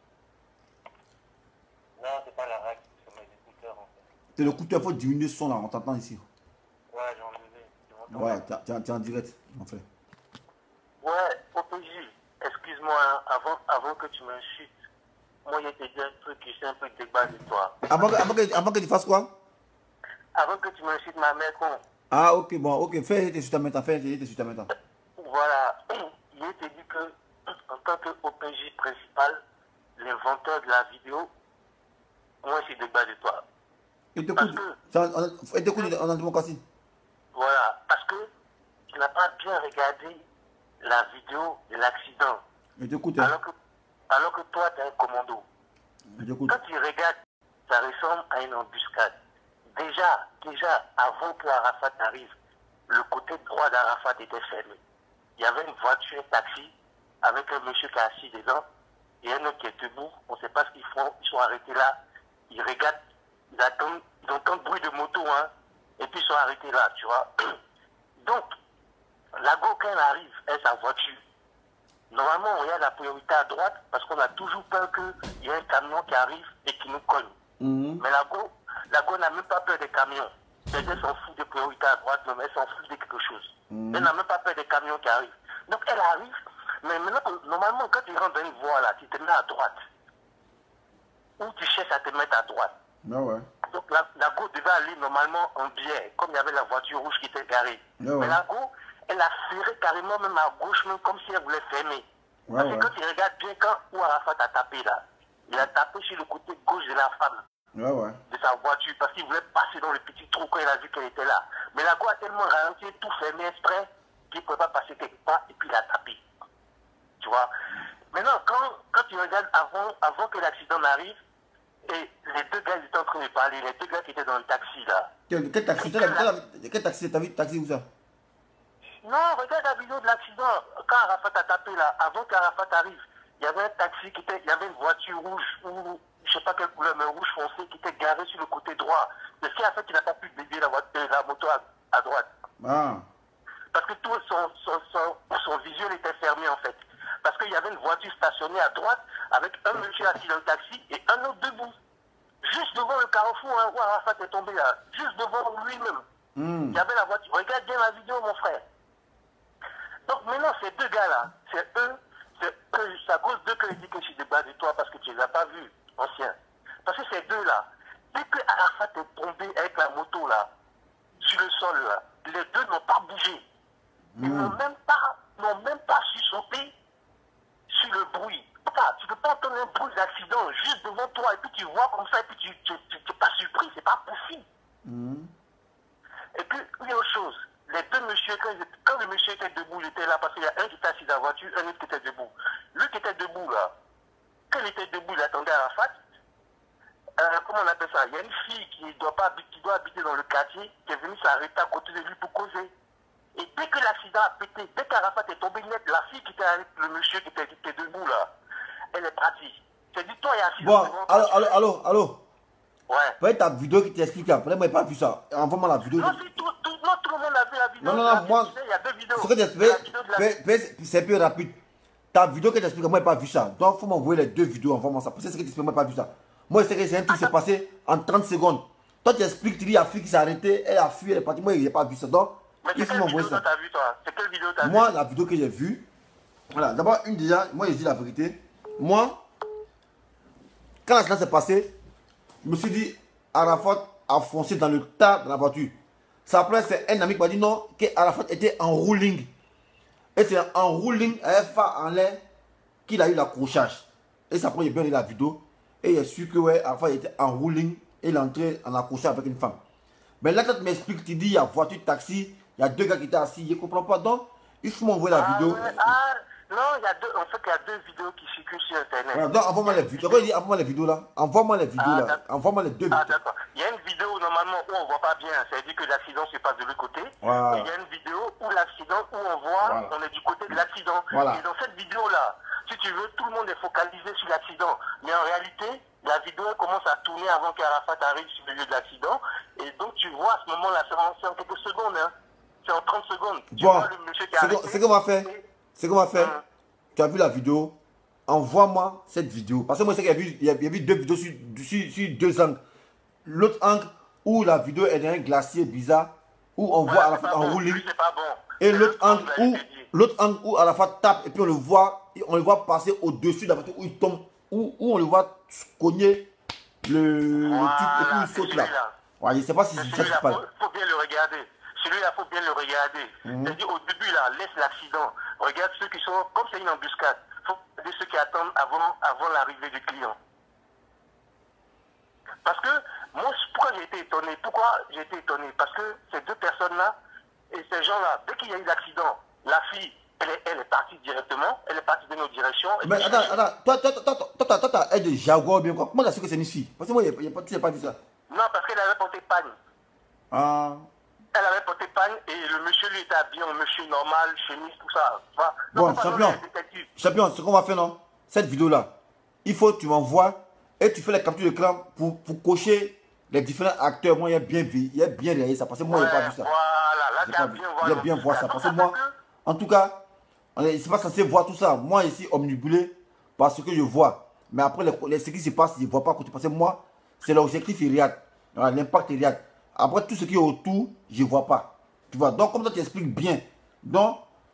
Non, c'est pas la radio, c'est mes écouteurs en fait. C'est l'écouteur, il faut diminuer le son là, on t'entend ici. Ouais, j'ai enlevé. Tu m'entends? Ouais, t'es en direct, mon frère. Ouais, O P J, excuse-moi, hein, avant, avant que tu m'insultes, moi je te dis un truc, je sais un peu de débat de toi. Avant que, avant que, avant que tu fasses quoi? Avant que tu m'insultes ma mère, con. Ah, ok, bon, ok, fais tes suites maintenant, fais tes suites maintenant. Voilà, il te dit que, en tant que O P J principal, l'inventeur de la vidéo, moi je débat de toi. Et t'écoutes, et t'écoutes en démocratie. Voilà, parce que tu n'as pas bien regardé la vidéo de l'accident. Et t'écoutes. Alors que, alors que toi, tu es un commando. Et t'écoutes. Quand tu regardes, ça ressemble à une embuscade. Déjà, déjà, avant que Arafat arrive, le côté droit d'Arafat était fermé. Il y avait une voiture, un taxi, avec un monsieur qui est assis dedans, et un autre qui est debout. On ne sait pas ce qu'ils font. Ils sont arrêtés là. Ils regardent, ils attendent, ils entendent bruit de moto, hein, et puis ils sont arrêtés là, tu vois. Donc, la go, quand elle arrive, elle sa voiture. Normalement, on y a la priorité à droite, parce qu'on a toujours peur qu'il y ait un camion qui arrive et qui nous cogne. Mmh. Mais la go, la go n'a même pas peur des camions. Elle s'en fout des priorités à droite, mais elle s'en fout de quelque chose. Mmh. Elle n'a même pas peur des camions qui arrivent. Donc elle arrive, Mais maintenant, normalement, quand tu rentres dans une voie là, tu te mets à droite. Ou tu cherches à te mettre à droite. Ah ouais. Donc la, la go devait aller normalement en biais, comme il y avait la voiture rouge qui était garée. Ah ouais. Mais la go, elle a serré carrément même à gauche, même comme si elle voulait fermer. Ouais, Parce ouais. que quand tu regardes bien quand où Arafat a tapé là, il a tapé sur le côté gauche de la femme, Ouais, ouais. de sa voiture, parce qu'il voulait passer dans le petit trou quand il a vu qu'elle était là. Mais la go a tellement ralenti, tout fermé exprès, qu'il ne pouvait pas passer quelque part et puis il a tapé. Tu vois. Maintenant, quand, quand tu regardes avant, avant que l'accident n'arrive, et les deux gars ils étaient en train de parler, les deux gars qui étaient dans le taxi là. Quel, quel taxi? Quel, quel, quel taxi? T'as vu taxi où ça? Non, regarde la vidéo de l'accident. Quand Arafat a tapé là, avant qu'Arafat arrive, il y avait un taxi qui était, il y avait une voiture rouge, ou je sais pas quelle couleur, mais rouge foncé, qui était garée sur le côté droit. Mais ce qui a fait qu'il n'a pas pu dévier la, voiture, la moto à, à droite. Ah. Parce que tout son, son, son, son visuel était fermé en fait. Parce qu'il y avait une voiture stationnée à droite avec un monsieur assis dans le taxi et un autre debout. Juste devant le carrefour hein, où Arafat est tombé là. Juste devant lui-même. Mm. Il y avait la voiture. Regarde bien la vidéo mon frère. Donc maintenant ces deux gars-là, c'est eux, c'est à cause d'eux que je dis que je suis débat de toi parce que tu ne les as pas vus, anciens. Parce que ces deux-là, dès que Arafat est tombé avec la moto là, sur le sol là, les deux n'ont pas bougé. Ils Mm. n'ont même pas, n'ont même pas sursauté sur le bruit. Papa, tu ne peux pas entendre un bruit d'accident juste devant toi et puis tu vois comme ça et puis tu n'es pas surpris, c'est pas possible. Mm. Et puis, il y a autre chose. Les deux messieurs, quand, ils étaient, quand le monsieur était debout, il était là parce qu'il y a un qui était assis dans la voiture, un autre qui était debout. Lui qui était debout là, quand il était debout, il attendait Arafat. Euh, comment on appelle ça? Il y a une fille qui doit, pas, qui doit habiter dans le quartier, qui est venue s'arrêter à côté de lui pour causer. Et dès que l'accident a pété, dès qu'Arafat est tombé net, la fille qui était avec le monsieur qui était, qui était debout là, elle est partie. C'est dit, toi, il y a assis Bon, devant toi. allô, allô, allô, allô. Ouais. Peut-être ta vidéo qui t'explique après, moi j'ai pas vu ça. Envoie-moi la vidéo. Non, si, tout, tout, non, tout le monde a vu la vidéo. Non, non, La non, moi, vidéo, il y a deux vidéos. ce que La vidéo de la- t'expliques, c'est plus rapide. Ta vidéo qui t'explique, moi j'ai pas vu ça. Donc, il faut m'envoyer les deux vidéos, envoie-moi ça. Parce que ce que t'expliques, moi j'ai pas vu ça. Moi, c'est que c'est un truc qui s'est passé en trente secondes. Toi, tu expliques, tu dis, il y a une fille qui s'est arrêtée, elle a fui, elle est partie. Moi, j'ai pas vu ça. Donc, Mais il c'est faut quelle m'envoyer vidéo ça. que t'as vu, toi? C'est quelle vidéo t'as vu? Moi, la vidéo que j'ai vue, voilà, d'abord, une déjà, moi, je dis la vérité. Moi, quand l'accident s'est passé, je me suis dit, Arafat a foncé dans le tas de la voiture. Ça après, c'est un ami qui m'a dit non, que Arafat était en rouling. Et c'est en rouling, à F A en l'air, qu'il a eu l'accrochage. Et ça après, j'ai bien lu la vidéo. Et j'ai su que, ouais, Arafat était en rouling et il est entré en accrochage avec une femme. Mais là, quand tu m'expliques, tu dis, il y a voiture, taxi, il y a deux gars qui étaient assis, je ne comprends pas. Donc, il faut m'envoyer la Ah, vidéo. ouais, ah, non, il y a deux, en fait, il y a deux vidéos qui circulent sur Internet. Voilà, donc envoie-moi les vidéos. Regarde, envoie-moi les vidéos là. Envoie-moi les vidéos Ah, là. d'accord. Envoie-moi les deux Ah, vidéos. d'accord. Il y a une vidéo, normalement, où on ne voit pas bien. C'est-à-dire que l'accident se passe de l'autre côté. Voilà. Et il y a une vidéo où l'accident, où on voit, Voilà. on est du côté de l'accident. Voilà. Et dans cette vidéo-là, si tu veux, tout le monde est focalisé sur l'accident. Mais en réalité, la vidéo elle commence à tourner avant qu'Arafat arrive sur le lieu de l'accident. Et donc, tu vois à ce moment-là, c'est en, c'est en quelques secondes. Hein. C'est en trente secondes. Tu Bon, vois le monsieur qui a c'est que- arrêté. c'est qu'on va faire. Et- C'est qu'on va faire. Hum. Tu as vu la vidéo. Envoie-moi cette vidéo. Parce que moi, c'est qu'il y a vu, il y a, il y a vu deux vidéos sur, sur, sur deux angles. L'autre angle où la vidéo est dans un glacier bizarre, où on voit Ouais, Arafat c'est pas en bon. rouling. Lui, c'est pas bon. Et C'est l'autre le angle là, où je t'ai dit. l'autre angle où Arafat tape et puis on le voit, on le voit passer au-dessus de la voiture où il tombe, où, où on le voit cogner le, le truc et puis Voilà, il c'est saute là. celui-là. Ouais, je ne sais pas si Mais c'est ça celui-là, qui se passe. faut, faut bien le regarder. Celui-là, faut bien le regarder. Mhm. C'est-à-dire, au début, là, laisse l'accident. Regarde ceux qui sont, comme c'est une embuscade, faut regarder ceux qui attendent avant, avant l'arrivée du client. Parce que, moi, pourquoi j'ai été étonné? Pourquoi j'ai été étonné? Parce que ces deux personnes-là, et ces gens-là, dès qu'il y a eu l'accident, la fille, elle est, elle est partie directement, elle est partie de nos directions. et Mais puis- attends, attends, toi, toi, toi, toi, toi, toi, toi, t'as aide de Jaguar bien quoi? Comment t'as su que c'est une fille? Parce que moi, il y a, il y a pas, tu n'as pas dit ça. Non, parce qu'elle avait porté panne. Ah. Elle avait porté panne et le monsieur lui était habillé en monsieur normal, chemise, tout ça. Tu vois. Bon, Donc, champion. les détectives. Champion, ce qu'on va faire, non? Cette vidéo-là, il faut que tu m'envoies et tu fais la capture d'écran pour, pour cocher les différents acteurs. Moi, il y a bien vu, il y a bien réalisé ça. Parce que moi, je n'ai pas vu ça. Voilà, là, J'ai tu pas as vu. bien Il y a voir. bien voir ça. Parce que Donc, moi, fait que- en tout cas, on est, c'est pas censé voir tout ça. Moi, ici, omnibulé par ce que je vois. Mais après, les, les, ce qui se passe, je ne vois pas à côté. Parce que moi, c'est l'objectif Iriad. Voilà, l'impact Iriad. Après, tout ce qui est autour, je ne vois pas. Tu vois, donc comme ça, tu expliques bien. Donc,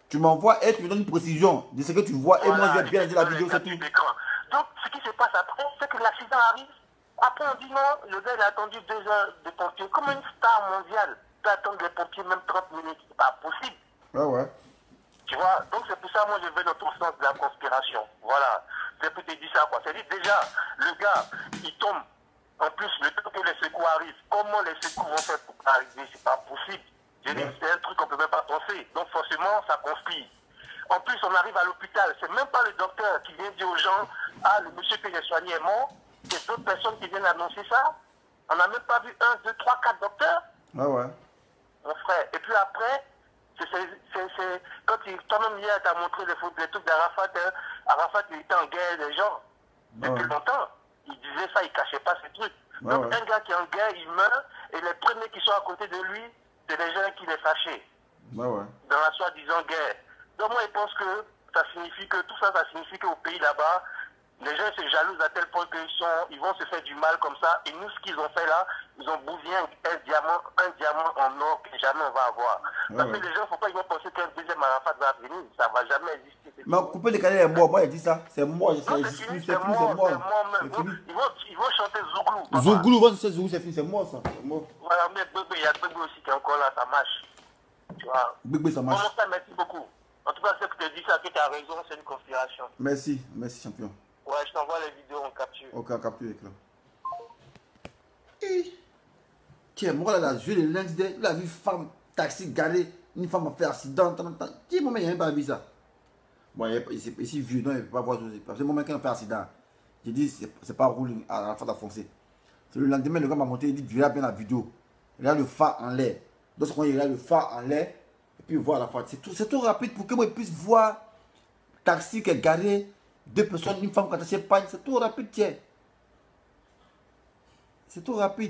Tu m'envoies et tu me donnes une précision de ce que tu vois. Voilà, et moi, je vais bien dire la vidéo, c'est tout. Donc, ce qui se passe après, c'est que l'accident arrive. Après, on dit non, le gars, il a attendu deux heures de pompiers. Comme une star mondiale peut attendre les pompiers même trente minutes. C'est pas possible. Ouais, ouais. Tu vois, donc c'est pour ça, moi, je vais dans ton sens de la conspiration. Voilà. C'est pour te dire ça, quoi. C'est-à-dire, déjà, le gars, il tombe. En plus, le temps que les secours arrivent, comment les secours vont faire pour arriver? C'est pas possible. Je dis, c'est un truc qu'on peut même pas penser. Donc, forcément, ça conspire. En plus, on arrive à l'hôpital. C'est même pas le docteur qui vient dire aux gens, ah, le monsieur que j'ai soigné est mort. C'est d'autres personnes qui viennent annoncer ça. On n'a même pas vu un, deux, trois, quatre docteurs. Ouais, ouais. Mon frère. Et puis après, c'est quand toi-même hier, tu as montré les, les trucs d'Arafat. Hein. Arafat, il était en guerre des gens depuis ouais. longtemps. Il disait ça, il cachait pas ces trucs. Ouais, donc, ouais. un gars qui est en guerre, il meurt, et les premiers qui sont à côté de lui, c'est les gens qui les fâchaient. Ouais, ouais. Dans la soi-disant guerre. Donc, moi, je pense que ça signifie que tout ça, ça signifie qu'au pays là-bas, les gens se jalousent à tel point qu'ils sont, ils vont se faire du mal comme ça. Et nous, ce qu'ils ont fait là, ils ont bousillé un, un diamant, un diamant en or que jamais on va avoir. Ouais, Parce ouais. que les gens, il ne faut pas ils vont penser qu'un deuxième Arafat va venir. Ça ne va jamais exister. Mais couper les canets est mort. Moi, il dit ça. C'est mort. C'est fini, c'est fini, c'est mort. mort ils, vont, ils, vont, ils vont chanter Zouglou. Zouglou, vont chanter Zouglou, c'est fini, c'est mort ça. Mort. Voilà, mais il y a Bébé aussi qui est encore là, ça marche. Tu vois. Bébé, ça marche. Bon, ça, merci beaucoup. En tout cas, c'est que tu dis ça, que tu as raison, c'est une conspiration. Merci, merci champion. Ouais, je t'envoie les vidéos en capture. Ok, en capture écran. Tiens, moi là, je le lundi, il a vu une femme taxi garée, une femme a fait accident. Qui moment il n'y a pas vu ça? Bon, il est ici vieux, donc il ne peut pas voir tout ça. Parce que le moment qu'il a fait accident, j'ai dit, c'est pas rouler à la fin de foncer. Le lendemain, le gars m'a monté, il dit, verra bien la vidéo. Il a le phare en l'air. Donc, quand il a le phare en l'air, et puis il voit la fois. C'est tout, tout rapide pour que moi, je puisse voir taxi qui est garé. Deux personnes, une femme quand elle s'épargne, c'est tout rapide, tiens. C'est tout rapide.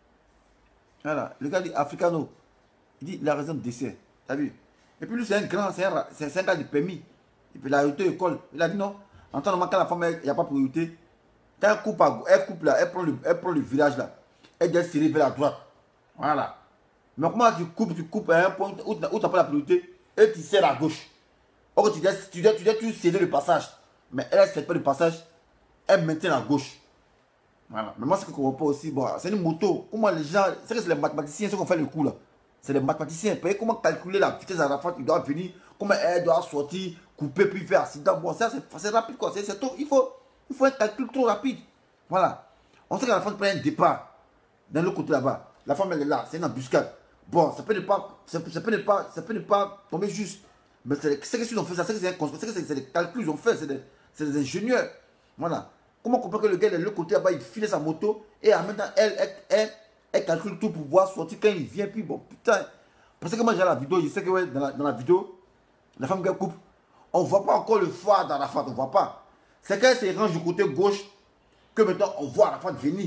Voilà, le gars dit Africano. Il dit la raison de décès. T'as vu? Et puis lui, c'est un grand, c'est un, un gars de permis. Et puis il a été à l'école. Il a dit non. En temps normal, quand la femme, il n'y a pas priorité. Quand elle coupe, elle coupe là, elle prend le, elle prend le virage là. Elle doit se vers la droite. Voilà. Mais comment tu coupes, tu coupes à un point où tu n'as pas la priorité et tu serres à gauche. Or, tu dois, tu dois, tu dois, tu céder le passage. Mais elle ne fait pas le passage, elle maintient à gauche. Voilà. Mais moi, ce que je comprends pas aussi, bon, c'est une moto. Comment les gens, c'est que c'est les mathématiciens qui ont fait le coup là. C'est les mathématiciens. Comment calculer la vitesse à la fois qui doit venir, comment elle doit sortir, couper, puis faire accident. Bon, ça, c'est rapide quoi. C'est tout. Il faut, il faut un calcul trop rapide. Voilà. On sait qu'à la fin, prend un départ. Dans l'autre côté là-bas. La femme, elle est là. C'est une embuscade. Bon, ça peut ne pas, ça peut, ça peut ne pas, ça peut ne pas tomber juste. Mais c'est ce qu'ils ont fait, ça, c'est que c'est des calculs qu'ils ont fait. C'est des, c'est des ingénieurs. Voilà. Comment comprendre que le gars de l'autre côté là-bas, il file sa moto et en même temps, elle, elle, elle, elle calcule tout pour pouvoir sortir quand il vient. Puis bon, putain. Parce que moi, j'ai la vidéo, je sais que ouais, dans, la, dans la vidéo, la femme qui coupe, on ne voit pas encore le phare d'Arafat, on ne voit pas. C'est qu'elle se range du côté gauche que maintenant on voit Arafat venir.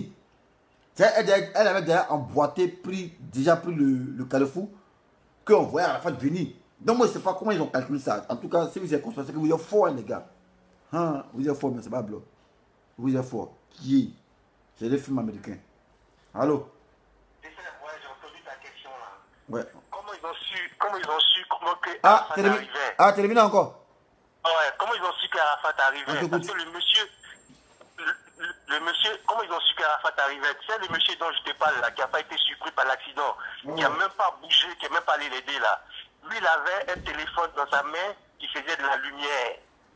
Elle, elle, elle avait déjà emboîté, pris, déjà pris le, le carrefour, qu'on voyait Arafat venir. Donc moi, je ne sais pas comment ils ont calculé ça. En tout cas, si vous êtes conscient, c'est que vous êtes fort, les gars. Hein? Vous êtes fort, mais c'est pas blanc. Vous êtes fort. Qui est? C'est des films américains. Allô? Ouais, j'ai entendu ta question là. Ouais. Comment ils ont su, comment ils ont su comment que ah, Arafat arrivait? Ah, terminé encore? Ouais, comment ils ont su qu'Arafat arrivait? Ah, parce que le monsieur, le, le, le monsieur, comment ils ont su qu'Arafat arrivait? Tu sais, le monsieur dont je te parle là, qui n'a pas été surpris par l'accident, oh. qui n'a même pas bougé, qui n'a même pas allé l'aider là. Lui, il avait un téléphone dans sa main qui faisait de la lumière.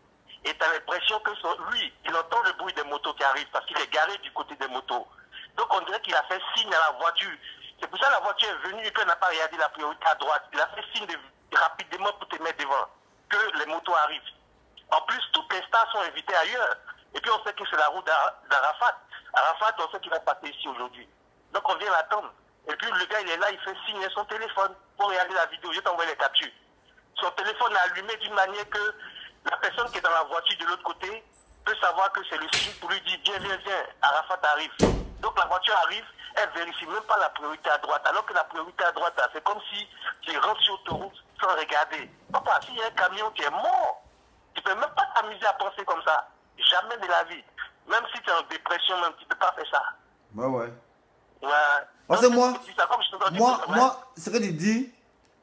Et tu as l'impression que son, lui, il entend le bruit des motos qui arrivent parce qu'il est garé du côté des motos. Donc on dirait qu'il a fait signe à la voiture. C'est pour ça que la voiture est venue et qu'il n'a pas regardé la priorité à droite. Il a fait signe de, rapidement pour te mettre devant, que les motos arrivent. En plus, toutes les stars sont invitées ailleurs. Et puis on sait que c'est la route d'Arafat. Arafat, on sait qu'il va passer ici aujourd'hui. Donc on vient l'attendre. Et puis le gars, il est là, il fait signe à son téléphone pour regarder la vidéo. Je t'envoie les captures. Son téléphone est allumé d'une manière que la personne qui est dans la voiture de l'autre côté peut savoir que c'est le signe pour lui dire viens, viens, viens, Arafat arrive. Donc la voiture arrive, elle vérifie même pas la priorité à droite. Alors que la priorité à droite, c'est comme si tu rentres sur l'autoroute sans regarder. Papa, s'il y a un camion qui est mort, tu ne peux même pas t'amuser à penser comme ça. Jamais de la vie. Même si tu es en dépression, même, tu ne peux pas faire ça. Ouais, ouais. Ouais. Parce que moi, ça, comme je moi, ouais. moi, ce que tu dis,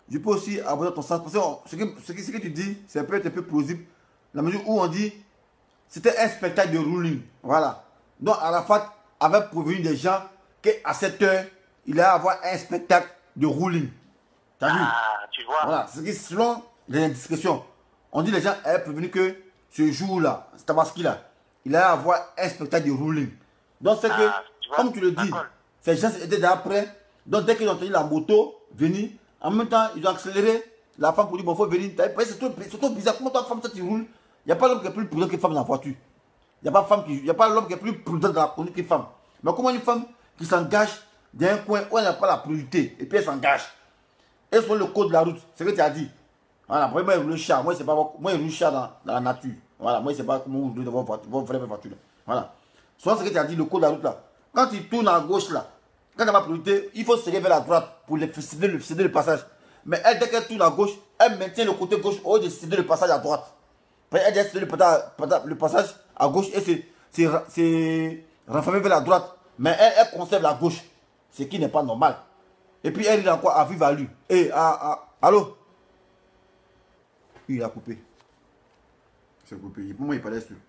je peux aussi aborder ton sens. Parce que ce que, ce que, ce que tu dis, c'est peut-être un peu plausible. La mesure où on dit, c'était un spectacle de ruling. Voilà. Donc Arafat avait prévenu des gens qu'à cette heure, il allait avoir un spectacle de ruling. Tu as vu? Ah, tu vois. Voilà. C'est que selon les indiscrétions, on dit les gens avaient prévenu que ce jour-là, ce Tabaski-là, il allait avoir un spectacle de ruling. Donc c'est que, Ah, tu vois, comme tu le dis, d'accord. ces gens étaient déjà prêts. Donc dès qu'ils ont entendu la moto venir, en même temps, ils ont accéléré. La femme pour dire, bon, il faut venir. C'est trop, trop bizarre. Comment toi, femme, toi, tu roules? Il n'y a pas l'homme qui est plus prudent que femme dans la voiture. Il n'y a pas femme qui, il y a pas l'homme qui est plus prudent dans la conduite que femme. Mais comment une femme qui s'engage dans un coin où elle n'a pas la priorité et puis elle s'engage? Et sur le code de la route, c'est ce que tu as dit. Voilà, moi, il roule le chat. Moi, c'est pas, moi, il roule le chat dans, dans la nature. Voilà, moi, c'est pas comment vous roulez dans votre vraie voiture. Voilà. Soit ce que tu as dit, le code de la route là. Quand tu tournes à gauche là, quand tu n'as pas priorité, il faut se vers la droite pour céder le, céder le passage. Mais elle, dès qu'elle tourne à gauche, elle maintient le côté gauche au lieu de céder le passage à droite. Elle a cédé le passage à gauche et c'est renfermé vers la droite. Mais elle, elle conserve la gauche, ce qui n'est pas normal. Et puis elle est encore à vivre à lui. Et à, à, allô? Il a coupé. C'est coupé. Pour moi, il parlait sur.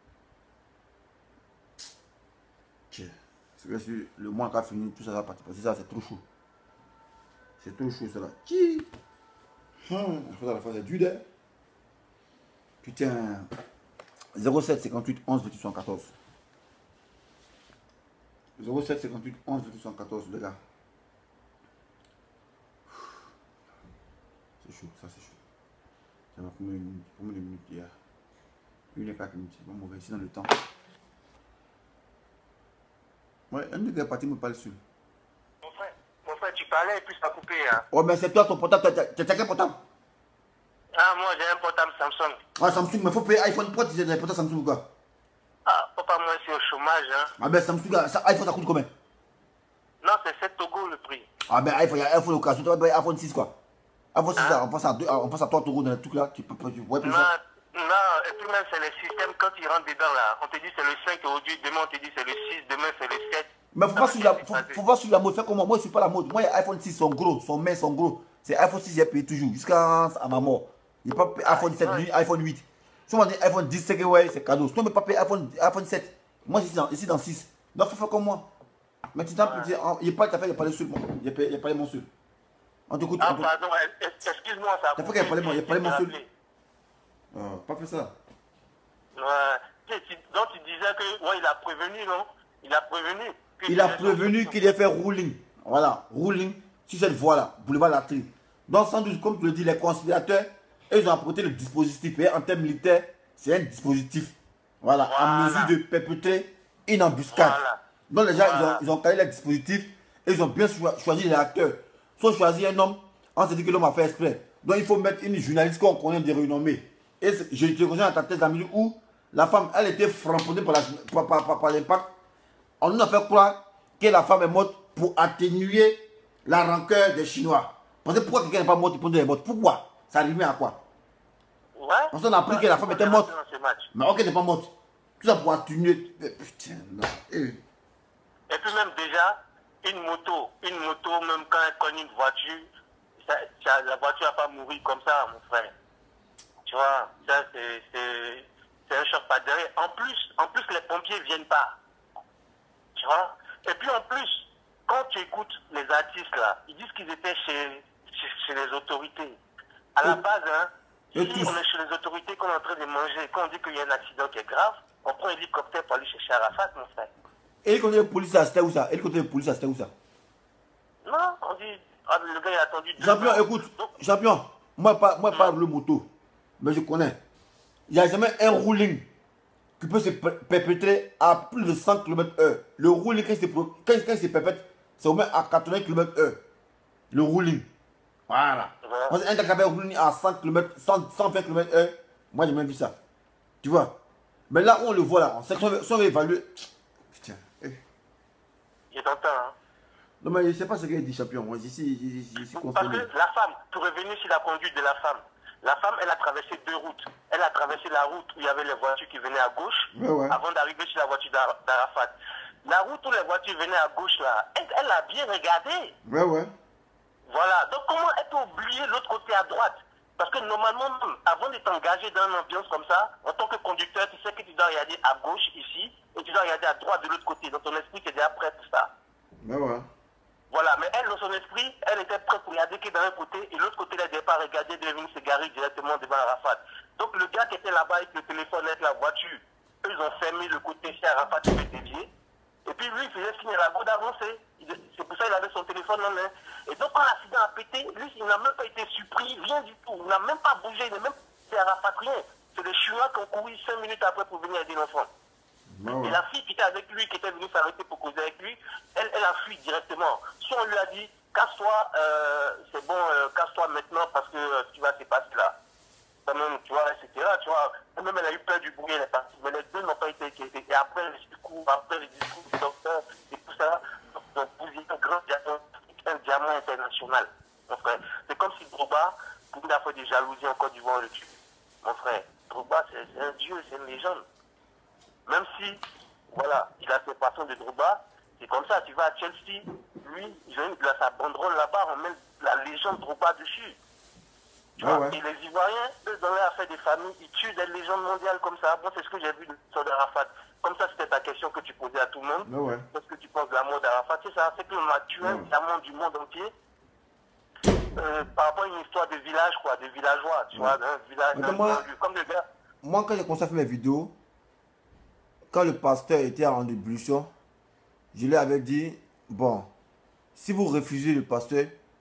Tiens. C'est que si le mois qui a fini, tout ça va partir. Parce que ça, c'est trop chaud. C'est trop chaud, cela. Qui hum, la fois, c'est dur, hein? Putain. zéro sept cinquante-huit onze vingt-huit soixante-quatorze. zéro sept cinquante-huit onze vingt-huit soixante-quatorze, les gars. C'est chaud, ça c'est chaud. Ça va combien de minutes? Combien de minutes hier? une et quatre minutes. C'est pas mauvais, c'est dans le temps. Ouais, un des parti me parle sur. Mon frère, mon frère, tu parlais et puis ça a coupé. Hein. Oh, mais c'est toi ton portable. Tu as quel portable? Ah, moi j'ai un portable Samsung. Ah, Samsung, mais il faut payer iPhone. Pourquoi tu as un portable Samsung ou quoi? Ah, papa, moi c'est au chômage. Hein. Ah, ben Samsung, ça, iPhone ça coûte combien? Non, c'est sept Togo le prix. Ah, ben iPhone, il y a iPhone occasion. Tu vas payer iPhone six quoi. iPhone six, hein? on, passe à deux, on passe à trois euros dans le truc là. Tu peux pas. Ouais, non, ça. Non, et puis même c'est le système, quand tu rentres dedans là, on te dit c'est le cinq aujourd'hui, demain on te dit c'est le six, demain c'est le sept. Mais faut pas suivre la, faut, faut pas suivre la mode. Fais comme moi. Moi, je suis pas la mode. Moi, les iPhone six sont gros, sont mains sont gros. C'est iPhone six, j'ai payé toujours, jusqu'à ma mort. Il n'y a pas payé iPhone sept, ni iPhone huit. Si on dit iPhone dix, c'est que ouais, c'est cadeau. Si on ne peut pas payer iPhone, iPhone sept, moi, je suis dans, ici dans six. Donc, faut faire comme moi. Maintenant, il n'y a pas de il n'y a pas de seul. Il n'y a pas de mon seul. On t'écoute. Ah, pardon, excuse-moi, ça. Il faut qu'il n'y ait pas de il n'y a pas de mon seul. Oh, pas fait ça. Ouais. Donc, tu disais que, ouais, il a prévenu, non? Il a prévenu. Il a prévenu qu'il ait fait ruling. Voilà, ruling sur cette voie-là, boulevard Latry. Donc, sans doute, comme tu le dis, les conspirateurs, ils ont apporté le dispositif. Et en termes militaires, c'est un dispositif. Voilà, voilà, en mesure de perpétrer une embuscade. Voilà. Donc, les gens, voilà. ils ont, ils ont calé les dispositifs et ils ont bien choisi les acteurs. Soit choisi un homme, on s'est dit que l'homme a fait exprès. Donc, il faut mettre une journaliste qu'on connaît de renommée. Et je te rejoins à ta thèse dans le où la femme, elle était frapponnée par l'impact. Par, par, par, par On nous a fait croire que la femme est morte pour atténuer la rancœur des Chinois. Parce que pourquoi quelqu'un n'est pas mort pour les morts? Pourquoi? Ça arrivait à quoi? Ouais. Parce qu'on a appris ouais, que la femme était morte. Mais ok, elle n'est pas morte. Tout ça pour atténuer. Putain, non. Et... Et puis même déjà, une moto, une moto, même quand elle connaît une voiture, ça, ça, la voiture n'a pas mouru comme ça, mon frère. Tu vois, ça c'est un choc pas derrière. En plus, en plus, les pompiers ne viennent pas. Tu vois. Et puis en plus, quand tu écoutes les artistes là, ils disent qu'ils étaient chez, chez, chez les autorités. À la base, hein, si on est chez les autorités, qu'on est en train de manger, quand on dit qu'il y a un accident qui est grave, on prend un hélicoptère pour aller chercher Arafat, mon frère. Et il connaît la police à c'était où ça? Et il connaît la police à c'était où ça? Non, on dit, ah, le gars il a attendu deux Champion, ans. écoute, Donc, champion, moi pas, moi pas le moto, mais je connais. Il n'y a jamais un ruling qui peut se perpétrer à plus de cent kilomètres heure. Le ruling, quand il se perpètre, c'est au moins à quatre-vingts kilomètres heure. Le ruling. Voilà. Ouais. Un gars qui avait un ruling à cent kilomètres, cent, cent vingt kilomètres heure, moi j'ai même vu ça. Tu vois. Mais là où on le voit là, on sait qu'on veut évaluer. Putain. Eh. Il est dans le temps, hein. Non mais je ne sais pas ce qu'il dit, champion. Moi, ici, ici, ici, parce que la femme, pour revenir sur la conduite de la femme, la femme, elle a traversé deux routes. Elle a traversé la route où il y avait les voitures qui venaient à gauche, ouais, ouais. avant d'arriver sur la voiture d'Arafat. La route où les voitures venaient à gauche, là, elle, elle a bien regardé. Ouais, ouais. Voilà. Donc, comment est-on oublié l'autre côté à droite? Parce que normalement, avant d'être engagé dans une ambiance comme ça, en tant que conducteur, tu sais que tu dois regarder à gauche ici et tu dois regarder à droite de l'autre côté. Donc ton esprit est déjà prêt pour ça. Ben ouais. Voilà, mais elle, dans son esprit, elle était prête pour regarder que d'un côté et l'autre côté, elle n'avait pas regardé, elle est venue se garer directement devant Arafat. Donc le gars qui était là-bas avec le téléphone, avec la voiture, eux, ils ont fermé le côté chez Arafat, il était dévié. Et puis lui, il faisait finir la route d'avancer. C'est pour ça qu'il avait son téléphone en main. Et donc quand l'accident a pété, lui, il n'a même pas été surpris, rien du tout. Il n'a même pas bougé, il n'a même pas Arafat, rien. C'est les Chinois qui ont couru cinq minutes après pour venir aider l'enfant. Ben ouais. Et la fille qui était avec lui, qui était venue s'arrêter pour causer avec lui, elle, elle a fui directement. Soit on lui a dit, casse-toi, euh, c'est bon, euh, casse-toi maintenant parce que euh, tu vas te passer là. Quand même, tu vois, et cetera. Tu vois, même elle a eu peur du bruit, elle est partie. Mais les deux n'ont pas été inquiétés. Et après les discours, après les discours du docteur et tout ça, ils ont posé un grand diamant, un diamant international, mon frère. C'est comme si Drogba, pour une fois des jalousies en Côte d'Ivoire, le tue. Mon frère, Drogba, c'est un dieu, c'est une légende. Même si, voilà, il a ses passions de Drogba, c'est comme ça, tu vas à Chelsea, lui, il a sa banderole là-bas, on met la légende Drogba dessus. Tu Ah vois, ouais. et les Ivoiriens, eux, dans leur affaire des familles, ils tuent des légendes mondiales comme ça. Bon, c'est ce que j'ai vu sur Arafat. Comme ça, c'était ta question que tu posais à tout le monde. Ah ouais. Qu'est-ce que tu penses de la mort d'Arafat? C'est ça, c'est qu'on a tué un Ouais. diamant du monde entier. Euh, par rapport à une histoire de village, quoi, de villageois, tu vois, d'un village, d'un Attends, moi- banlieue, comme le gars. Moi, quand j'ai commencé à faire mes vidéos, quand le pasteur était en ébullition, je lui avais dit, bon, si vous refusez le pasteur,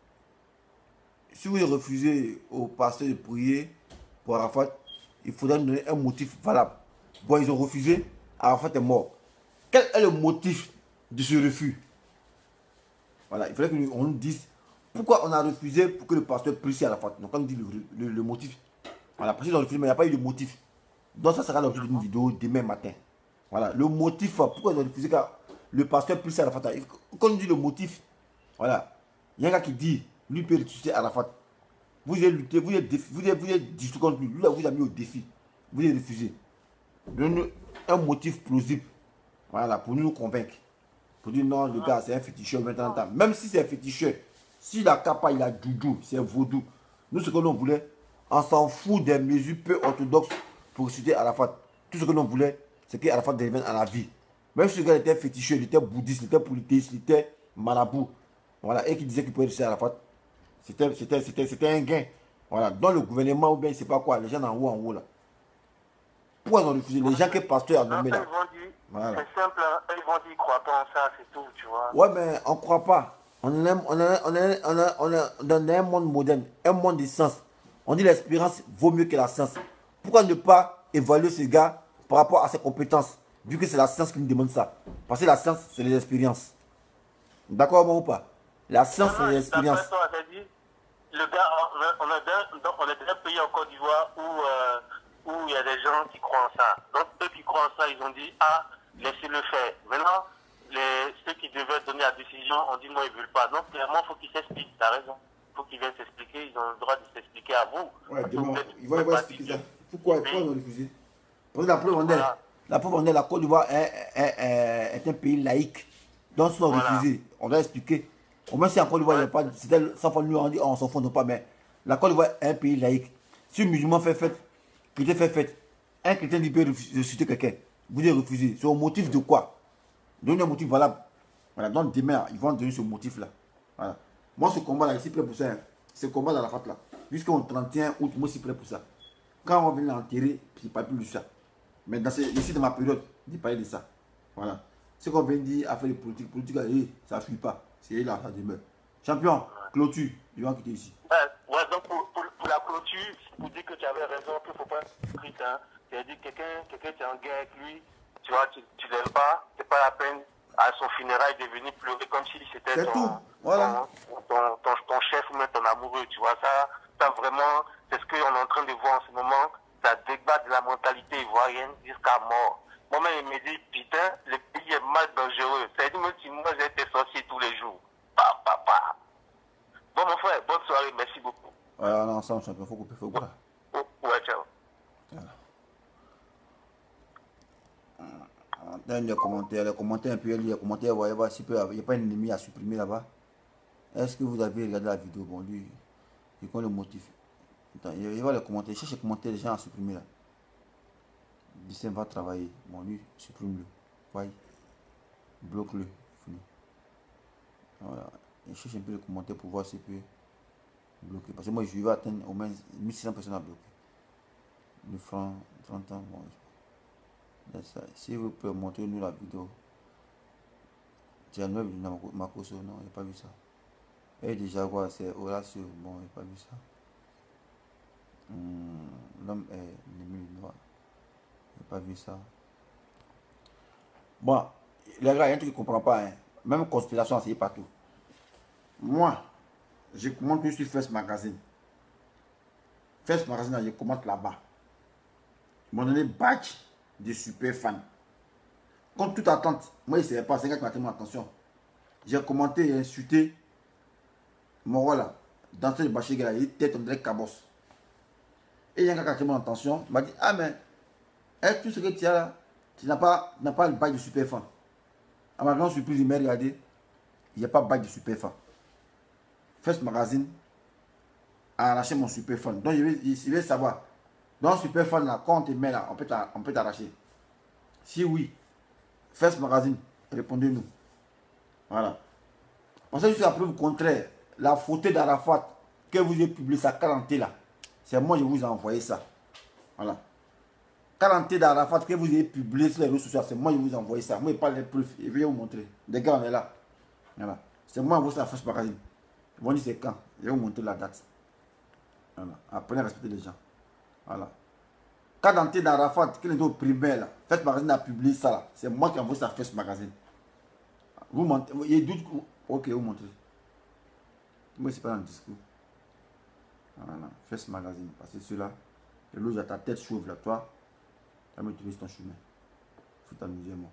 si vous refusez au pasteur de prier pour Arafat, il faudra nous donner un motif valable. Bon, ils ont refusé, Arafat est mort. Quel est le motif de ce refus? Voilà, il fallait qu'on nous dise pourquoi on a refusé pour que le pasteur prie à Arafat. Donc, on nous dit le, le, le motif. Voilà, parce qu'ils ont refusé, mais il n'y a pas eu de motif. Donc, ça sera l'objet d'une vidéo demain matin. Voilà, le motif, pourquoi ils ont refusé que le pasteur prie à Arafat. Quand on nous dit le motif, voilà, il y a un gars qui dit, lui peut ressusciter Arafat. Vous avez lutté, vous êtes défi, vous êtes, vous êtes discuté contre lui, lui là, vous avez mis au défi. Vous avez refusé. Donne-nous un motif plausible. Voilà, pour nous convaincre. Pour dire non, le gars, c'est un féticheur maintenant. Même si c'est un féticheur, s'il a capa, il a doudou, c'est un vaudou. Nous, ce que l'on voulait, on s'en fout des mesures peu orthodoxes pour ressusciter Arafat. Tout ce que l'on voulait, c'est qu'Arafat devienne à la vie. Même si le gars était féticheur, il était bouddhiste, il était polythéiste, il était marabout. Voilà, et qui disait qu'il pouvait ressusciter Arafat. C'était, c'était, c'était, c'était un gain. Voilà, dans le gouvernement ou bien je sais pas quoi, les gens en haut, en haut là. Pourquoi ils ont refusé? Les gens que le pasteur a nommé là. Voilà. C'est simple, hein. Eux, ils vont dire qu'ils ne croient pas en ça, c'est tout, tu vois. Ouais, mais on ne croit pas. On est, on, est, on, est, on, est, on est dans un monde moderne, un monde de science. On dit l'espérance vaut mieux que la science. Pourquoi ne pas évaluer ce gars par rapport à ses compétences, vu que c'est la science qui nous demande ça? Parce que la science, c'est les expériences. D'accord, bon ou pas? La science, c'est les expériences. Le gars, on, a, on, a déjà, on est déjà un pays en Côte d'Ivoire où euh, où il y a des gens qui croient en ça. Donc eux qui croient en ça, ils ont dit, ah, laissez-le faire. Maintenant, les, ceux qui devaient donner la décision ont dit non, ils ne veulent pas. Donc clairement, il faut qu'ils s'expliquent, tu as raison. Il faut qu'ils viennent s'expliquer, ils ont le droit de s'expliquer à vous. Ouais, demain, ils vont expliquer ça. Pourquoi, pourquoi ils ont refusé? Parce que la preuve en est, voilà. La preuve en est, la Côte d'Ivoire est, est, est, est un pays laïque. Donc ils ont voilà. refusé, on doit expliquer. Au moins si en Côte d'Ivoire, ouais. il n'y a pas, c'était sans nous on dit, oh, on s'en fout pas, mais la Côte d'Ivoire est un pays laïque. Si un musulman fait fête, chrétien fait fête, un chrétien dit peut ressusciter quelqu'un, vous devez refuser. C'est au motif de quoi? Donnez un motif valable. Voilà, donc demain, ils vont donner ce motif-là. Voilà. Moi, ce combat-là, je suis prêt pour ça. Hein. Ce combat dans la fête là. Jusqu'au trente et un août, moi, je suis prêt pour ça. Quand on va venir l'enterrer, je ne parle plus de ça. Mais dans ce, ici, dans ma période, je parle de ça. Voilà. Ce qu'on vient de dire, affaire de politique, politique, hey, ça ne fuit pas. C'est là, ça demeure. Champion, clôture, ils vont quitter ici. Ouais, ouais donc pour, pour, pour la clôture, pour dire que tu avais raison, qu'il ne faut pas être hein. Tu as dit que quelqu'un, quelqu'un qui est en guerre avec lui, tu vois, tu ne l'aimes pas, c'est pas la peine à son funérail de venir pleurer comme si c'était ton, voilà. ton, ton, ton, ton chef ou même ton amoureux, tu vois. Ça, ça vraiment, c'est ce qu'on est en train de voir en ce moment, ça débat de la mentalité ivoirienne jusqu'à mort. Moi-même, il me dit, putain, le pays est mal dangereux. Ça veut dire, même si moi, j'ai été sorcier tous les jours. Pa, pa, pa. Bon, mon frère, bonne soirée, merci beaucoup. Ouais, on est ensemble, champion, faut couper, faut couper. Ouais, ouais, ciao. Voilà. Dans les commentaires, les commentaires un peu, les commentaires, il n'y a pas un ennemi à supprimer là-bas. Est-ce que vous avez regardé la vidéo? Bon, lui, il connaît le motif. Attends, il va les commenter. Cherche les commentaires, les gens à supprimer là. Bicem va travailler. Bon, lui, supprime-le. Voyez. Bloque-le. Fini. Voilà. Et cherche un peu les commentaires pour voir s'il peut bloquer. Parce que moi, je vais atteindre au moins mille six cents personnes à bloquer. Le franc, trente ans. Bon, ça. Si vous pouvez montrer nous la vidéo. Tu as neuf de Makoso. Non, il n'a pas vu ça. Et déjà, quoi, c'est Horacio. Bon, il n'a pas vu ça. Hum, L'homme est l'ennemi du noir. Il n'a pas vu ça. Bon, les gars, il y a un truc qui ne comprend pas. Hein. Même conspiration, c'est partout. Moi, je commente que sur First Magazine. First Magazine, je commente là-bas. Ils m'ont donné badge de super fan. Contre toute attente, moi, il ne savait pas, c'est un gars qui m'a tenu mon attention. J'ai commenté et insulté mon rôle là. Dans ce bâché, il était comme des cabosses. Et il y a un gars qui a tenu mon attention. Il m'a dit, ah mais, est tout ce que tu as là, tu n'as pas, pas le badge de super fan. À ma grande surprise, il m'a regardé, il n'y a pas de badge de super fan. First Magazine a arraché mon super fan. Donc, je vais, je vais savoir. Dans super fan là, quand on te met là, on peut t'arracher. Si oui, First Magazine, répondez-nous. Voilà. On sait juste la preuve contraire. La photo d'Arafat que vous avez publié sa quarantaine là. C'est moi qui vous ai envoyé ça. Voilà. quarantaine d'Arafat que vous avez publié sur les réseaux sociaux. C'est moi qui vous ai envoyé ça. Moi, je parle des preuves. Je vais vous montrer. Les gars, on est là. Voilà. C'est moi qui vous ai envoyé ça à First Magazine. Ils vont dire c'est quand. Je vais vous montrer la date. Voilà. Apprenez à respecter les gens. Voilà. Quarantaine d'Arafat qui est au primaire là. First Magazine a publié ça là. C'est moi qui ai envoyé ça à First Magazine. Vous montrez. Il y a doute. Ok, vous montrez. Moi, c'est pas dans le discours. Voilà. First Magazine. Parce que ceux-là, le loge à ta tête chauve là, toi. Tu vas me trouver ton chemin. Il faut t'amuser, moi.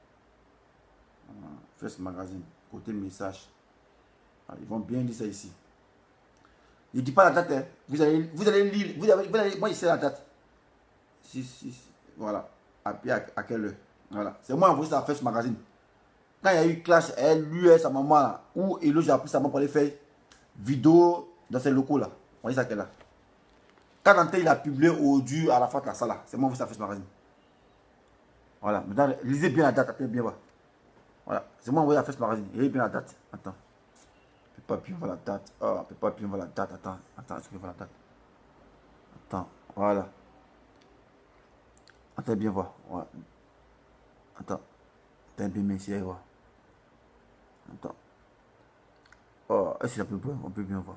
Voilà. First Magazine. Côté message. Voilà. Ils vont bien lire ça ici. Je ne dis pas la date. Hein. Vous, allez, vous allez lire. Vous allez, vous allez, moi, je sais la date. six, six. Voilà. À, à, à quelle heure. Voilà. C'est moi qui ai envoyé ça à First Magazine. Quand il y a eu clash, elle, lui et sa maman, là, où Elo, j'ai appris sa maman pour aller faire vidéo dans ces locaux là. On dit ça qu'elle a. Quand Dante, il a publié au-dessus à la fin de la salle, c'est moi qui ai envoyé ça à First Magazine. Voilà. Maintenant, lisez bien la date, attendez bien voir. Voilà. C'est moi qui ai envoyé à First Magazine. Lisez bien la date. Attends. Je ne peux pas bien voir la date. Oh, je ne peux pas bien voir la date. Attends. Attends, est-ce que je peux voir la date? Attends. Voilà. Attends bien voir. Voilà. Attends. T'as un peu ici, voir. Attends. Oh, est-ce que ça peut bien? On peut bien voir.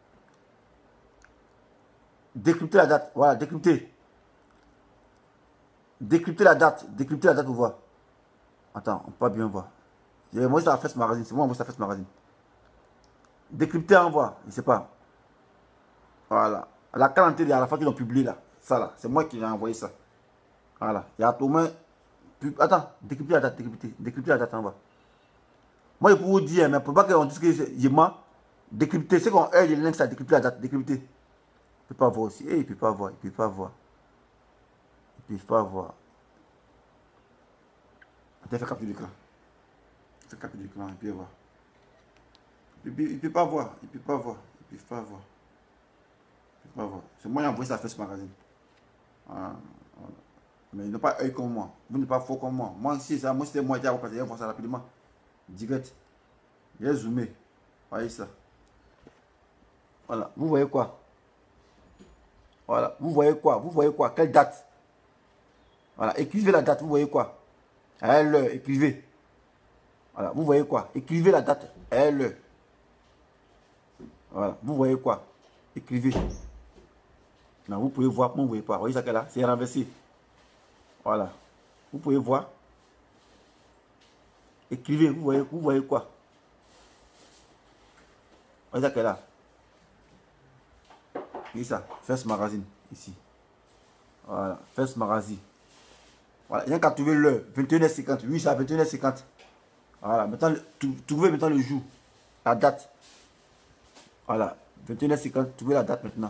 Décrypter la date. Voilà, décrypter. Décrypter la date. Décrypter la date pour voir. Attends, on peut pas bien voir. Moi, ça a fait ce magazine. C'est moi, moi, ça a fait ce magazine. Décrypter, on voit. Je sais pas. Voilà. La quarantaine à la fois qu'ils ont publié là. Ça là. C'est moi qui l'ai envoyé ça. Voilà. Il y a au moins. Attends, décrypter la date, décrypter, décrypter la date en bas. Moi, je peux vous dire, mais pour pas qu'on dise que je mens, décrypter, c'est qu'on aide les links à décrypter la date, décrypter. Il ne peut pas voir aussi. Eh, il ne peut pas voir, il ne peut pas voir. Il ne peut pas voir. Attends, fais capture d'écran. Fais capture d'écran, il peut voir. Il ne peut, peut pas voir, il ne peut pas voir, il ne peut pas voir. Il ne peut pas voir. C'est moi qui ai envoyé ça à First Magazine. Voilà. Voilà. Mais ils n'ont pas œil comme moi. Vous n'êtes pas faux comme moi. Moi, si ça, moi, c'était moi qui ai repassé. Je vais voir ça rapidement. Direct. Je vais zoomer. Voyez ça. Voilà. Vous voyez quoi? Voilà. Vous voyez quoi? Vous voyez quoi? Quelle date? Voilà. Écrivez la date. Vous voyez quoi? À l'heure. Écrivez. Voilà. Vous voyez quoi? Écrivez la date. À l'heure. Voilà. Vous voyez quoi? Écrivez. Non, vous pouvez voir. Moi, vous voyez pas. Vous voyez ça qu'elle a? C'est renversé. Voilà. Vous pouvez voir. Écrivez. Vous voyez, vous voyez quoi? Vous voyez ça qu'elle a? Voyez ça? First Magazine. Ici. Voilà. First Magazine. Voilà. Il y a qu'à trouver l'heure. vingt et une heures cinquante. Oui, ça, vingt et une heures cinquante. Voilà. Maintenant, trouvez maintenant le jour. La date. Voilà. vingt et une heures cinquante. Trouvez la date maintenant.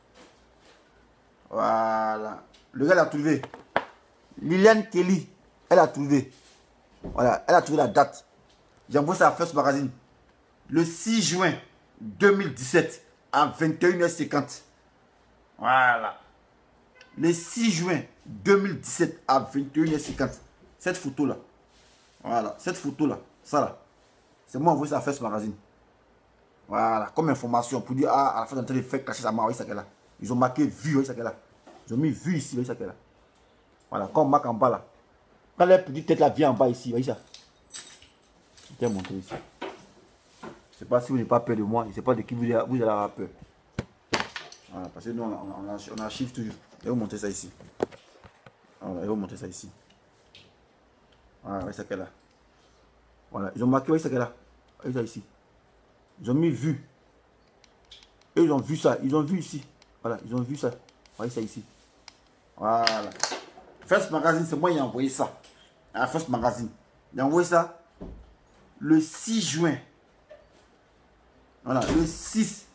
Voilà. Le gars l'a trouvé. Liliane Kelly, elle a trouvé. Voilà, elle a trouvé la date. J'ai envoyé ça à First Magazine. le six juin deux mille dix-sept à vingt et une heures cinquante. Voilà. Le six juin deux mille dix-sept à vingt et une heures cinquante. Cette photo-là. Voilà. Cette photo-là. Ça là. C'est moi envoyé ça à First Magazine. Voilà. Comme information pour dire, ah, à la fin d'entrée, il fait cacher sa main. Oui, ça qu'elle a. Ils ont marqué vu. Oui, ça qu'elle a. Ils ont mis vu ici. Oui, ça qu'elle a. Voilà. Quand on marque en bas là. Quand la petite tête là vient en bas ici. Oui, ça. Je vais montrer ici. Je ne sais pas si vous n'avez pas peur de moi. Je ne sais pas de qui vous, vous allez avoir peur. Voilà, parce que nous, on, on, on, on archive toujours. Je vais vous montrer ça ici. Voilà, je vais vous montrer ça ici. Voilà, voyez ça qu'elle a. Voilà, ils ont marqué, voyez ça qu'elle a. Voyez ça ici. Ils ont mis vu. Et ils ont vu ça. Ils ont vu ici. Voilà, ils ont vu ça. Voyez ça ici. Voilà. First Magazine, c'est moi qui ai envoyé ça. À First Magazine. J'ai envoyé ça le six juin. Voilà, le six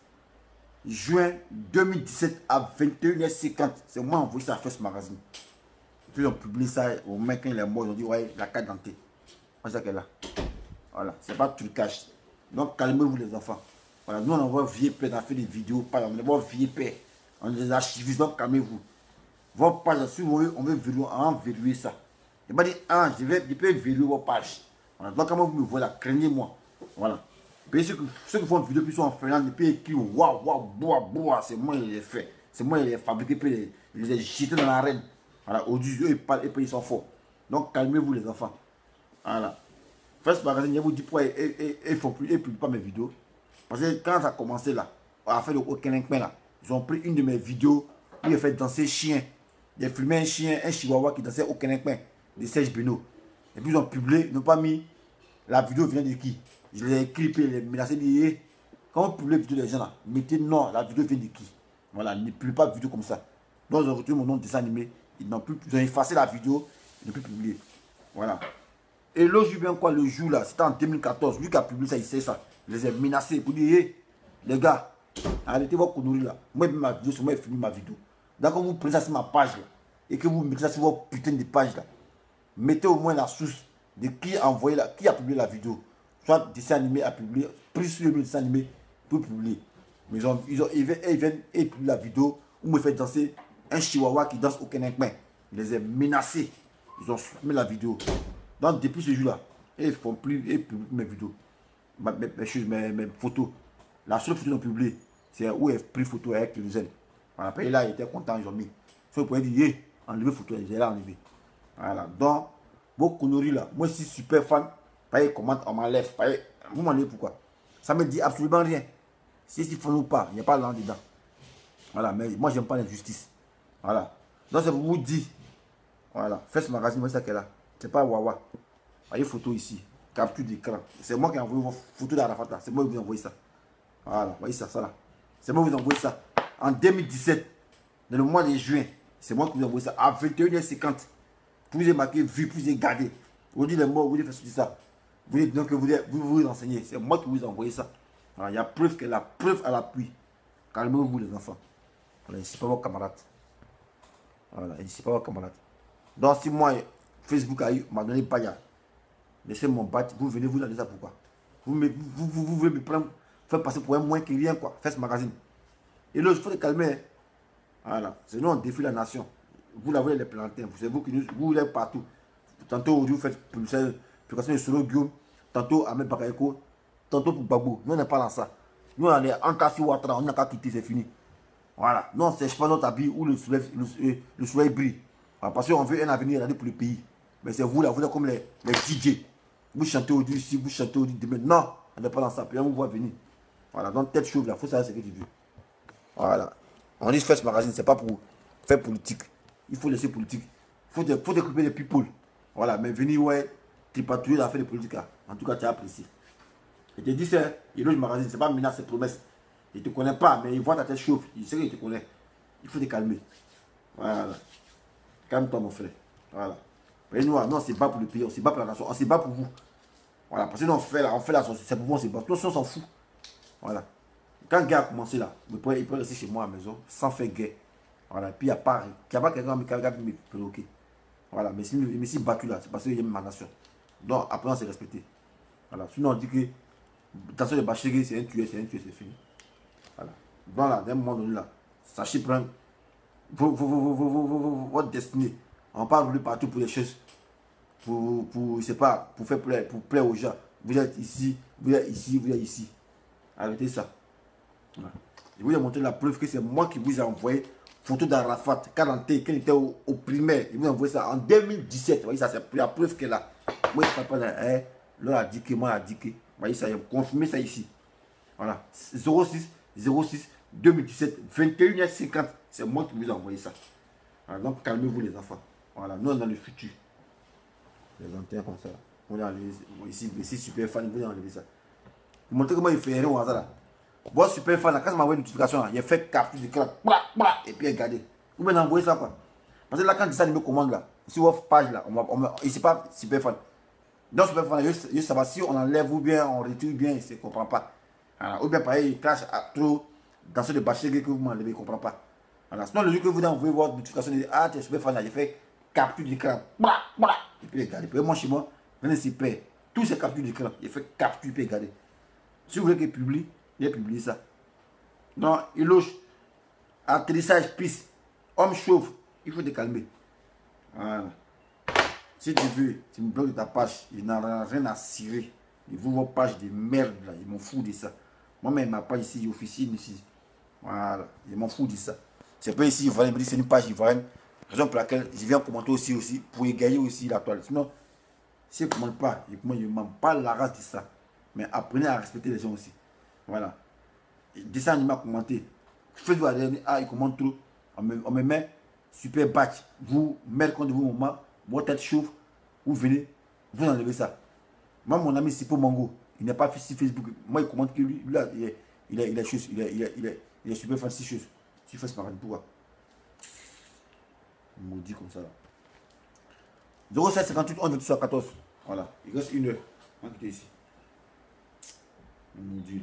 juin deux mille dix-sept à vingt et une heures cinquante. C'est moi qui ai envoyé ça à First Magazine. Puis ils ont publié ça au mec quand il est mort. Ils ont dit, ouais, la carte dentée. C'est ça qu'elle a. Voilà, c'est pas tout le cache. Donc calmez-vous les enfants. Voilà, nous on envoie vieux père, on a fait des vidéos, on envoie vieux père. On les archive, donc calmez-vous. Votre page, si vous voulez, on veut verrouiller, on va verrouiller ça. Je ne vais pas dire, ah, je vais, je peux verrouiller votre page. Voilà, donc comment vous me voyez là, craignez-moi. Voilà. Puis ceux, ceux qui font une vidéo, puis sont en Finlande, ils peuvent écrire, waouh, waouh, bois, bois, c'est moi qui les ai fait. C'est moi qui les ai fabriqués, puis les, les ai jetés dans l'arène. Voilà, au-dessus, eux, ils parlent, et puis ils sont forts. Donc calmez-vous les enfants. Voilà. First Magazine, je vous dis pourquoi ils ne font plus, ils ne publient pas mes vidéos. Parce que quand ça a commencé là, à faire le Okenenkmen là, ils ont pris une de mes vidéos, où ils ont fait danser chien. Ils ont filmé un chien, un chihuahua qui dansait au Okenenkmen, de Serge Beno. Et puis ils ont publié, ils n'ont pas mis la vidéo vient de qui. Je les ai clippé, les menacé de hey, quand on publie la vidéo des gens là, mettez non, la vidéo vient de qui. Voilà, ne publiez pas de vidéo comme ça. Donc ils ont retenu mon nom de dessin animé, ils n'ont plus, ils ont effacé la vidéo, ils n'ont plus publié. Voilà. Et le jour bien quoi, le jour là, c'était en deux mille quatorze, lui qui a publié ça, il sait ça. Je les ai menacés pour dire, hey, les gars, arrêtez votre connerie là. Moi, ma vidéo, c'est moi qui ai fini ma vidéo. Donc, quand vous prenez ça sur ma page là, et que vous mettez ça sur votre putain de page là, mettez au moins la source de qui a envoyé la, qui a publié la vidéo. Soit dessin animé à publier, plus le dessin animé pour publier. Mais ils, ont, ils, ont, ils viennent, ils viennent et publient la vidéo où me fait danser un chihuahua qui danse au Kenenkmen. Je les ai menacés. Ils ont supprimé la vidéo. Donc, depuis ce jour-là, ils ne font plus, ils publient mes vidéos. Mes, mes, choses, mes, mes photos. La seule photo qu'ils ont publiée, c'est où ils ont pris photo avec le zen. Voilà, après là, ils étaient contents, ils ont mis. Soit vous pouvez dire, yeah, enlevez photo, ils ont enlevé. Voilà, donc, vos conneries là, moi je suis super fan. Pareil, comment on m'enlève, pareil, vous m'enlevez pourquoi? Ça me dit absolument rien. Si c'est faux ou pas, il n'y a pas là dedans. Voilà, mais moi j'aime pas l'injustice. Voilà. Donc c'est pour vous dire, voilà, First Magazine, moi c'est ça qu'elle a. C'est pas Wawa. Voyez photo ici, capture d'écran. C'est moi qui ai envoyé vos photos d'Arafat là. C'est moi qui vous ai envoyé ça. Voilà, voyez ça, ça là. C'est moi qui vous ai envoyé ça. En deux mille dix-sept, dans le mois de juin, c'est moi qui vous ai envoyé ça. À vingt et une heures cinquante. Vous avez marqué vu, vous avez gardé. Vous dites les mots, vous avez fait ça. Vous dites donc que vous vous, vous enseignez. C'est moi qui vous ai envoyé ça. Voilà, il y a preuve que la preuve à l'appui. Calmez-vous les enfants. Voilà, ici pas vos camarades. Voilà, ici pas vos camarades. Donc si moi, Facebook m'a donné paya, laissez mon badge, vous venez vous donner ça pourquoi? Vous, me, vous, vous, vous voulez me prendre, faire passer pour un moins qui rien quoi. First Magazine. Et là, il faut les calmer. Voilà, c'est nous on défie la nation. Vous l'avez les plantains, c'est vous qui nous, vous l'êtes partout. Tantôt vous faites publication de Solo Guillaume, tantôt Ahmed Bakayoko, tantôt pour Babou. Nous on n'est pas dans ça. Nous on est en cas si Ouattara, on n'a qu'à quitter, c'est fini. Voilà, nous on ne sèche pas notre habit où le soleil, le, le soleil brille. Voilà, parce qu'on veut un avenir pour le pays. Mais c'est vous là, vous êtes comme les, les D J. Vous chantez aujourd'hui ici, vous chantez aujourd'hui demain. Non, on n'est pas dans ça. Puis on vous voit venir. Voilà, donc tête chauve là, il faut savoir ce que tu veux. Voilà. On dit First Magazine, c'est pas pour faire politique. Il faut laisser politique. Il faut, faut découper les people. Voilà, mais venir, ouais, tu patrouilles dans l'affaire de politique. Là. En tout cas, tu as apprécié. Je te dis, c'est Hello Magazine, c'est pas menace, c'est promesse. Il ne te connaît pas, mais il voit ta tête chauffe. Il sait qu'il te connaît. Il faut te calmer. Voilà. Calme-toi, mon frère. Voilà. Mais nous, non, c'est pas pour le pays, on se bat pour la nation, on se bat pour vous. Voilà, parce que nous, on fait la, on fait la c'est pour moi, c'est pas. Nous, on s'en fout. Voilà. Quand le gars a commencé là, il peut, il peut rester chez moi à la maison sans faire guerre. Voilà, puis il n'y a pas, il n'y a pas quelqu'un qui va me provoquer. Voilà, mais si je me suis battu là, c'est parce que j'aime ma nation. Donc après on s'est respecté. Voilà, sinon on dit que Danseur de Bachiré, c'est un tueur, c'est un tueur, c'est fini. Voilà. Donc là, d'un moment donné, là, sachez prendre votre destinée. On parle rouler partout pour les choses. Pour, pour, je sais pas, pour faire plaisir, pour plaire aux gens. Vous êtes ici, vous êtes ici, vous êtes ici. Arrêtez ça. Voilà. Je vous ai montré la preuve que c'est moi qui vous ai envoyé photo d'Arafat, Kalanté, quand il était au, au primaire. Il vous a envoyé ça en deux mille dix-sept. Vous voyez, ça, c'est la preuve qu'elle a. Moi, je ne parle pas d'un. L'on a dit que moi, a dit que. Vous voyez, ça, il a confirmé ça ici. Voilà. zéro six zéro six deux mille dix-sept, vingt et une heures cinquante. C'est moi qui vous ai envoyé ça. Voilà, donc, calmez-vous, les enfants. Voilà, nous, on est dans le futur. Les antennes comme ça. On a les, ici, ici, super fan, vous avez enlevé ça. Vous montrez comment il fait rien au hasard là. Bon, super fan, là, quand je m'envoie une notification, là, il a fait capture d'écran, et puis regardez. Vous m'avez envoyé ça quoi. Parce que là, quand ça me commande là, sur votre page là, on va, on va, ici pas super fan. Donc, super fan, juste, juste savoir si on enlève ou bien on retire bien, il ne comprend pas. Alors, ou bien pareil, il crache à trop dans ce de Bachiré que vous m'enlevez, il ne comprend pas. Alors, sinon, le jour que vous envoyez votre notification, il dit ah, tu es super fan là, j'ai fait capture d'écran. Et puis regardez, puis moi chez moi, venez s'y payer. Tous ces captures d'écran, il fait capture, puis regardez. Si vous voulez qu'il publie, il a publié ça. Non, il loge. Atterrissage, piste. Homme chauve. Il faut te calmer. Voilà. Si tu veux, tu me bloques de ta page. Il n'a rien à cirer. Il vous vos pages de merde là. Il m'en fout de ça. Moi-même, ma page ici, officine ici. Voilà. Il m'en fout de ça. C'est pas ici, il va me dire c'est une page ivoirienne. Raison pour laquelle je viens commenter aussi, aussi pour égayer aussi la toile. Sinon, si je ne commande pas, je ne demande pas la race de ça. Mais apprenez à respecter les gens aussi. Voilà. Dessin animé à commenter. Faites-vous à dernier, ah, il commente trop. On me, on me met super batch. Vous, mettez compte de vous, maman, votre tête chauffe. Vous venez, vous enlevez ça. Moi, mon ami Sipo Mango, il n'est pas sur Facebook. Moi, il commente que lui, lui là, il est, il est, il est, chose, il est, il est, il est, il est super fan de ces choses. Si je fais ce marrant, pourquoi? Il me dit comme ça là. zéro sept cinquante-huit onze quatorze. Voilà. Il reste une heure. On va quitter ici. On nous dit là.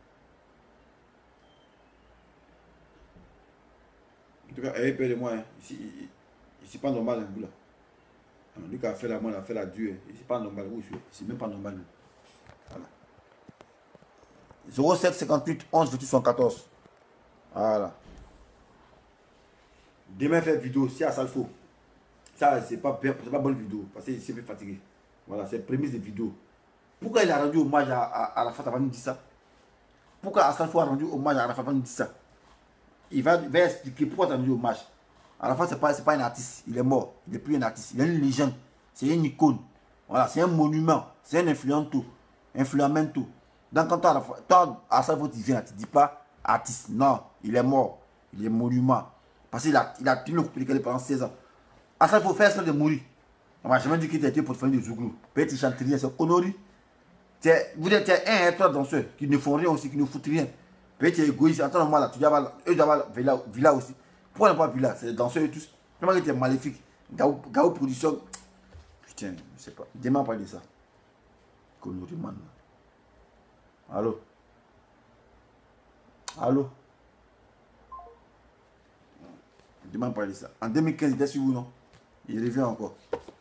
En tout cas, ayez peur de moi. Hein. Ici, c'est pas normal un bout là. Lui qui a fait la main, il a fait la dure. C'est pas normal. Oui, c'est même pas normal. Voilà. zéro sept cinquante-huit onze soixante-quatorze. Voilà. Demain, faire vidéo. Si à ça, il faut. Ça, c'est pas, pas bonne vidéo. Parce que c'est fatigué. Voilà, c'est prémisse de vidéo. Pourquoi il a rendu hommage à, à, à Arafat avant de dire ça? Pourquoi Assalfo a rendu hommage à Arafat avant de dire ça? Il va, il va expliquer pourquoi il a rendu hommage. Arafat, ce n'est pas, pas un artiste. Il est mort. Il n'est plus un artiste. Il est une légende. C'est une icône. Voilà, c'est un monument. C'est un influento. Influamento. Donc, quand Assalfo vient, tu ne dis pas artiste. Non, il est mort. Il est monument. Parce qu'il a, il a tenu le couple pendant seize ans. Assalfo fait ça de mourir. On m'a jamais dit qu'il était pour te faire des Zouglou. Peut-être qu'il chante rien, c'est connerie. Vous êtes un et trois danseurs qui ne font rien aussi, qui ne foutent rien. Peut-être que tu es égoïste. Attends, moi là, tu dois avoir, eux doivent avoir villa, villa aussi. Pourquoi on n'a pas villa? C'est les danseurs et tous. Comment tu es maléfique? Gao, Gao Production. Putain, je sais pas. Demain, pas de ça. Connerie, man. Allô? Allô? Demain, pas de ça. En deux mille quinze, il était sur vous, non? Il revient encore.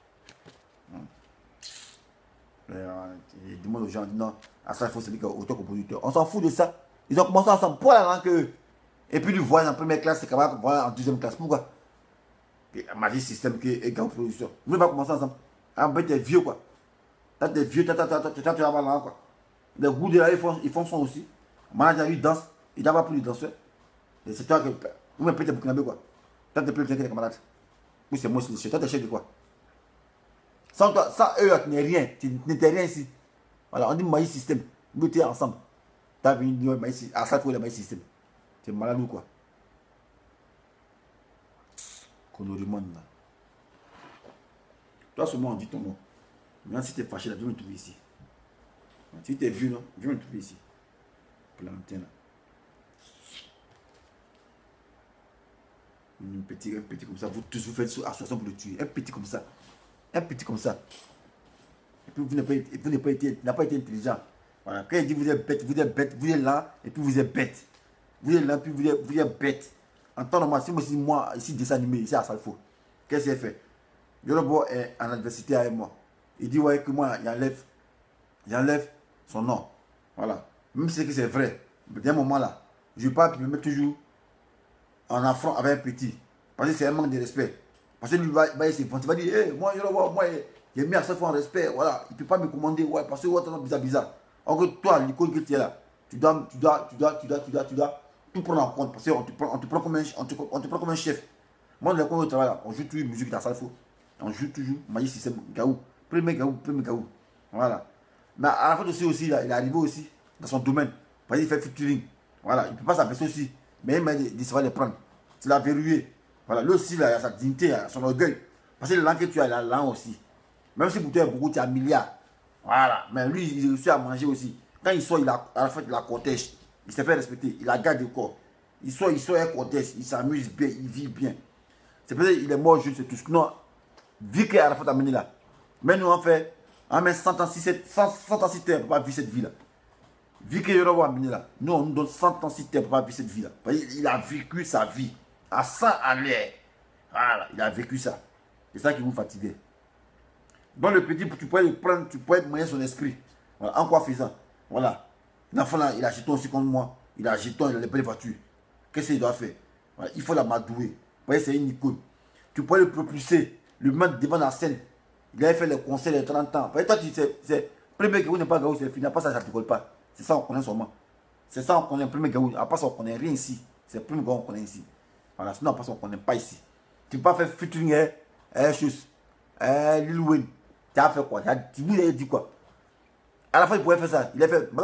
Il demande aux gens, non, à ça il faut se dire qu'auteur-compositeur. On s'en fout de ça. Ils ont commencé ensemble pour la langue qu'eux. Et puis ils voient en première classe, c'est quand même en deuxième classe. Pourquoi? Magie système qui est grand production. Vous ne pouvez pas commencer ensemble. En fait, t'es vieux quoi. T'as des vieux, t'as tu vas voir là quoi. Les goûts de là, ils font, ils font son aussi. Manager, il danse, il n'a pas plus de danseurs. C'est toi que. Vous me pétez Burkinabé quoi. T'as des plus de camarades. Oui, c'est moi aussi le chef. Toi, t'es chef de quoi? Sans toi, sans eux, tu n'es rien. Tu n'étais rien ici. Voilà, on dit maïs système. Nous étions ensemble. Tu as venu dire maïs système. À ça, il faut le maïs système. Tu es malade ou quoi? Connerie monde là. Toi seulement, on dit ton nom. Maintenant, si tu es fâché là, viens me trouver ici. Si tu es vieux, non, viens me trouver ici. Plantain là. Un petit, un petit comme ça. Vous tous vous faites association pour le tuer. Un petit comme ça. Un petit comme ça. Et puis vous n'avez pas été, vous n'avez pas été, n'a pas été intelligent. Voilà. Quand il dit vous êtes bête, vous êtes bête, vous êtes là, et puis vous êtes bête. Vous êtes là, puis vous êtes, vous êtes bête. En temps normal, si moi, si moi, ici, dessin animé, ici à Salfo, qu'est-ce qu'il fait? Yorobo est en adversité avec moi. Il dit, ouais, que moi, j'enlève, j'enlève son nom. Voilà. Même si c'est vrai, d'un moment là, je ne vais pas me mettre toujours en affront avec un petit. Parce que c'est un manque de respect. Parce que lui va, va essayer, il va dire, hey, moi, je le vois, moi, j'ai mis à chaque fois en respect. Voilà. Il ne peut pas me commander. Ouais, parce que ouais, c'est bizarre, bizarre. Alors que toi, l'icône que tu es là, tu dois, tu dois, tu dois, tu dois, tu dois, tu dois tout prendre en compte. Parce qu'on te prend, on te prend comme un, on te, on te prend comme un chef. Moi, dans le travail, on joue toujours musique dans la salle faux. On joue toujours Magic System Gaou. Premier Gaou, premier Gaou. Voilà. Mais à la fin aussi, aussi là, il est arrivé aussi dans son domaine. Parce qu'il fait featuring. Voilà. Il ne peut pas s'abaisser aussi. Mais il m'a dit, ça va les prendre. Tu l'as verrouillé. Voilà. Lui aussi, là, il a sa dignité, il a son orgueil. Parce que le langue que tu as, il a l'an aussi. Même si pour toi, beaucoup, tu as un milliard. Voilà. Mais lui, il réussit à manger aussi. Quand il sort, il a, à la fin, il a cortège. Il s'est fait respecter. Il a gardé le corps. Il sort, il sort un cortège. Il s'amuse bien. Il vit bien. C'est peut-être qu'il est mort jeune, c'est tout ce que non. Vu qu'à la fin, t'as mené là. Mais nous, on fait, on met cent ans, cent ans, six terres pour pas vivre cette vie là. Vu que Yoro va amener là, nous, on nous donne cent ans, six terres pour pas vivre cette vie là. Il a vécu sa vie à cent à l'air. Voilà, il a vécu ça. C'est ça qui vous fatigue. Donc le petit, tu pourrais le prendre, tu pourrais moyen son esprit. Voilà, en quoi faisant. Voilà. L'enfant là, il a jeton aussi comme moi. Il a jeton, il a les belles voitures. Qu'est-ce qu'il doit faire? Voilà, il faut la madouer. Vous voyez, c'est une icône. Tu pourrais le propulser, le mettre devant la scène. Il avait fait les concerts de trente ans. Vous voyez, toi, tu sais, c'est premier Gaou n'est pas Gaou, c'est fini. À part ça, ça ne te colle pas. C'est ça, on connaît seulement. C'est ça, on connaît le premier Gaou. À part ça, on ne connaît rien ici. C'est le premier Gaou qu'on connaît ici. Voilà, sinon, à part ça, on ne connaît pas ici. Tu ne peux pas faire featuring, hein, hein, chose, hein, Lil Wayne. Tu as fait quoi? Tu vous avez dit quoi? À la fin, il pouvait faire ça. Il a fait.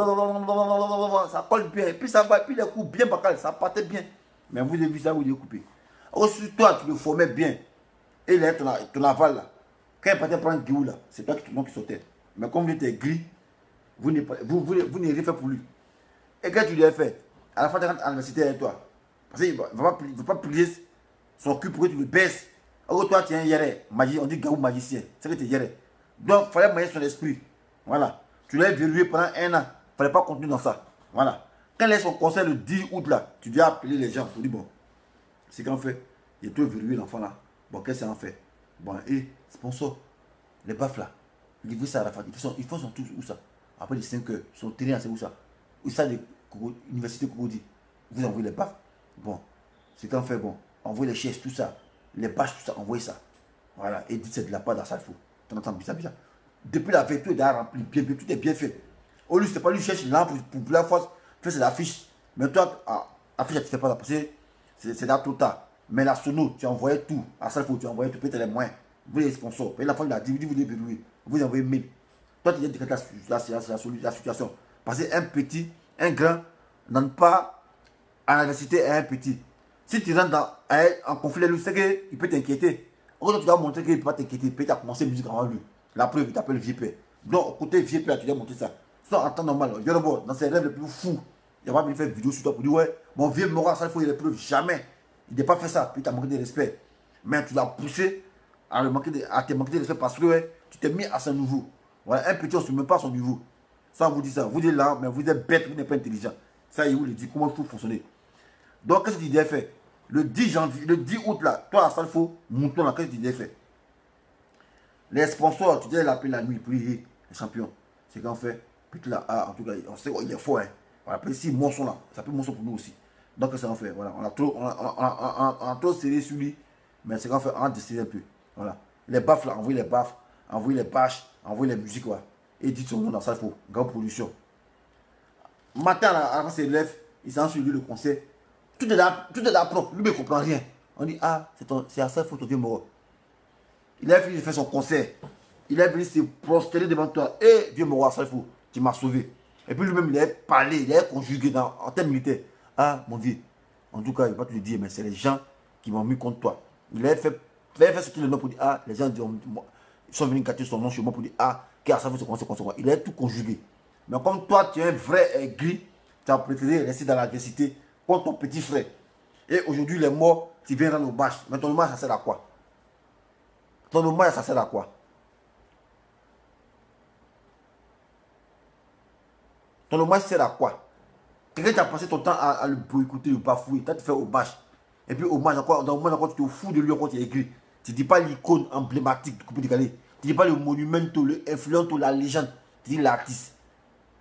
Ça colle bien. Et puis ça va. Et puis les coups bien bacal. Ça partait bien. Mais vous avez vu ça, vous avez coupé. Aussi, toi, tu le formais bien. Et il est ton, ton aval là. Quand il partait prendre Guillaume là, c'est toi qui, qui sautait. Mais comme il était gris, vous n'avez vous, vous, vous rien fait pour lui. Et quand tu lui as fait, à la fin de l'université avec toi, parce qu'il ne va, va, va pas plier son cul pour que tu le baisses. Alors toi, tu es un yéré. On dit Gaou magicien. C'est que tu es yéré. Donc, il fallait manier son esprit. Voilà. Tu l'as verrouillé pendant un an. Il ne fallait pas continuer dans ça. Voilà. Quand il est son conseil le dix août là, tu dois appeler les gens. Tu dis bon, c'est qu'en fait, il doit verrouiller l'enfant là. Bon, qu'est-ce qu'il en fait? Bon, et sponsor, les baffes là, il veut ça à la fin. Ils font, ils font son tout où ça? Après les cinq heures, son terrain c'est où ça? Où ça, l'université Kogodi. Vous envoyez les baffes. Bon, c'est qu'en fait, bon, envoyez les chaises, tout ça. Les bâches, tout ça, envoyez ça. Voilà, et dites c'est de la part dans ça, il faut. Tu entends bizarre, bizarre. Depuis la veille, tout est déjà rempli, bien, bien, tout est bien fait. Au lieu, c'est pas lui chercher là pour, pour, pour la fois faire ses affiches. Mais toi, affiche, tu ne fais pas ça parce que c'est là trop tard. Mais la sono, tu envoyais tout. À ça, il faut tu envoyais tout, peut-être les moyens. Vous les sponsors. Et la fois, il a dit, vous devez verrouiller. Vous envoyez mille. Toi, tu dis que la, la, la, la situation. Parce qu'un petit, un grand, n'entre pas à l'université à un petit. Si tu rentres dans, en conflit, lui, c'est qu'il peut t'inquiéter. Aujourd'hui, tu dois montrer qu'il ne peut pas t'inquiéter. Il peut commencer la musique avant lui. La preuve, il t'appelle vieux père. Donc, côté vieux père, tu dois montrer ça. Sinon, en temps normal, dans ses rêves les plus fous, il va venir faire une vidéo sur toi pour dire, ouais, mon vieux moral, ça, il faut y les preuves. Jamais. Il n'a pas fait ça. Puis tu as manqué de respect. Mais tu l'as poussé à, le manquer de, à te manquer de respect parce que ouais, tu t'es mis à son niveau. Voilà, un petit, on ne se met pas à son niveau. Ça, on vous dit ça. Vous dites là, mais vous êtes bête, vous n'êtes pas intelligent. Ça, il vous le dit comment il faut fonctionner. Donc, qu'est-ce que tu dois faire? Le dix janvier, le dix août, là, toi, à ça, il faut monter là. Qu'est-ce que tu dois faire? Les sponsors, tu dois l'appeler la nuit pour dire, les champions. C'est qu'en fait, puis là, ah, en tout cas, on sait, oh, il est fort. Hein. Voilà, après, si mon son là, ça peut mon son pour nous aussi. Donc, ça en fait. Voilà, on a trop, on a, on a, on a, on a trop serré sur lui. Mais c'est qu'en fait, on a décidé un peu. Voilà. Les baffes là, envoyez les baffes, envoyez les bâches, envoyez les musiques, quoi. Et dites son nom dans ça, il faut. Grande production. Matin, là, avant ses lèvres, il s'en sur lui le conseil. Tout est là, tout est là propre. Lui, il ne comprend rien. On dit, ah, c'est à ça, il faut ton vieux mort. Il a fini de faire son concert. Il est venu se prosterner devant toi. Et vieux mort, ça, il faut. Tu m'as sauvé. Et puis lui-même, il a parlé, il a conjugué dans, en termes militaires. Ah, mon vieux. En tout cas, il ne va pas te le dire, mais c'est les gens qui m'ont mis contre toi. Il a fait, il a fait ce qu'il a pour dire, ah, les gens disent, ils sont venus gâter son nom chez moi pour dire, ah, car ça veut se commencer comme ça. Il a tout conjugué. Mais comme toi, tu es un vrai gris, tu as préféré rester dans l'adversité contre ton petit frère. Et aujourd'hui, il est mort, tu viens dans nos bâches. Mais ton hommage, ça sert à quoi? Ton hommage, ça sert à quoi? Ton hommage sert à quoi? Quelqu'un qui a passé ton temps à, à le boycotter, le bafouer, tu as fait au bâche. Et puis au match encore, dans le match encore, tu te fous de lui quand tu es écrit. Tu ne dis pas l'icône emblématique du Coupe de Calais. Tu ne dis pas le monument, l'influence, la légende. Tu dis l'artiste.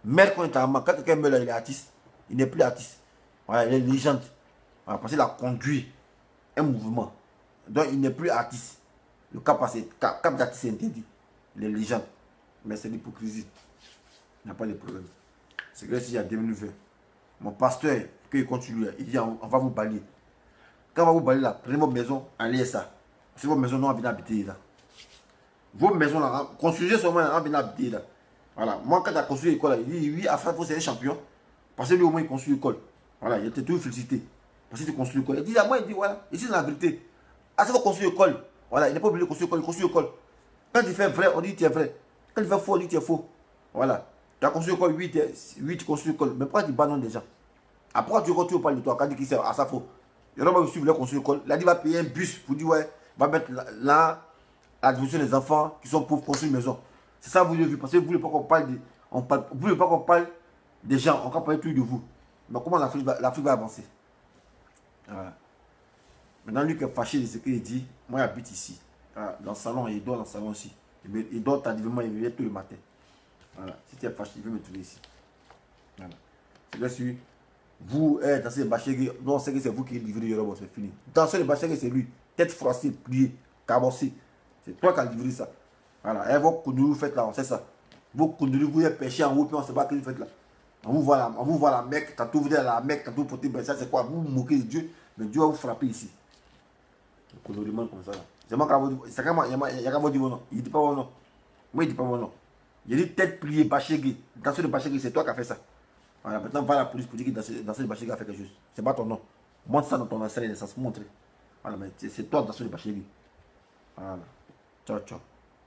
Mère quand quand quelqu'un meurt là, il est artiste. Il n'est plus artiste. Voilà, il est légende. Voilà, parce qu'il a conduit un mouvement. Donc il n'est plus artiste. Le cap, cap, cap d'artiste est interdit. Il est légende. Mais c'est l'hypocrisie. Il n'y a pas de problème. C'est que s'il y a deux mille vingt, mon pasteur, qu'il continue, il dit on, on va vous balayer. Quand on va vous balayer là, prenez votre maison, allez ça. C'est votre maison, non, on vient habiter là. Vos maisons là, construisez seulement, on vient habiter là. Voilà. Moi, quand tu as construit l'école, il dit oui, Afra, c'est un champion. Parce que lui, au moins, il construit l'école. Voilà, il était toujours félicité. Parce que tu construis l'école. Il dit à moi, il dit voilà, ici c'est la vérité. Ah, c'est pour construire l'école. Voilà, il n'est pas obligé de construire l'école, il construit l'école. Quand tu fais vrai, on dit que tu es vrai. Quand tu fais faux, on dit que tu es faux. Voilà. Tu as construit l'école, oui, tu construis l'école. Mais pourquoi tu bannonnes des gens? Après, tu continues pas de toi. Quand tu dis que c'est à sa faute. Il y en a qui voulait construire l'école. Il a dit va payer un bus pour dire ouais, va mettre là la division des enfants qui sont pauvres construire une maison. C'est ça, vous l'avez vu. Parce que vous ne voulez pas qu'on parle, de, on parle, vous voulez pas qu'on parle des gens. On va parler tout de vous. Mais comment l'Afrique va, va avancer? Voilà. Maintenant, lui qui est fâché de ce qu'il dit, moi j'habite ici. Voilà. Dans le salon, il dort dans le salon aussi. Il dort tardivement, il vient tout le matin. Voilà. Si tu es fâché, il veut me trouver ici. Voilà. C'est là sur vous, eh, dans ce bachégé, nous on sait que c'est vous qui livrez Yoruba, c'est fini. Dans ce bachégé, c'est lui. Tête froissée, pliée, cabossée. C'est toi qui as livré ça. Voilà. Et vos conduits, vous faites là, on sait ça. Vos conduits, vous êtes pêché en haut, puis on ne sait pas ce que vous faites là. On vous voit la, on vous voit la Mecque, tantôt vous êtes à la Mecque, tantôt vous portez, ben ça c'est quoi? Vous vous moquez de Dieu, mais Dieu va vous frapper ici. Le coloriment comme ça là. C'est moi qui a dit, c'est quand il y a qu'à vous dire mon nom. Il ne dit pas mon nom. Moi il ne dit pas mon nom. Il dit tête pliée, bachégé. Dans ce bachégé, c'est toi qui as fait ça. Voilà, maintenant va à la police pour dire que dans ce bachégé a fait quelque chose. C'est pas ton nom. Montre ça dans ton ancien naissance, montre. Voilà, mais c'est toi dans ce bachégé. Voilà. Ciao, ciao.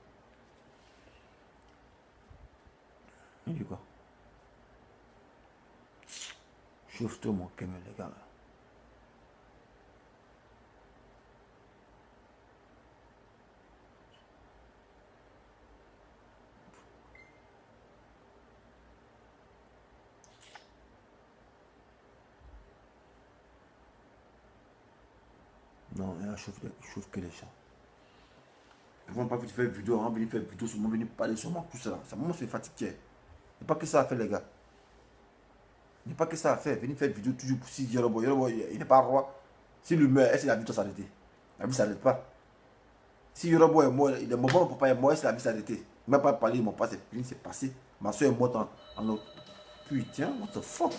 Il dit quoi? Chauffe tout mon camion, les gars là. Non, il chauffe, chauffe que les gens. Ils vont pas venir faire vidéo, on va venir faire vidéo, ils vont venir parler sur moi, tout ça. Ça me fait fatiguer. Il n'y a pas que ça à faire, les gars. Il n'y a pas que ça à faire. Venir faire vidéo toujours pour si Yoruba, Yoruba, il n'est pas roi. Si le meurt, est-ce que la vie doit s'arrêter? La vie ne s'arrête pas. Si Yoruba est mort, il est mort, mon papa est mort, est-ce que la vie s'arrêter? Je ne vais pas parler de mon papa, c'est fini, c'est passé. Ma soeur est morte en, en autre. Putain, what the fuck?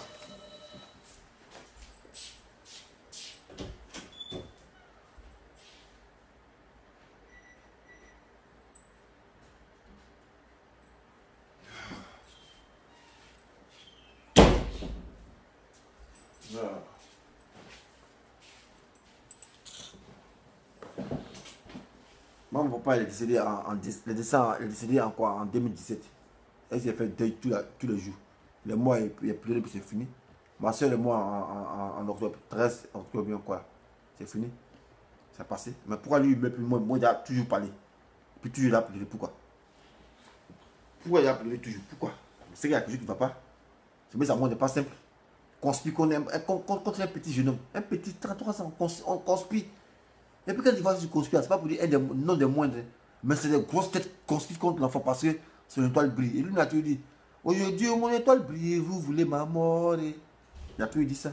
Moi, mon papa il est décédé en, en, le décès, il est décédé en quoi? En deux mille dix-sept. Il s'est fait deuil tous les jours. Le mois il est pleuré puis c'est fini. Ma soeur le mois en, en, en octobre, treize octobre bien quoi. C'est fini. C'est passé. Mais pourquoi lui il meurt plus? Moi, moi il a toujours parlé. Puis toujours il a pleuré. Pourquoi? Pourquoi il a pleuré toujours? Pourquoi? C'est qu'il y a quelque chose qui ne va pas. C'est mais ça moi n'est pas simple. Conspire qu'on aime contre un petit jeune homme. Un petit trente-trois ans, on conspire. Et puis quand il va se conspirer, c'est pas pour dire un des, non des moindres, mais c'est des grosses têtes conspirent contre l'enfant parce que son étoile brille. Et lui, il a toujours dit, aujourd'hui, mon étoile brille, vous voulez ma mort. Et il a toujours dit ça.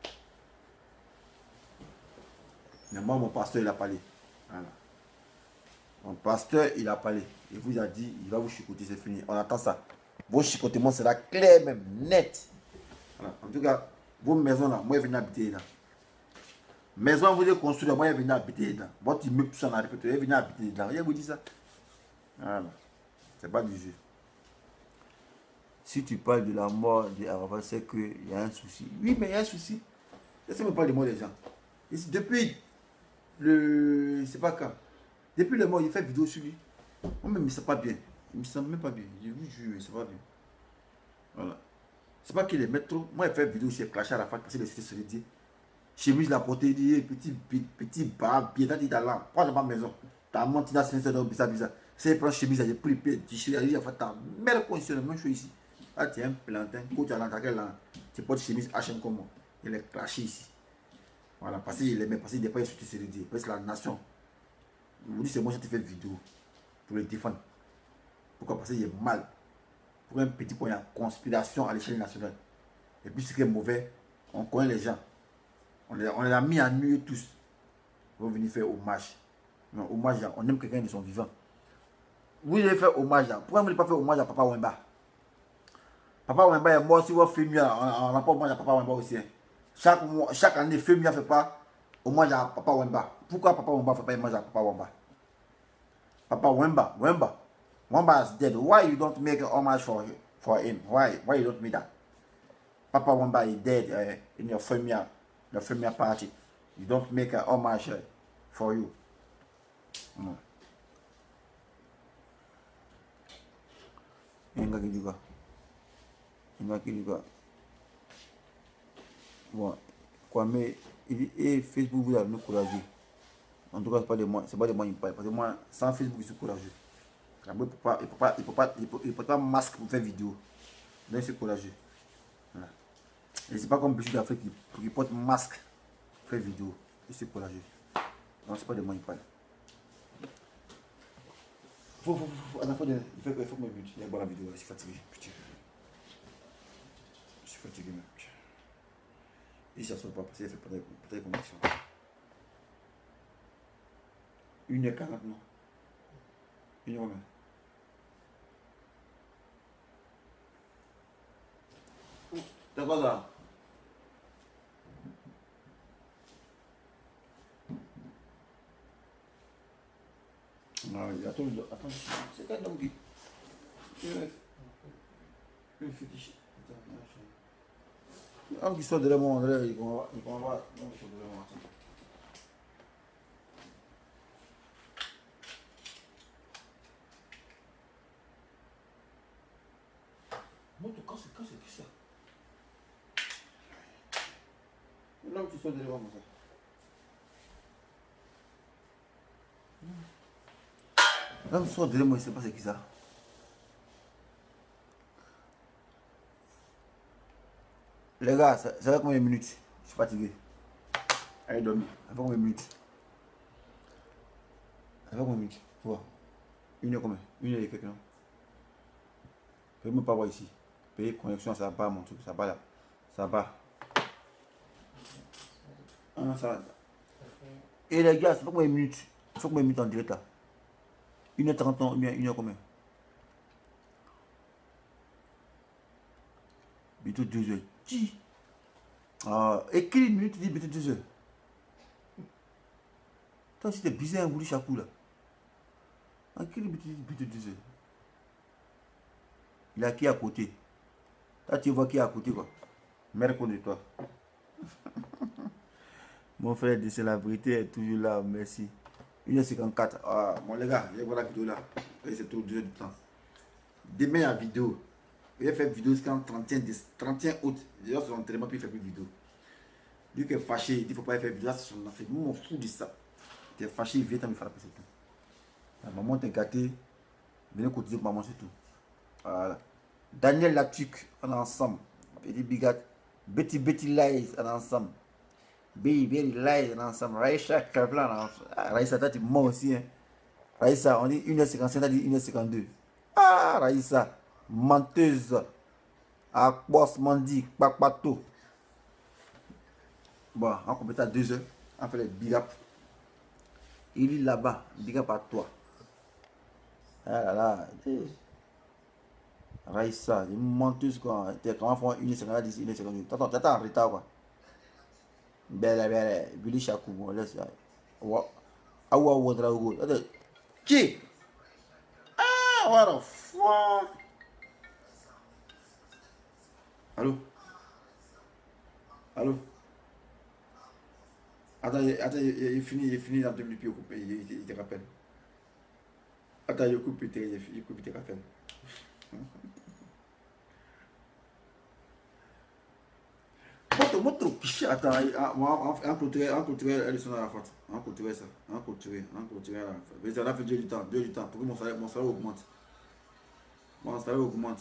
Mais moi, mon pasteur, il a parlé. Voilà. Mon pasteur, il a parlé. Il vous a dit, il va vous chicoter, c'est fini. On attend ça. Vos chicotements sera clair, même net. Voilà. En tout cas, vos maisons là, moi, je viens habiter là. Maison, vous avez construit, moi, je viens habiter dedans. Votre immeuble, tout ça, on a répété, je viens habiter dedans. Rien vous dit ça. Voilà. C'est pas du jeu. Si tu parles de la mort de Arafat, c'est qu'il y a un souci. Oui, mais il y a un souci. Laissez-moi parler de moi, les gens. Et depuis le. C'est pas quand. Depuis le mort, il fait vidéo sur lui. Moi-même, il ne sent pas bien. Il ne me sent même pas bien. Je vous jure, il ne sent pas bien. Voilà. C'est pas qu'il est métro. Moi, il fait vidéo sur Clash Arafat parce que les cités se dit. Chemise la portée, petit petit bar, pied dans là. Prends dans ma maison. T'as menti dans ce sens bizarre bizarre. C'est pour chemise, j'ai pris pied, t-shirt, j'ai fait ta meilleure condition, même chose ici. Là, tu es un plantain, quand tu as l'entrée là, tu portes chemise H M comme moi. Il est clashé ici. Voilà, parce qu'il est parce qu'il n'est pas insulté, c'est le dire. Parce que la nation. Vous dites, c'est moi qui te fais vidéo pour le défendre. Pourquoi? Parce qu'il est mal. pour un petit point, il y a conspiration à l'échelle nationale. Et puis ce qui est mauvais, on connaît les gens. On les, on les a mis à nu tous. Ils vont venir faire hommage. Non, hommage, on aime quelqu'un de son vivant. Vous allez faire hommage. Pourquoi vous ne pas faire hommage à Papa Wemba? Papa Wemba est mort. Si vous faites mieux, on n'a pas hommage à Papa Wemba aussi. Chaque, chaque année, Fémia ne fait pas hommage à Papa Wemba. Pourquoi Papa Wemba ne fait pas hommage à Papa Wemba? Papa Wemba, Wemba. Wemba is dead. Why you don't make an homage for, for him? Why? Why you don't make that? Papa Wemba is dead uh, in your Fémia, your Fémia party. You don't make an homage uh, for you. Mm. Inga qui juga. Inga qui juga. Bon, quoi, mais et Facebook vous avez nous courageux. En tout cas, c'est pas de moi, c'est pas de moi il parle. Parce que moi, sans Facebook, je suis courageux. Il ne peut pas, il peut pas, il peut pas, il peut, il peut pas masque pour faire vidéo. Donc, je suis courageux. Voilà. Et c'est pas comme Bichou d'Afrique qui, qui porte masque pour faire vidéo. Je suis courageux. Donc, c'est pas de moi il parle. Faut, faut, faut, faut, faut, il faut, il faut que me bute. Il y a la vidéo, je suis fatigué. Putain. Je suis fatigué, mec. Et ça ne sort pas parce qu'il fait pas de connexion. une heure quarante, non? une heure vingt. T'as quoi là? Non, attends, attends, c'est quoi donc? Une fétiche. Un qui soit de la main, André, il va. Il va. Non, il faut de la main. Moi, tu casses, casses, qu'est-ce que ça? Là où tu sois de la main, ça. Là où tu sois de la main, je sais pas c'est qui ça. Les gars, ça, ça va combien de minutes? Je suis fatigué. Allez dormir. Ça va combien de minutes? Ça va combien de minutes? Tu vois? Une heure combien? Une heure et quelques, non? Je ne peux même pas voir ici. Payer connexion, ça va mon truc. Ça va là. Ça va. Ah, ça va. Et les gars, ça va combien de minutes? Il faut combien de minutes en direct là? Une heure trente, non? Une heure combien? Bientôt deux heures. Qui? Ah, écris une minute, tu dis bientôt deux heures. Toi, c'était bizarre, un boulot chaque coup là. Écris bientôt deux heures. Il a qui à côté? Toi, tu vois qui est à côté quoi? Merde de toi. Mon frère de célébrité est toujours là, merci. une heure cinquante-quatre. Ah, bon les gars, je vois la vidéo là. C'est tout deux heures de temps. Demain la vidéo. Il a fait une vidéo jusqu'en trente et un août. Déjà, son entraînement, puis il fait plus de vidéo. Lui qui est fâché, il dit qu'il ne faut pas faire vidéo. C'est son affaire. Nous, on fout de ça. Tu es fâché, il vient, tu me faire la c'est tout. La maman t'es gâté. Venez cotiser pour maman, c'est tout. Voilà. Daniel Latuc, on est ensemble. Petit Bigat. Betty Betty Lies, on est ensemble. Baby Baby Lies, on est ensemble. Raïcha Kaplan, on est ensemble. Raïssa, toi, tu mens aussi. Hein. Raïssa, on dit une heure cinquante-cinq, on dit une heure cinquante-deux. Ah, Raïssa. Menteuse à boss mandi papato. Bon, on complète à deux heures. On fait les big up. Il est là-bas, big up à toi. Ah là là. Raïssa, une menteuse quoi. T'es quand on fait une seconde, dix, une seconde. T'attends, t'attends en retard quoi. Belle, belle, Billy Chakou, bon, laisse. Awa, awa, wadra, go. Qui? Ah, what the fuck? Allô? Allô? Attends, attends, il est fini, il est fini dans deux minutes, il, il, il, il te rappelle. Attends, il coupe, il te, il coupe, il te rappelle. Montre, montre, piché, attends, on clôturait, on clôturait, elle est à la faute. On clôturait ça, on clôturait, on clôturait à la faute. On a fait deux du temps, deux du temps, pour que mon salaire, mon salaire augmente. Mon salaire augmente.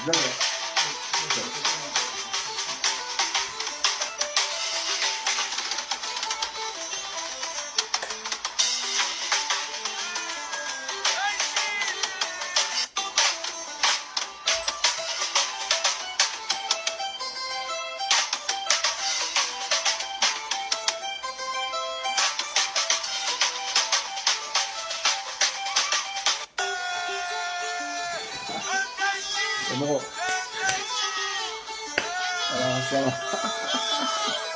Bon. Alors, ça va.